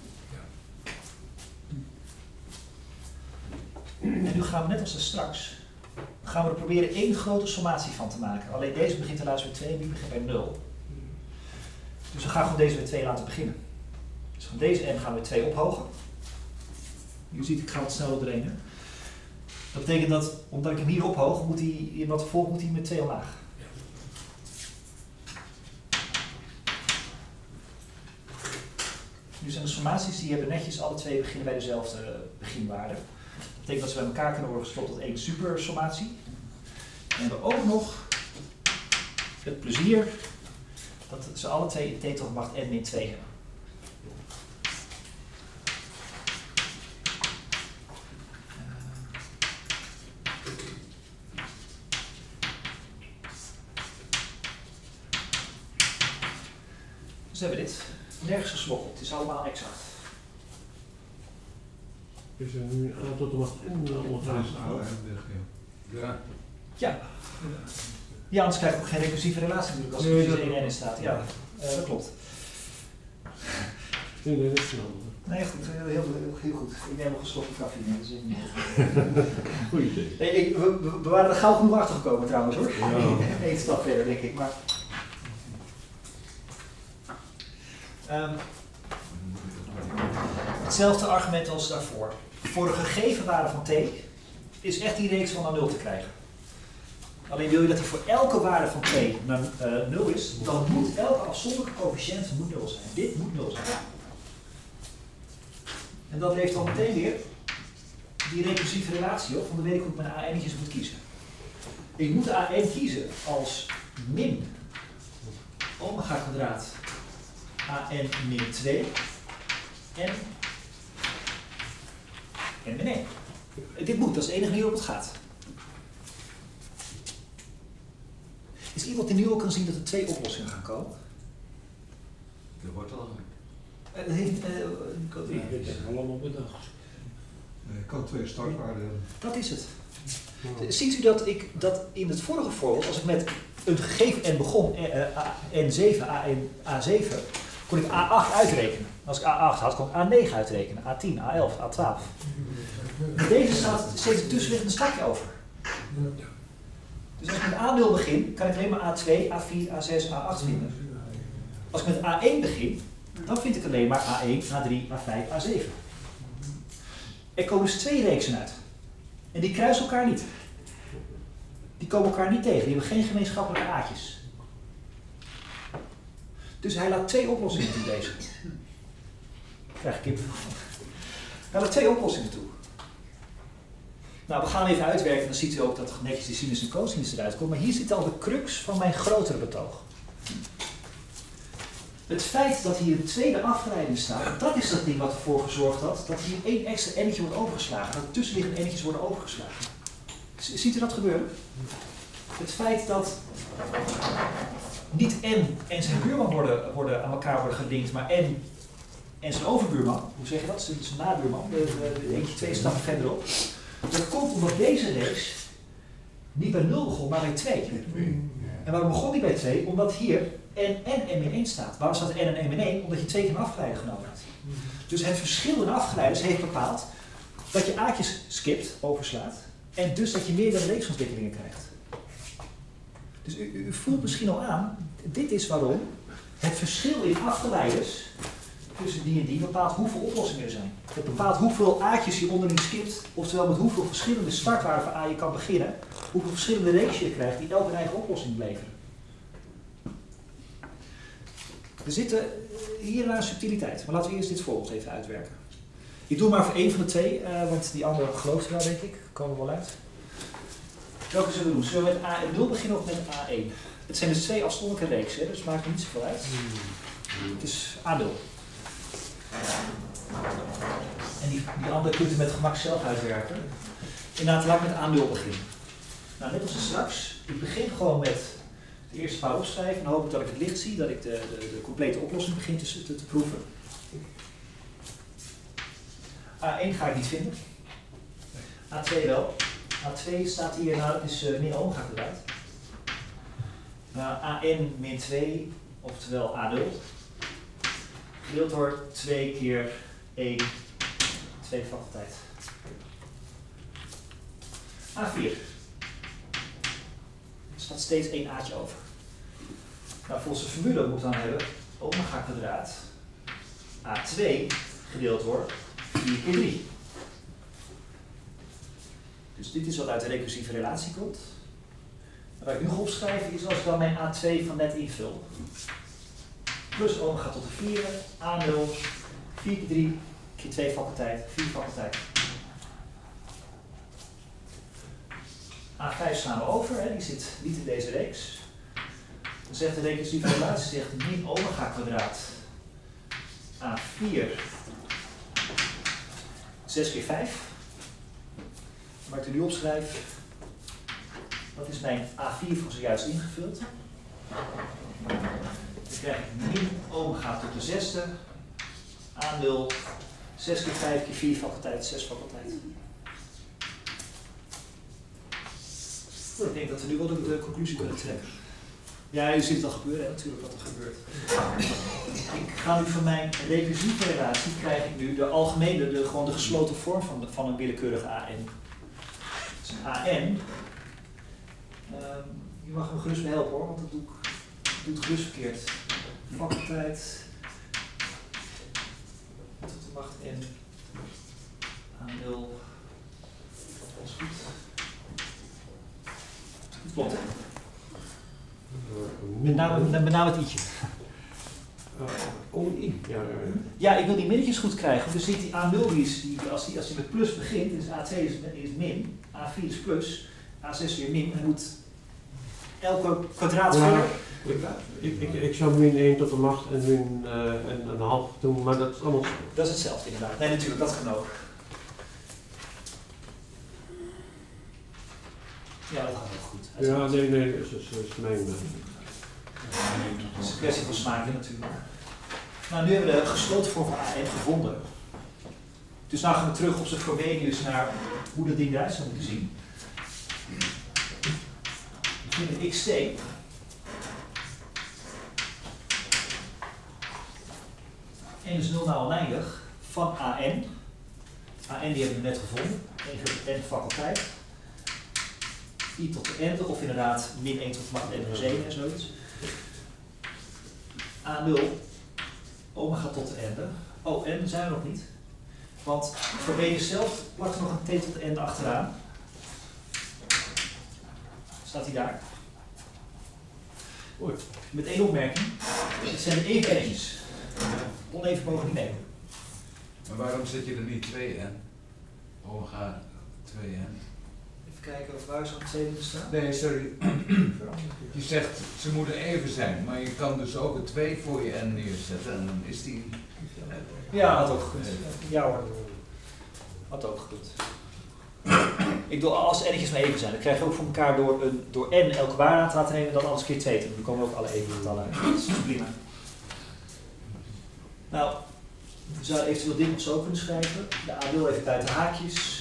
Speaker 2: En nu gaan we net als straks, gaan we er proberen één grote sommatie van te maken. Alleen deze begint helaas bij 2 en die begint bij 0. Dus we gaan gewoon deze bij 2 laten beginnen. Dus van deze n gaan we 2 ophogen. Je ziet, ik ga wat sneller doorheen. Hè? Dat betekent dat, omdat ik hem hier ophoog, moet hij, in wat volgt moet hij met 2 omlaag. Nu zijn de sommaties, die hebben netjes alle twee beginnen bij dezelfde beginwaarde. Dat betekent dat ze bij elkaar kunnen worden gesloten tot één supersommatie. En we hebben ook nog het plezier dat ze alle twee in t tot de macht n min 2 hebben. Dus hebben we dit. Nergens gesmokkeld. Het is allemaal exact.
Speaker 7: Is er nu a tot de macht n ondergaan?
Speaker 3: Ja.
Speaker 2: Ja. Ja, anders krijg je ook geen recursieve relatie natuurlijk als er precies 1 n in staat. Ja, dat klopt.
Speaker 7: Nee, dat is een andere.
Speaker 2: Nee, goed. Heel goed. Ik neem nog een slokje koffie mee. Dus
Speaker 7: Goed idee.
Speaker 2: nee, we waren er gauw genoeg achter gekomen trouwens hoor.
Speaker 7: Ja.
Speaker 2: Eén stap verder denk ik. Maar hetzelfde argument als daarvoor. Voor een gegeven waarde van t is echt die reeks van naar 0 te krijgen. Alleen wil je dat hij voor elke waarde van t naar 0 is, dan moet elke afzonderlijke coëfficiënt 0 zijn. Dit moet 0 zijn. En dat levert dan meteen weer die recursieve relatie op, want dan weet ik hoe ik mijn AN'tjes moet kiezen. Ik moet de AN kiezen als min omega kwadraat AN min 2 en min 1. Dit moet, dat is de enige manier waarop het gaat. Is iemand die nu al kan zien dat er 2 oplossingen gaan komen?
Speaker 3: Dat wordt al.
Speaker 9: Dit is allemaal bedacht.
Speaker 6: Ik kan 2 startwaarden hebben.
Speaker 2: Dat is het. Ziet u dat ik dat in het vorige voorbeeld, als ik met een gegeven n begon, n7, A7, kon ik A8 uitrekenen. Als ik A8 had, kon ik A9 uitrekenen, A10, A11, A12. Met deze staat steeds een tussenliggende stapje over. Dus als ik met A0 begin, kan ik alleen maar A2, A4, A6, A8 vinden. Als ik met A1 begin, dan vind ik alleen maar A1, A3, A5, A7. Er komen dus 2 reeksen uit. En die kruisen elkaar niet. Die komen elkaar niet tegen. Die hebben geen gemeenschappelijke aatjes. Dus hij laat 2 oplossingen toe, deze. Krijg ik kip. Hij laat 2 oplossingen toe. Nou, we gaan even uitwerken. Dan ziet u ook dat netjes die sinus en cosinus eruit komen. Maar hier zit al de crux van mijn grotere betoog. Het feit dat hier een tweede afgeleiding staat, dat is dat ding wat ervoor gezorgd had dat hier 1 extra n'tje wordt overgeslagen. Dat tussenliggende n'tjes worden overgeslagen. Ziet u dat gebeuren? Het feit dat niet n en zijn buurman worden aan elkaar worden gelinkt, maar n en zijn overbuurman, hoe zeg je dat? Zijn nabuurman, de eentje 2 stappen verderop. Dat komt omdat deze reeks niet bij 0 begon, maar bij 2. En waarom begon die bij 2? Omdat hier n en min 1 staat. Waarom staat n en min 1? Omdat je 2 keer een afgeleide genomen hebt. Dus het verschil in afgeleiders heeft bepaald dat je aatjes skipt, overslaat, en dus dat je meerdere reeksontwikkelingen krijgt. Dus u voelt misschien al aan, dit is waarom het verschil in afgeleiders tussen die en die bepaalt hoeveel oplossingen er zijn. Het bepaalt hoeveel aatjes je onderling skipt, oftewel met hoeveel verschillende startwaarden van A je kan beginnen, hoeveel verschillende reeksen je krijgt die elk een eigen oplossing leveren. Er zitten hier een subtiliteit, maar laten we eerst dit voorbeeld even uitwerken. Ik doe maar voor 1 van de 2, want die andere gelooft wel, denk ik. Komen we wel uit. Welke zullen we doen? Zullen we met A0 beginnen of met A1? Het zijn dus 2 afzonderlijke reeksen, dus het maakt er niet zoveel uit. Het is A0. En die andere kunt u met gemak zelf uitwerken. Inderdaad, laat ik met A0 beginnen. Nou, net als straks, ik begin gewoon met de eerste paar opschrijven. En dan hoop ik dat ik het licht zie, dat ik de complete oplossing begin te proeven. A1 ga ik niet vinden. A2 wel. A2 staat hier, nou dat is min omega kwadraat. AN min 2, oftewel A0, gedeeld door 2 keer 1, tweede faculteit. A4. Er staat steeds 1 A'tje over. Nou, volgens de formule moet ik dan hebben omega kwadraat A2 gedeeld door 4 keer 3. Dus dit is wat uit de recursieve relatie komt. Wat ik nu ga opschrijven is als ik dan mijn A2 van net invul. Plus omega tot de 4, A0, 4 keer 3, keer 2 faculteit, 4 faculteit. A5 slaan we over, hè, die zit niet in deze reeks. Dan zegt de recursieve relatie zegt min omega kwadraat A4 6 keer 5. Waar ik er nu opschrijf, dat is mijn A4 van zojuist ingevuld. Dan krijg ik min omega tot de 6e, A0, 6 keer 5 keer 4 faculteit, 6 faculteit. Ik denk dat we nu wel de conclusie kunnen trekken. Ja, je ziet het al gebeuren, hè, natuurlijk wat er gebeurt. Ik ga nu van mijn recursieve relatie, krijg ik nu de algemene, gewoon de gesloten vorm van een willekeurige AN. Dus een AN, je mag me gerust mee helpen hoor, want dat doe ik gerust verkeerd. Faculteit, tot de macht N, A0, dat is goed. Klopt hè? Met name het i'tje.
Speaker 7: I.
Speaker 2: Ja, ik wil die minnetjes goed krijgen. Dus ziet die A0, als die met plus begint, dus A2 is min, A4 is plus, A6 weer min, dan moet elke kwadraat verder.
Speaker 7: Ik zou min 1 tot de macht en min en een half doen, maar dat is allemaal...
Speaker 2: Dat is hetzelfde inderdaad. Nee, natuurlijk, dat kan ook. Ja, dat gaat ook goed.
Speaker 7: Ja, nee, dat is mijn...
Speaker 2: Het is een kwestie van smaken natuurlijk. Nou, nu hebben we de gesloten vorm van AN gevonden. Dus nu gaan we terug op zijn Frobenius naar hoe dat ding eruit zou moeten zien. We vinden xt. N is 0 nou oneindig van AN. AN die hebben we net gevonden. 1 tot N faculteit. I tot de N, of inderdaad min 1 tot de macht N plus 1 en zoiets. A0, omega tot de N. Oh, N zijn we nog niet. Want voor Frobenius zelf plakt er nog een T tot de N achteraan. Staat hij daar?
Speaker 7: Goed.
Speaker 2: Met één opmerking. Het zijn even N'tjes. Oneven mogen niet nemen.
Speaker 3: Maar waarom zet je er niet 2N? Omega 2N?
Speaker 2: Even kijken of waar zo'n 2 moeten staan.
Speaker 3: Nee, sorry. Je zegt ze moeten even zijn, maar je kan dus ook een 2 voor je N neerzetten en dan is die...
Speaker 2: Ja, had ook gekund. Ja hoor. Had ook gekund. Ik bedoel, als de n'tjes maar even zijn, dan krijg je ook voor elkaar door n elke waarde aan te laten nemen en dan alles keer 2 te doen. Dan komen ook alle even getallen uit. Dat is prima. Nou, we zouden eventueel dit nog zo kunnen schrijven. De A0 even buiten haakjes.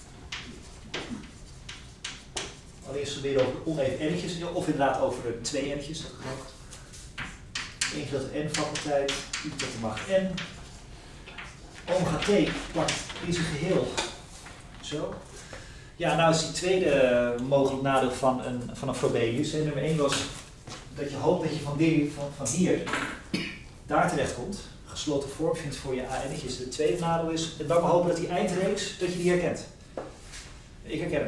Speaker 2: Allereerst weer over oneven n'tjes, of inderdaad over 2 n'tjes. Dat kan ook. 1 gedeelte n faculteit, i tot de macht n. Omega t plakt in zijn geheel. Zo. Ja, nou is die tweede mogelijk nadeel van een Frobenius. Nummer 1 was dat je hoopt dat je van hier daar terecht komt. Gesloten vorm vindt voor je AN'tjes. De tweede nadeel is, en dan maar hopen dat die eindreeks, dat je die herkent. Ik herken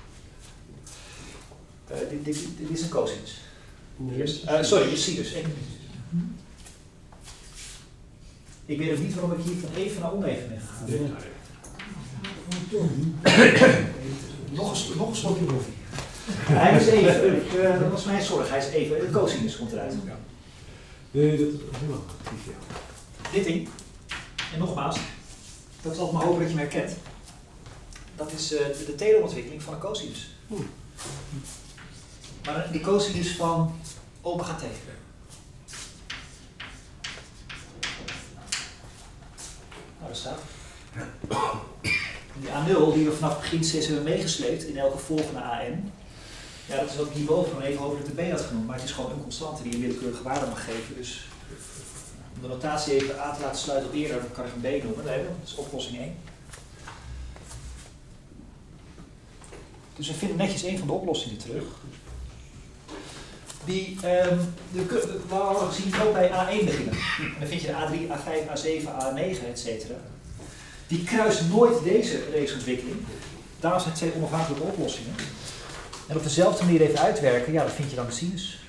Speaker 2: hem. Dit is een cosinus. Sorry, is sinus. Ik weet ook niet waarom ik hier van even naar oneven ben gegaan. Nog een slokje koffie. Hij is even, dat was mijn zorg, hij is even, de cosinus komt eruit.
Speaker 7: Nee, dat is helemaal actief, ja.
Speaker 2: Dit ding, en nogmaals, dat is altijd maar hopen dat je me herkent. Dat is de telerontwikkeling van een cosinus. Maar die cosinus van omega t. Nou, dat staat. Die A0 die we vanaf het begin steeds hebben meegesleept in elke volgende AN, Ja, dat is wat ik hierboven gewoon even over de b had genoemd, maar het is gewoon een constante die een willekeurige waarde mag geven. Dus om de notatie even aan te laten sluiten op eerder, dan kan ik een b noemen. Dat is oplossing 1. Dus we vinden netjes een van de oplossingen terug. Die, we hadden gezien ook bij A1 beginnen. En dan vind je de A3, A5, A7, A9, etc. Die kruisen nooit deze reeksontwikkeling. Daarom zijn het twee onafhankelijke oplossingen. En op dezelfde manier even uitwerken, ja, dan vind je dan de sinus.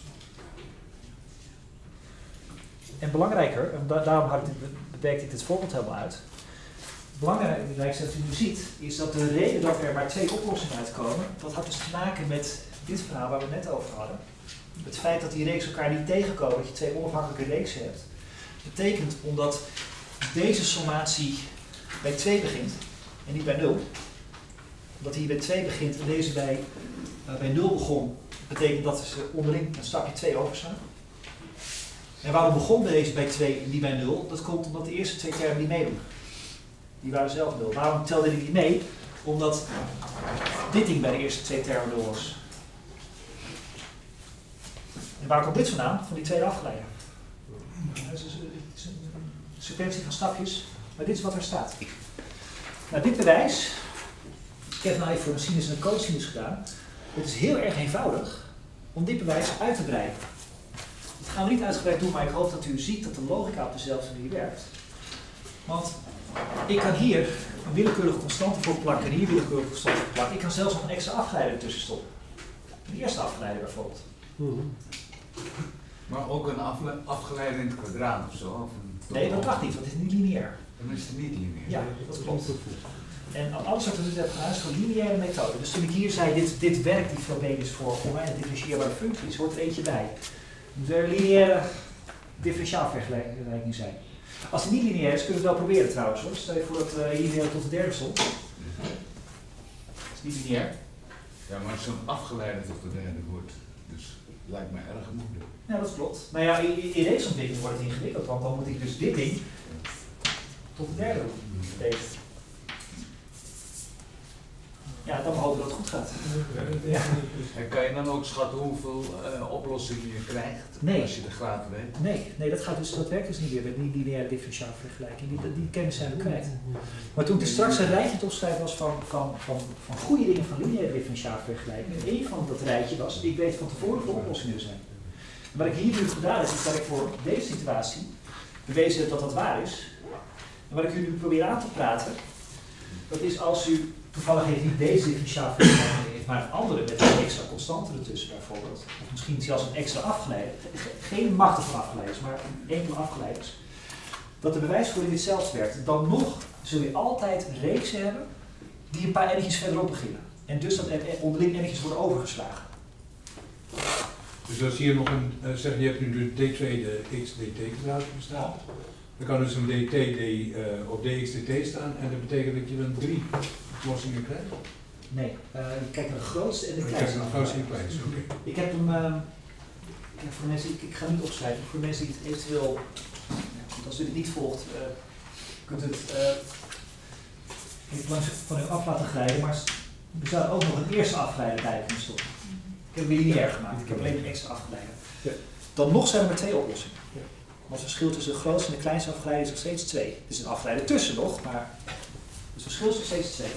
Speaker 2: En belangrijker, en daarom beperkte ik dit voorbeeld helemaal uit. Het belangrijkste dat u nu ziet, is dat de reden dat er maar twee oplossingen uitkomen, dat had dus te maken met dit verhaal waar we het net over hadden. Het feit dat die reeks elkaar niet tegenkomen, dat je twee onafhankelijke reeksen hebt, betekent omdat deze sommatie bij 2 begint en niet bij 0. Omdat hij bij 2 begint en deze bij 0 begon, betekent dat ze onderling een stapje 2 overstaan. En waarom begon deze bij 2 en die bij 0? Dat komt omdat de eerste 2 termen niet meedoen. Die waren zelf 0. Waarom telde ik die mee? Omdat dit ding bij de eerste 2 termen 0 was. En waar komt dit vandaan? Van die tweede afgeleide. Het is een sequentie van stapjes, maar dit is wat er staat. Nou, dit bewijs, ik heb nou even voor een sinus en een cosinus gedaan. Het is heel erg eenvoudig om dit bewijs uit te breiden. Dat gaan we niet uitgebreid doen, maar ik hoop dat u ziet dat de logica op dezelfde manier werkt. Want ik kan hier een willekeurige constante voor plakken en hier een willekeurige constante voor plakken. Ik kan zelfs nog een extra afgeleide ertussen stoppen. De eerste afgeleide bijvoorbeeld.
Speaker 3: Maar ook een afgeleide in het kwadraat of zo? Of
Speaker 2: nee, dat mag niet, want het is niet lineair.
Speaker 3: Dan is het niet lineair.
Speaker 2: Ja, dat klopt. En alles wat we dus hebben gedaan is voor lineaire methode. Dus toen ik hier zei, dit werkt die Frobenius voor oneindig differentieerbare functies, hoort er eentje bij. Het moet er een lineaire differentiaalvergelijking zijn. Als het niet lineair is, kunnen we het wel proberen trouwens hoor. Stel je voor dat lineair tot de derde stond. Dat is niet lineair.
Speaker 3: Ja, maar zo'n afgeleide tot de derde wordt, dus lijkt me erg moeilijk.
Speaker 2: Ja, dat klopt. Nou ja, in reeksontwikkeling wordt het ingewikkeld, want dan moet ik dus dit ding tot de derde doen. Ja, dan hopen dat het goed gaat. Ja.
Speaker 3: En kan je dan ook schatten hoeveel oplossingen je krijgt als je de graad weet?
Speaker 2: Nee, dat werkt dus niet weer met die lineaire differentiaalvergelijking. Die kennis zijn we kwijt. Maar toen ik straks een rijtje te opschrijven was van goede dingen van lineaire differentiaalvergelijking, en één van dat rijtje was, ik weet van tevoren wat de oplossingen er zijn. En wat ik hier nu gedaan heb, is dat ik voor deze situatie bewezen heb dat dat waar is. En wat ik u nu probeer aan te praten, dat is als u toevallig heeft niet deze differentiaalvergelijking heeft, maar een andere met een extra constante ertussen bijvoorbeeld. Of misschien zelfs een extra afgeleide. Geen machtige afgeleiders, maar enkele afgeleiders. Dat de bewijsvoering hetzelfde werkt. Dan nog zul je altijd reeksen hebben die een paar ennetjes verderop beginnen. En dus dat onderling ennetjes worden overgeslagen.
Speaker 6: Dus als hier nog een, zeg je hebt nu de d2 de x dt kwadraat bestaan. Dan kan dus een dt op dx dt staan en dat betekent dat je dan 3 oplossingen krijgt?
Speaker 2: Nee, je kijkt naar de grootste en de kleinste. Ik heb hem, voor mensen, ik ga niet opschrijven, voor mensen die het eventueel, als u het niet volgt, kunt u het even langs van u af laten glijden, maar er zou ook nog een eerste afgeleider bij kunnen stoppen. Ik heb het lineair gemaakt, ik heb alleen een extra afgeleider. Dan nog zijn er maar 2 oplossingen. Want het verschil tussen de grootste en de kleinste afgeleider is nog steeds 2. Er is een afgeleider tussen nog, maar het verschil is nog steeds 2.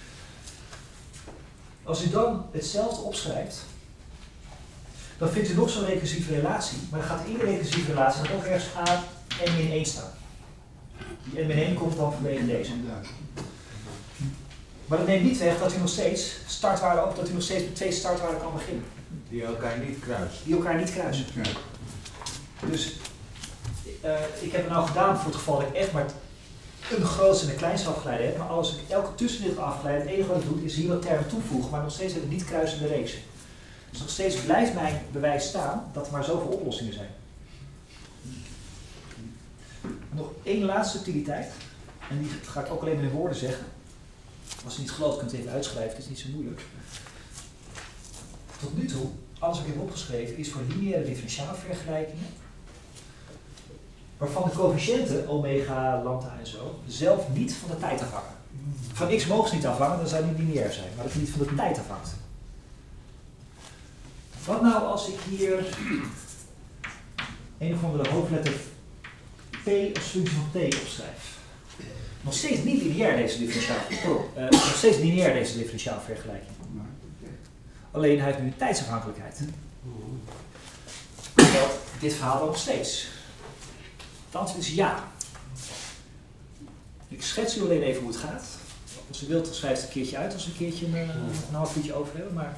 Speaker 2: Als u dan hetzelfde opschrijft, dan vindt u nog zo'n recursieve relatie, maar dan gaat in de recursieve relatie ook ergens A en min 1 staan. Die n min 1 komt dan vanwege deze. Maar dat neemt niet weg dat u nog steeds startwaarden ook, dat u nog steeds met 2 startwaarden kan beginnen.
Speaker 3: Die elkaar niet kruisen.
Speaker 2: Die elkaar niet kruisen. Ja. Dus ik heb het nou gedaan voor het geval dat ik echt maar een grootste en een kleinste afgeleide heb, maar als ik elke tussenliggende afgeleide, het enige wat ik doe is hier wat termen toevoegen, maar nog steeds heb ik niet kruisende reeksen. Dus nog steeds blijft mijn bewijs staan dat er maar zoveel oplossingen zijn. Nog één laatste subtiliteit, en die ga ik ook alleen maar in woorden zeggen. Als u niet gelooft, kunt u even uitschrijven, het is niet zo moeilijk. Tot nu toe, alles wat ik heb opgeschreven is voor lineaire differentiaalvergelijkingen, waarvan de coëfficiënten, omega, lambda en zo, zelf niet van de tijd afhangen. Van x mogen ze niet afhangen, dan zou het niet lineair zijn, maar dat het niet van de tijd afhangt. Wat nou als ik hier een of andere hoofdletter P als functie van T opschrijf? Nog steeds niet lineair deze differentiaalvergelijking. Alleen hij heeft nu een tijdsafhankelijkheid. Geldt dit verhaal nog steeds? Het antwoord is ja. Ik schets u alleen even hoe het gaat. Als u wilt, schrijf het een keertje uit als we een keertje een half uurtje over hebben. Maar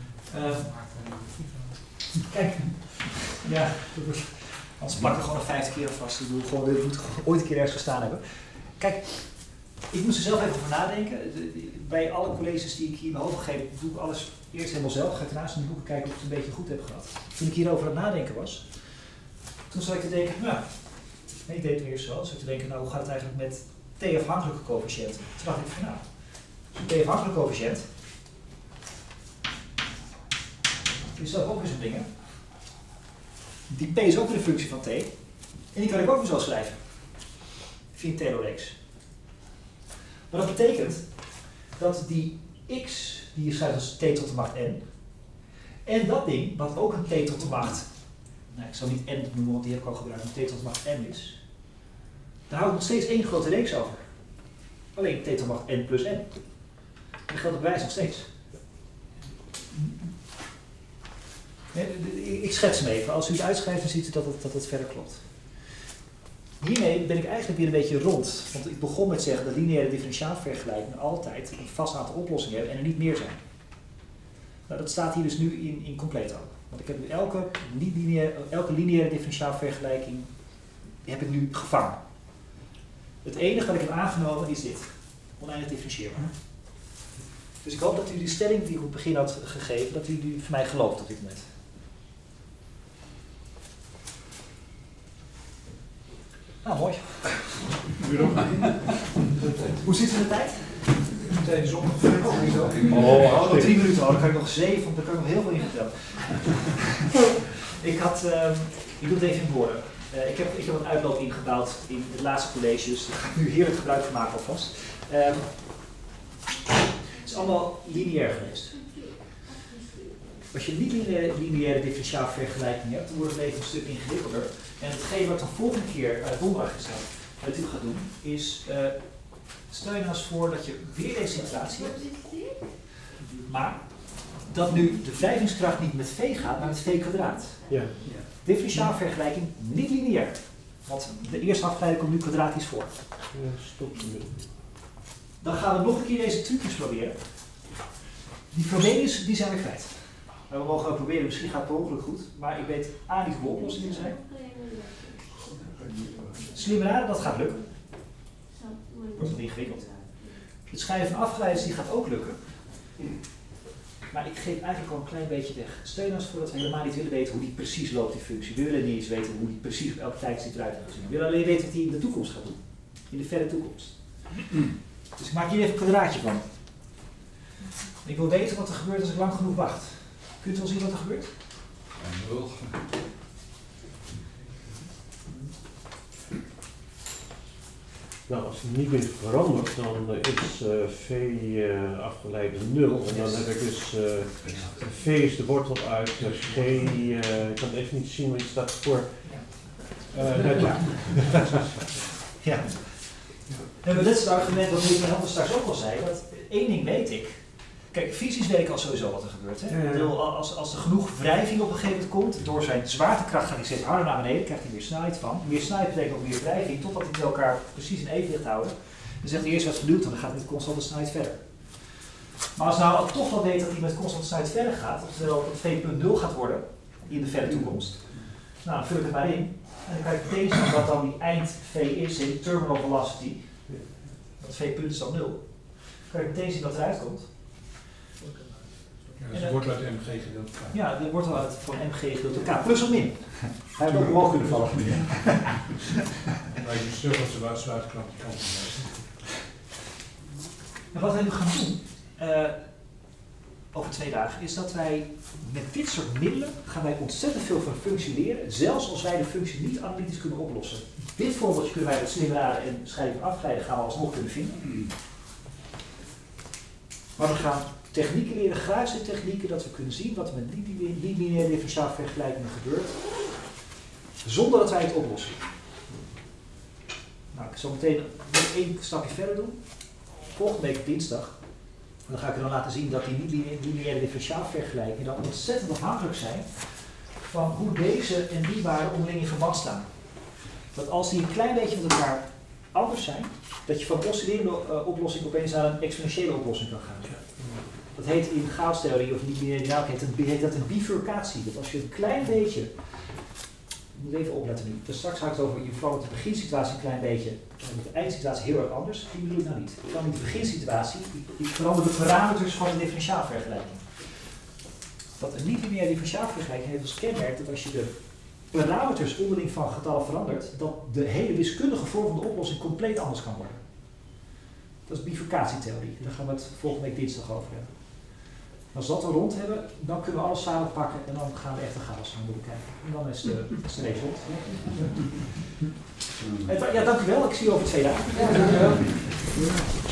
Speaker 2: kijk, ja, anders plak er gewoon een 50 keer vast. Ik bedoel, gewoon, dit moet ooit een keer ergens gestaan hebben. Kijk, ik moest er zelf even over nadenken. Bij alle colleges die ik hier in mijn hoofd gegeven, doe ik alles eerst helemaal zelf. Ga ik daarnaast in de boeken kijken of ik het een beetje goed heb gehad. Toen ik hierover aan het nadenken was, toen zat ik te denken, nou, ik deed het eerst zo. Zat ik te denken, nou, hoe gaat het eigenlijk met t-afhankelijke coëfficiënten? Toen dacht ik van, nou, zo'n t-afhankelijke coëfficiënt is dat ook weer zo'n ding, hè? Die p is ook weer een functie van t. En die kan ik ook weer zo schrijven. Via een Taylor-reeks. Maar dat betekent dat die x, die je schrijft als t tot de macht n, en dat ding, wat ook een t tot de macht, nou, ik zal niet n noemen, want die heb ik al gebruikt, maar t tot de macht m is, daar hou ik nog steeds één grote reeks over. Alleen t tot de macht n plus n. Dat geldt op wijze nog steeds. Ik schets hem even. Als u het uitschrijft, dan ziet u dat het verder klopt. Hiermee ben ik eigenlijk weer een beetje rond. Want ik begon met zeggen dat lineaire differentiaalvergelijkingen altijd een vast aantal oplossingen hebben en er niet meer zijn. Nou, dat staat hier dus nu in completo. Want ik heb nu elke lineaire differentiaalvergelijking heb ik nu gevangen. Het enige wat ik heb aangenomen is dit. Oneindig differentieerbaar. Dus ik hoop dat u die stelling die ik op het begin had gegeven, dat u die voor mij gelooft op dit moment. Nou, mooi. Hoe zit het in de tijd?
Speaker 6: De tijd is ongeveer.
Speaker 2: Oh, nog 3 minuten. Dan kan ik nog 7, want daar kan ik nog heel veel in vertellen. Ik doe het even in woorden. Ik heb een uitloop ingebouwd in het laatste college, dus daar ga ik nu heerlijk gebruik van maken alvast. Het is allemaal lineair geweest. Als je niet lineaire differentiaalvergelijking hebt, dan wordt het leven een stuk ingewikkelder. En hetgeen wat ik de volgende keer donderdag met u ga doen, is stel je nou eens voor dat je weer deze situatie hebt, maar dat nu de wrijvingskracht niet met v gaat, maar met v kwadraat.
Speaker 7: Ja.
Speaker 2: Differentiaalvergelijking niet lineair, want de eerste afgeleide komt nu kwadratisch voor.
Speaker 7: Ja, stop.
Speaker 2: Dan gaan we nog een keer deze trucjes proberen. Die Frobenius, die zijn we kwijt. Maar we mogen ook proberen, misschien gaat het per ongeluk goed, maar ik weet A niet hoe oplossingen zijn. Slimme raden, dat gaat lukken. Wordt wat ingewikkeld. Het schrijven van afgeleiders, die gaat ook lukken. Maar ik geef eigenlijk al een klein beetje weg. Stel je nou eens voor dat we helemaal niet willen weten hoe die precies loopt, die functie. We willen niet eens weten hoe die precies op elke tijdstip eruit gaat zien. We willen alleen weten wat die in de toekomst gaat doen. In de verre toekomst. Dus ik maak hier even een kwadraatje van. Ik wil weten wat er gebeurt als ik lang genoeg wacht. Kunt u wel zien wat er gebeurt?
Speaker 3: 0.
Speaker 7: Nou, als het niet meer verandert, dan is v afgeleide 0. En dan heb ik dus v is de wortel uit g. Ik kan het even niet zien, maar het staat voor. Ja.
Speaker 2: Ja. En dat is het argument wat meneer Helder straks ook al zei. Dat één ding weet ik. Kijk, fysisch weet ik al sowieso wat er gebeurt. Hè?
Speaker 7: Ja, ja.
Speaker 2: Ik bedoel, als er genoeg wrijving op een gegeven moment komt, door zijn zwaartekracht gaat hij steeds harder naar beneden, krijgt hij meer snelheid van. Meer snelheid betekent ook meer wrijving, totdat die elkaar precies in evenwicht houden. Dan zegt hij eerst wat geduwd, dan gaat hij met constante snelheid verder. Maar als nou toch wel weet dat hij met constante snelheid verder gaat, oftewel dat v.0 gaat worden in de verre toekomst, nou dan vul ik het maar in. En dan kan ik meteen zien wat dan die eind v is, die terminal velocity. Dat v. is dan 0. Dan kan ik meteen zien wat eruit komt.
Speaker 6: Ja, dus het wordt uit mg gedeeld k.
Speaker 2: Ja, de wortel uit van mg gedeeld door k, plus of min. Hij heeft ook omhoog kunnen vallen.
Speaker 6: Maar je stuk als de zwaartekracht die kant op.
Speaker 2: En wat wij nu gaan doen, over 2 dagen, is dat wij met dit soort middelen gaan wij ontzettend veel van functie leren, zelfs als wij de functie niet analytisch kunnen oplossen. Dit voorbeeldje kunnen wij met slimme raden en scheiding van afgeleiden gaan we alsnog kunnen vinden. Maar we gaan technieken leren, grafische technieken, dat we kunnen zien wat er met niet-lineaire differentiaalvergelijkingen gebeurt, zonder dat wij het oplossen. Nou, ik zal meteen nog 1 stapje verder doen. Volgende week dinsdag, dan ga ik er dan laten zien dat die niet-lineaire differentiaalvergelijkingen dan ontzettend afhankelijk zijn van hoe deze en die waarden onderling in verband staan. Dat als die een klein beetje met elkaar anders zijn, dat je van een oscillerende oplossing opeens naar een exponentiële oplossing kan gaan. Dat heet in chaostheorie of niet-lineaire dynamica heet dat een bifurcatie. Dat als je een klein beetje, je moet even opletten nu, dus straks ga ik het over, je verandert de beginsituatie een klein beetje, en de eindsituatie heel erg anders, die bedoel ik nou niet. Dan in de beginsituatie, die verandert de parameters van de differentiaalvergelijking. Dat een niet-lineaire differentiaalvergelijking heeft als kenmerk dat als je de parameters onderling van getallen verandert, dat de hele wiskundige vorm van de oplossing compleet anders kan worden. Dat is bifurcatietheorie. Daar gaan we het volgende week dinsdag over hebben. Als we dat rond hebben, dan kunnen we alles samenpakken en dan gaan we echt een chaos gaan bekijken. En dan is de race rond. Ja, dank u wel. Ik zie u over 2 dagen.
Speaker 4: Ja, dankjewel.